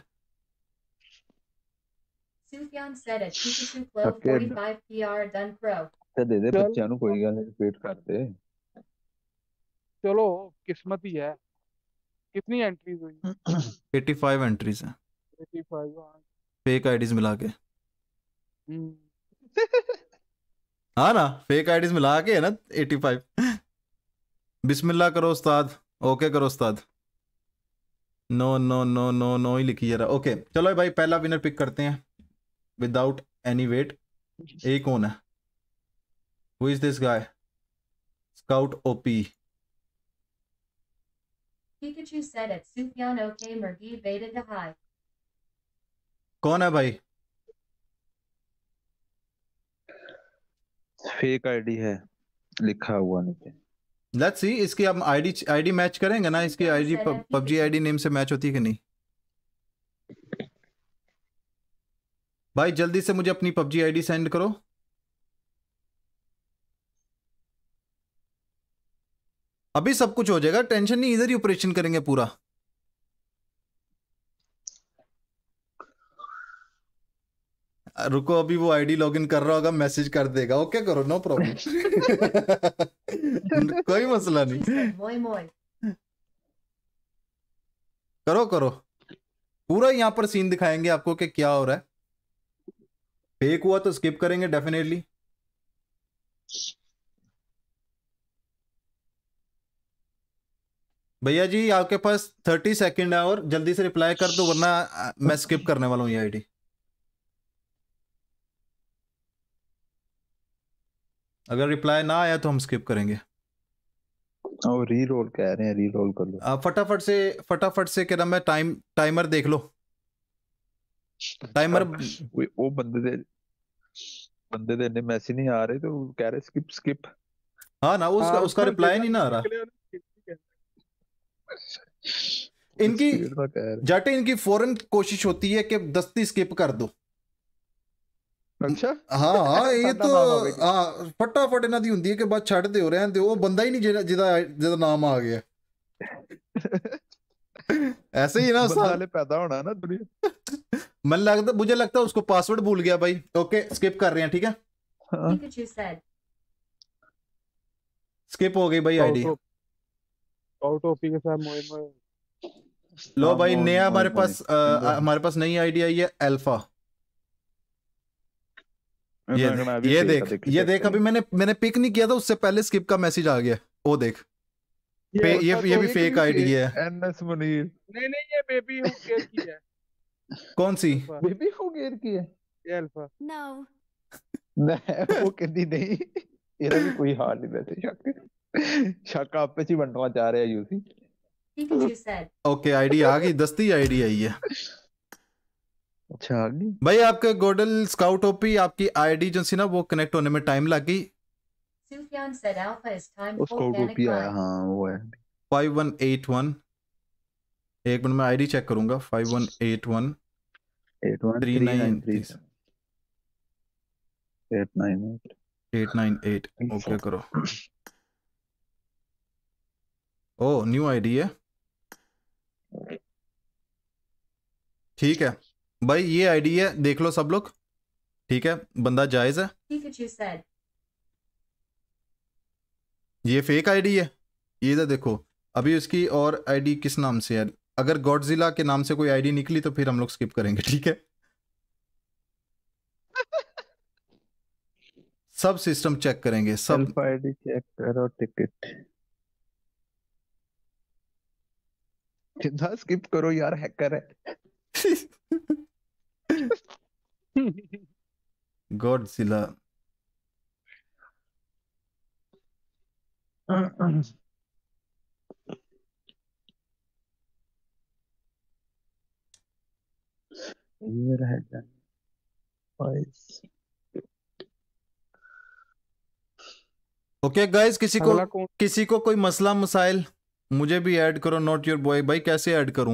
Sufyan said it. Pikachu Club forty-five P R done pro. ਤੇ ਦੇ ਦੇ चल। ਬੱਚਿਆਂ ਨੂੰ, ਕੋਈ ਗੱਲ ਨਹੀਂ, ਰਿਪੀਟ कर दे। चलो किस्मत ही है। कितनी एंट्रीज हुई? पचासी एंट्रीज हैं पचासी। फेक आईडीज मिला के। हम्म हाँ ना, फेक आईडीज मिला के है ना पचासी। बिस्मिल्लाह करो उस्ताद। ओके करो उस्ताद। No no no no no ही लिखी जा रहा। ओके चलो भाई पहला विनर पिक करते हैं विदाउट एनी वेट। ए कौन है? Who is this guy? Scout OP. Pikachu said it. Sufyan okay. Mergi beta to high. कौन है भाई? फेक आईडी है लिखा हुआ नीचे। लेट्स सी इसकी हम आईडी आईडी मैच करेंगे ना। इसकी आईडी पबजी आईडी नेम से मैच होती है कि नहीं? भाई जल्दी से मुझे अपनी पबजी आईडी सेंड करो। अभी सब कुछ हो जाएगा, टेंशन नहीं, इधर ही ऑपरेशन करेंगे पूरा। रुको अभी वो आईडी लॉगिन कर रहा होगा, मैसेज कर देगा। ओके करो, नो प्रॉब्लम। कोई मसला नहीं। Moi moi. करो करो, पूरा यहाँ पर सीन दिखाएंगे आपको कि क्या हो रहा है। फेक हुआ तो स्किप करेंगे डेफिनेटली। भैया जी आपके पास थर्टी सेकंड है और जल्दी से रिप्लाई कर दो, वरना मैं स्किप करने वाला हूँ ये आईडी। अगर रिप्लाई ना आया तो हम स्किप करेंगे। और री रोल कह रहे हैं, री रोल कर लो। आप फटाफट से फटाफट से क्या नाम है, टाइम टाइमर देख लो। टाइमर वो वो बंदे दे बंदे दे ने मैसेज नहीं आ रहे तो कह रहे स्किप स्किप। हाँ ना, उसका हाँ, उसका उसका रिप्लाई नहीं ना आ रहा। इनकी स्पीड तो कह रहे। जाटे इनकी फौरन कोशिश होती है कि दस्ती स्किप कर दो। अच्छा हाँ हाँ ये साਡਾ तो ਨਾਮ ਹੋਵੇਗੀ। हाँ फटाफट ਇਹਨਾਂ ਦੀ ਹੁੰਦੀ ਹੈ ਕਿ ਬਸ ਛੱਡ ਦਿਓ, ਰਹਿਣ ਦਿਓ। ਉਹ ਬੰਦਾ ਹੀ ਨਹੀਂ ਜਿਹਦਾ ਜਿਹਦਾ ਜਿਹਦਾ ਨਾਮ ਆ ਗਿਆ। ऐसे ही ना बंदा साल हले पैदा होना ना दुनिया। मन लगता मुझे लगता है उसको पासवर्ड भूल गया भाई। ओके स्किप कर रहे हैं, ठीक है? हाँ। Pikachu said. स्किप हो गई भाई आईडी। टोपी के साथ मोए मोए। लो हाँ, भाई मोए- नया मोए- हमारे मोए- पास अ, हमारे पास नई आईडी आई है अल्फा। ये मैं अभी ये देखा, देख देखी, ये देखी। देख अभी मैंने मैंने पिक नहीं किया था, उससे पहले स्किप का मैसेज आ गया। वो देख पे, ये ये भी फेक आईडी है। एनएस मुनीर नहीं नहीं ये बेबी हूँ केयर की है। कौन सी? बेबी हो गेर की है। ये अल्फा। No. नहीं वो कहती नहीं, ਇਹਦਾ ਵੀ ਕੋਈ ਹਾਲ ਨਹੀਂ ਵੈਸੇ। ਸ਼ੱਕ ਸ਼ੱਕ ਆਪੇ ਚ ਹੀ ਵੰਡਣਾ ਚਾਹ ਰਿਹਾ UC. Pikachu said. Okay ID आ गई, दस्ती आईडी आई है अच्छा आ गई। भाई। आपके गोडल स्काउट ओपी आपकी आईडी जो सी ना वो कनेक्ट होने में टाइम लग गई। Sufyan said alpha is time उसको full panic ओटीपी आया। buy. हाँ वो है। Five one eight one. एक मिनट में आईडी चेक करूंगा। Five one eight one eight one three three nine nine three eight nine eight eight nine eight. Okay करो। ओ न्यू आईडी है, ठीक है भाई। ये आईडी है, देख लो सब लोग। ठीक है, बंदा जायज है। Pikachu said. ये फेक आईडी है, ये इधर देखो। अभी उसकी और आईडी किस नाम से है? अगर गॉडजिला के नाम से कोई आईडी निकली तो फिर हम लोग स्किप करेंगे, ठीक है? सब सिस्टम चेक करेंगे, सब। अल्फा आईडी चेक करो, टिकट कितना स्किप करो यार, हैकर है। गॉडजिला ये रहा गाइस। ओके गाइस, किसी को अगला कौन? किसी को कोई मसला मसाइल, मुझे भी ऐड करो। नॉट योर बॉय भाई, कैसे ऐड करूं?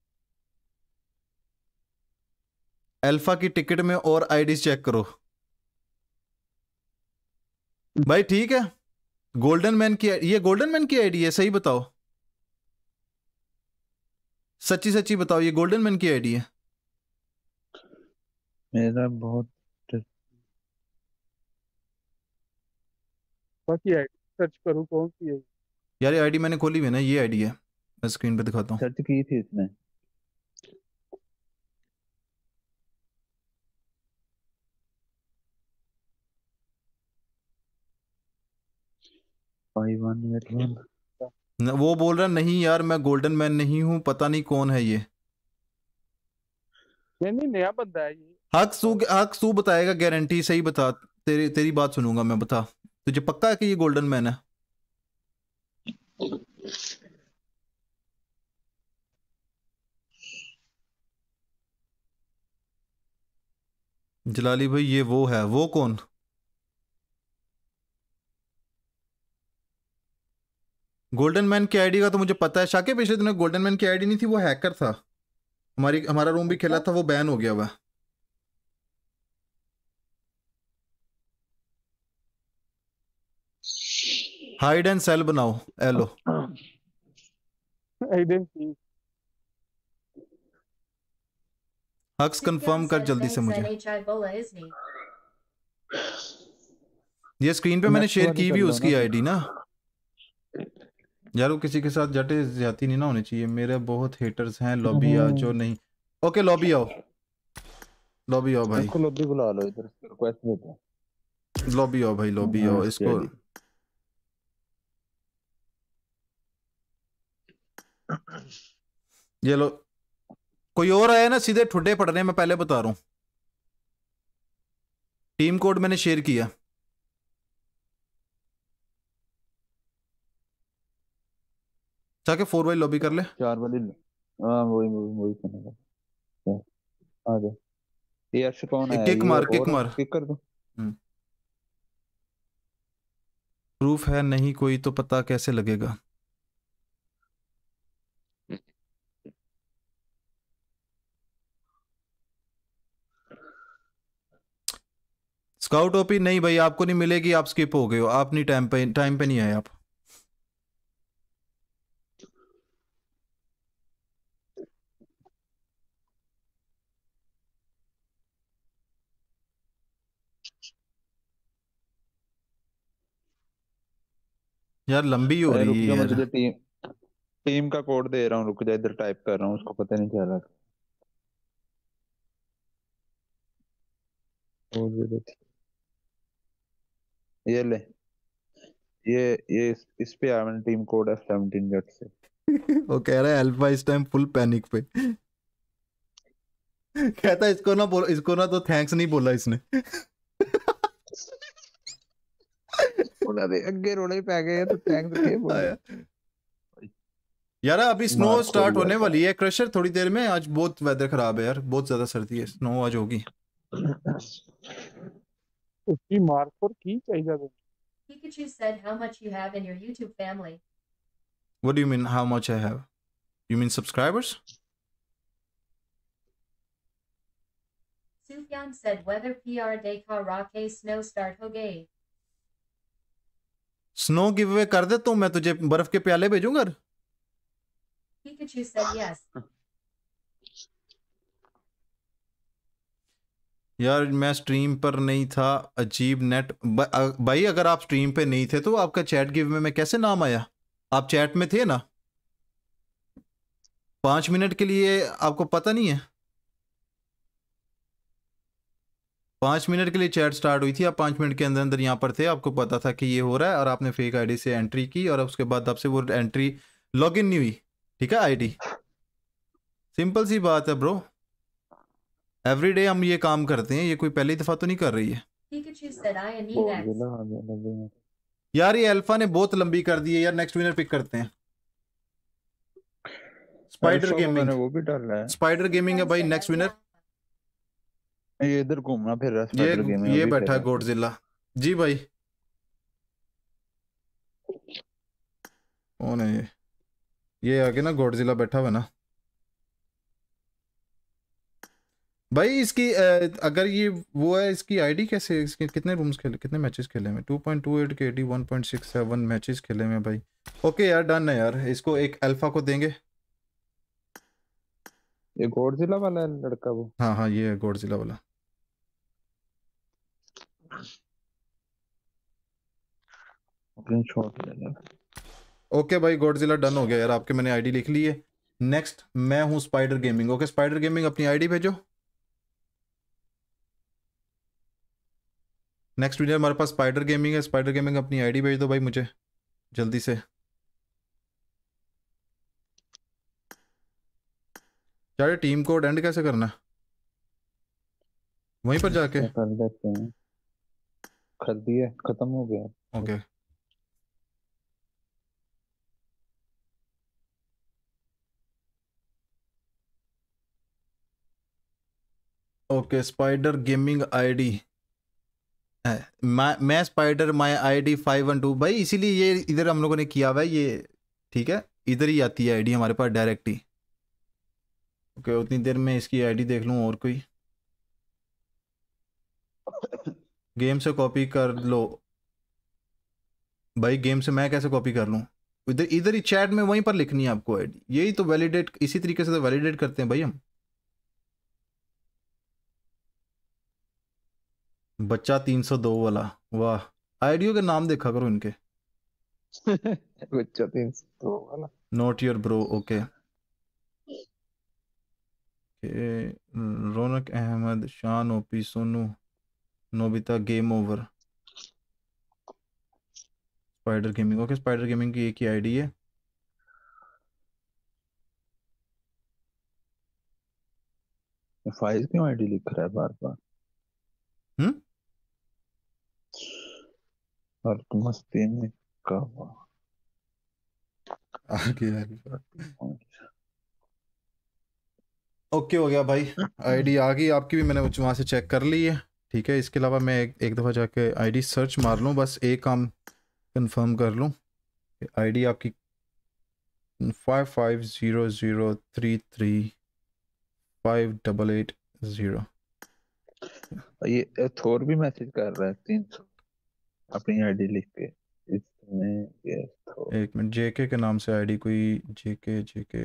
अल्फा की टिकट में और आईडीज चेक करो भाई, ठीक है? गोल्डन मैन की, ये गोल्डन मैन की आईडी है, सही बताओ, सच्ची सच्ची बताओ, ये गोल्डन मैन की आईडी है? मेरा बहुत बाकी है, सर्च करूँ कौन सी है? यार ये आईडी मैंने खोली हुई है ना, ये आईडी है, मैं स्क्रीन पे दिखाता हूँ। सर्च की थी इसने। फाइव वन एट वन न- वो बोल रहा नहीं यार, मैं गोल्डन मैन नहीं हूँ, पता नहीं कौन है ये। नहीं नहीं, नया बंदा है ये। हक सू हक सू बताएगा, गारंटी, सही बता, तेरी तेरी बात सुनूंगा मैं, बता तुझे पक्का है कि ये गोल्डन मैन है? जलाली भाई ये वो है, वो कौन? गोल्डन मैन की आईडी का तो मुझे पता है शाके, पिछले दिनों गोल्डन मैन की आईडी नहीं थी, वो हैकर था, हमारी हमारा रूम भी खेला था, वो बैन हो गया हुआ। हाइड एंड सेल बनाओ, एलो आइडेंटिटी हक्स कंफर्म Sufyan कर said जल्दी से thanks मुझे। N H I Bola isn't he? ये स्क्रीन पे मैंने नेक्स्ट शेयर वाली की कर भी लो उसकी ना। आईडी ना यार, वो किसी के साथ जटे ज्यादा नहीं ना होनी चाहिए, मेरे बहुत हेटर्स हैं, लॉबी आ जो नहीं। ओके लॉबी आओ, लॉबी आओ भाई, इसको लॉबी बुला लो, इधर रिक्वेस्ट देते हैं। लॉबी आओ भाई, लॉबी आओ। हाँ, इसको चलिए। ये लो, कोई और आया ना सीधे ठुड्डे पड़ रहे हैं, मैं पहले बता रहा हूँ। टीम कोड मैंने शेयर किया, जाके फोर वाई लॉबी कर ले। चार वाली हाँ वही वही वही करना है। आ जा, ये अर्श कौन है? किक ये मार, किक और मार। किक कर दो। प्रूफ है नहीं कोई तो पता कैसे लगेगा? स्काउट ओपी नहीं भाई, आपको नहीं मिलेगी, आप स्किप हो गए हो, आप नहीं टाइम पे टाइम पे नहीं आए आप। यार लंबी हो अरे रुक रही है जा, मैं यार। तुझे टीम टीम का कोड दे रहा हूँ, रुक जा, इधर टाइप कर रहा हूँ, उसको पता नहीं चल रहा। ये ले, ये ये इस, इस पे आया मैंने team code F seventeen jet से। वो कह रहा है अल्फा इस टाइम फुल पैनिक पे। कहता है इसको ना बोलो, इसको ना तो थैंक्स नहीं बोला इसने। ਉਹਨਾਂ ਦੇ ਅੱਗੇ ਰੋਲੇ ਪੈ ਗਏ तो थैंक्स के बोले। यार अभी स्नो मार स्टार्ट खोल होने दिया वाली है क्रशर थोड़ी देर में। आज बहुत वेदर खराब है यार, बहुत ज्यादा सर्दी है, स्नो आज होगी। उसकी मार्क और की चाहिए था। Pikachu said how much you have in your YouTube family. What do you mean how much I have? You mean subscribers? Sufyan said whether P R de ka rake snow start ho gay. Snow give away कर देता हूँ मैं तुझे, बर्फ के प्याले भेजूंगा। Pikachu said yes. यार मैं स्ट्रीम पर नहीं था, अजीब नेट। भाई अगर आप स्ट्रीम पे नहीं थे तो आपका चैट गिव में, में कैसे नाम आया? आप चैट में थे ना पाँच मिनट के लिए, आपको पता नहीं है? पाँच मिनट के लिए चैट स्टार्ट हुई थी, आप पाँच मिनट के अंदर अंदर यहाँ पर थे, आपको पता था कि ये हो रहा है और आपने फेक आईडी से एंट्री की और उसके बाद आपसे वो एंट्री लॉगिन नहीं हुई। ठीक है, आईडी सिंपल सी बात है ब्रो, एवरीडे हम ये काम करते हैं, ये कोई पहली दफा तो नहीं कर रही है। Pikachu said I am वो next. जिला आगे लगे। यार ये अल्फा ने बहुत लंबी कर दी है यार, नेक्स्ट विनर पिक करते हैं। स्पाइडर अल्फा को गेमिंग, मैंने वो भी डाला है। स्पाइडर गेमिंग है भाई Said next I winner. am. ये इधर घूमना फिर रहा ये स्पाइडर गेम में ये अभी बैठा है खेला। गॉडजिला जी भाई। कौन है ये? ये आगे ना गॉडजिला बैठा हुआ ना भाई। इसकी अ, अगर ये वो है, इसकी आईडी कैसे, इसके कितने रूम्स खेले, कितने मैचेस खेले में? Two point two eight K D, one point six seven matches खेले में भाई। ओके यार डन है यार, इसको एक अल्फा को देंगे। ये गॉडजिला वाला है लड़का वो। हाँ हाँ ये है गॉडजिला वाला। ग्रीन शॉट ले ले। ओके भाई गॉडजिला डन हो गया यार, आपके मैंने आईडी लिख ली है। नेक्स्ट मैं हूँ Spider Gaming. Okay Spider Gaming अपनी आईडी भेजो। नेक्स्ट वीडियो हमारे पास स्पाइडर गेमिंग है। स्पाइडर गेमिंग अपनी आईडी भेज दो भाई मुझे जल्दी से। क्या टीम कोड एंड कैसे करना है? वहीं पर जाके क्या कर लेते हैं, कर दिया, खत्म हो गया। Okay okay Spider Gaming ID है। मैं मैं Spider my ID five one two भाई, इसीलिए ये इधर हम लोगों ने किया हुआ है ये। ठीक है इधर ही आती है आईडी हमारे पास डायरेक्ट ही। ओके उतनी देर में इसकी आईडी देख लूँ और कोई गेम से कॉपी कर लो भाई। गेम से मैं कैसे कॉपी कर लूँ? इधर इधर ही चैट में वहीं पर लिखनी है आपको आईडी। यही तो वैलिडेट, इसी तरीके से तो वैलिडेट करते हैं भाई हम। बच्चा तीन सौ दो वाला, वाह। आईडियो के नाम देखा करो इनके। बच्चा तीन सौ वाला। Not your bro. Okay Raunak Ahmad, Shaan OP, Sonu, Nobita, game over, Spider Gaming. Okay Spider Gaming की एक ही आईडी है। फाइज क्यों आईडी लिख रहा है बार बार? हम्म और मस्ती में का आगे ओके हो गया भाई, आईडी आ गई आपकी भी, मैंने वहाँ से चेक कर ली है। ठीक है इसके अलावा मैं एक, एक दफ़ा जाके आईडी सर्च मार लूँ, बस एक काम कंफर्म कर लूँ। आईडी आपकी five five zero zero three three five double eight zero. ये थोर भी मैसेज कर रहा है तीन सौ अपनी आईडी लिख के इसमें। ये थोर एक मिनट, जेके के नाम से आईडी कोई, जेके जेके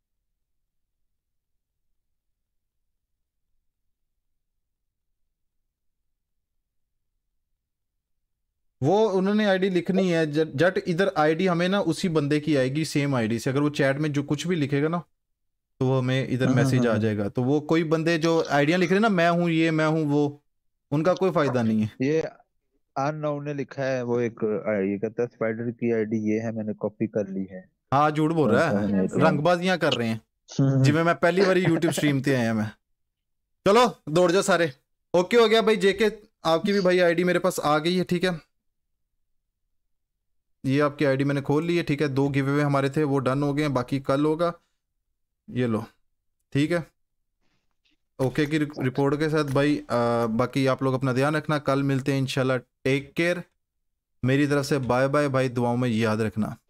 वो उन्होंने आईडी लिखनी है जट। इधर आईडी हमें ना उसी बंदे की आएगी सेम आईडी से। अगर वो चैट में जो कुछ भी लिखेगा ना तो वो हमें इधर मैसेज आ जाएगा। तो वो कोई बंदे जो आइडिया लिख रहे हैं ना, मैं हूँ ये, मैं हूँ वो, उनका कोई फायदा नहीं है। ये अननोन ने लिखा है, वो एक ये कहता है स्पाइडर की आईडी ये है, मैंने कॉपी कर ली है। हाँ झूठ बोल रहा है, रंगबाजियां कर रहे हैं जिਵੇਂ मैं पहली बार यूट्यूब स्ट्रीम पे आया मैं। चलो दौड़ जाओ सारे। ओके हो गया भाई जेके, आपकी भी भाई आईडी मेरे पास आ गई है। ठीक है ये आपकी आईडी मैंने खोल ली है। ठीक है दो गिव अवे हमारे थे वो डन हो गए हैं, बाकी कल होगा। ये लो ठीक है ओके की रिपोर्ट के साथ भाई। आ, बाकी आप लोग अपना ध्यान रखना, कल मिलते हैं इंशाल्लाह। टेक केयर, मेरी तरफ से बाय बाय भाई, दुआओं में याद रखना।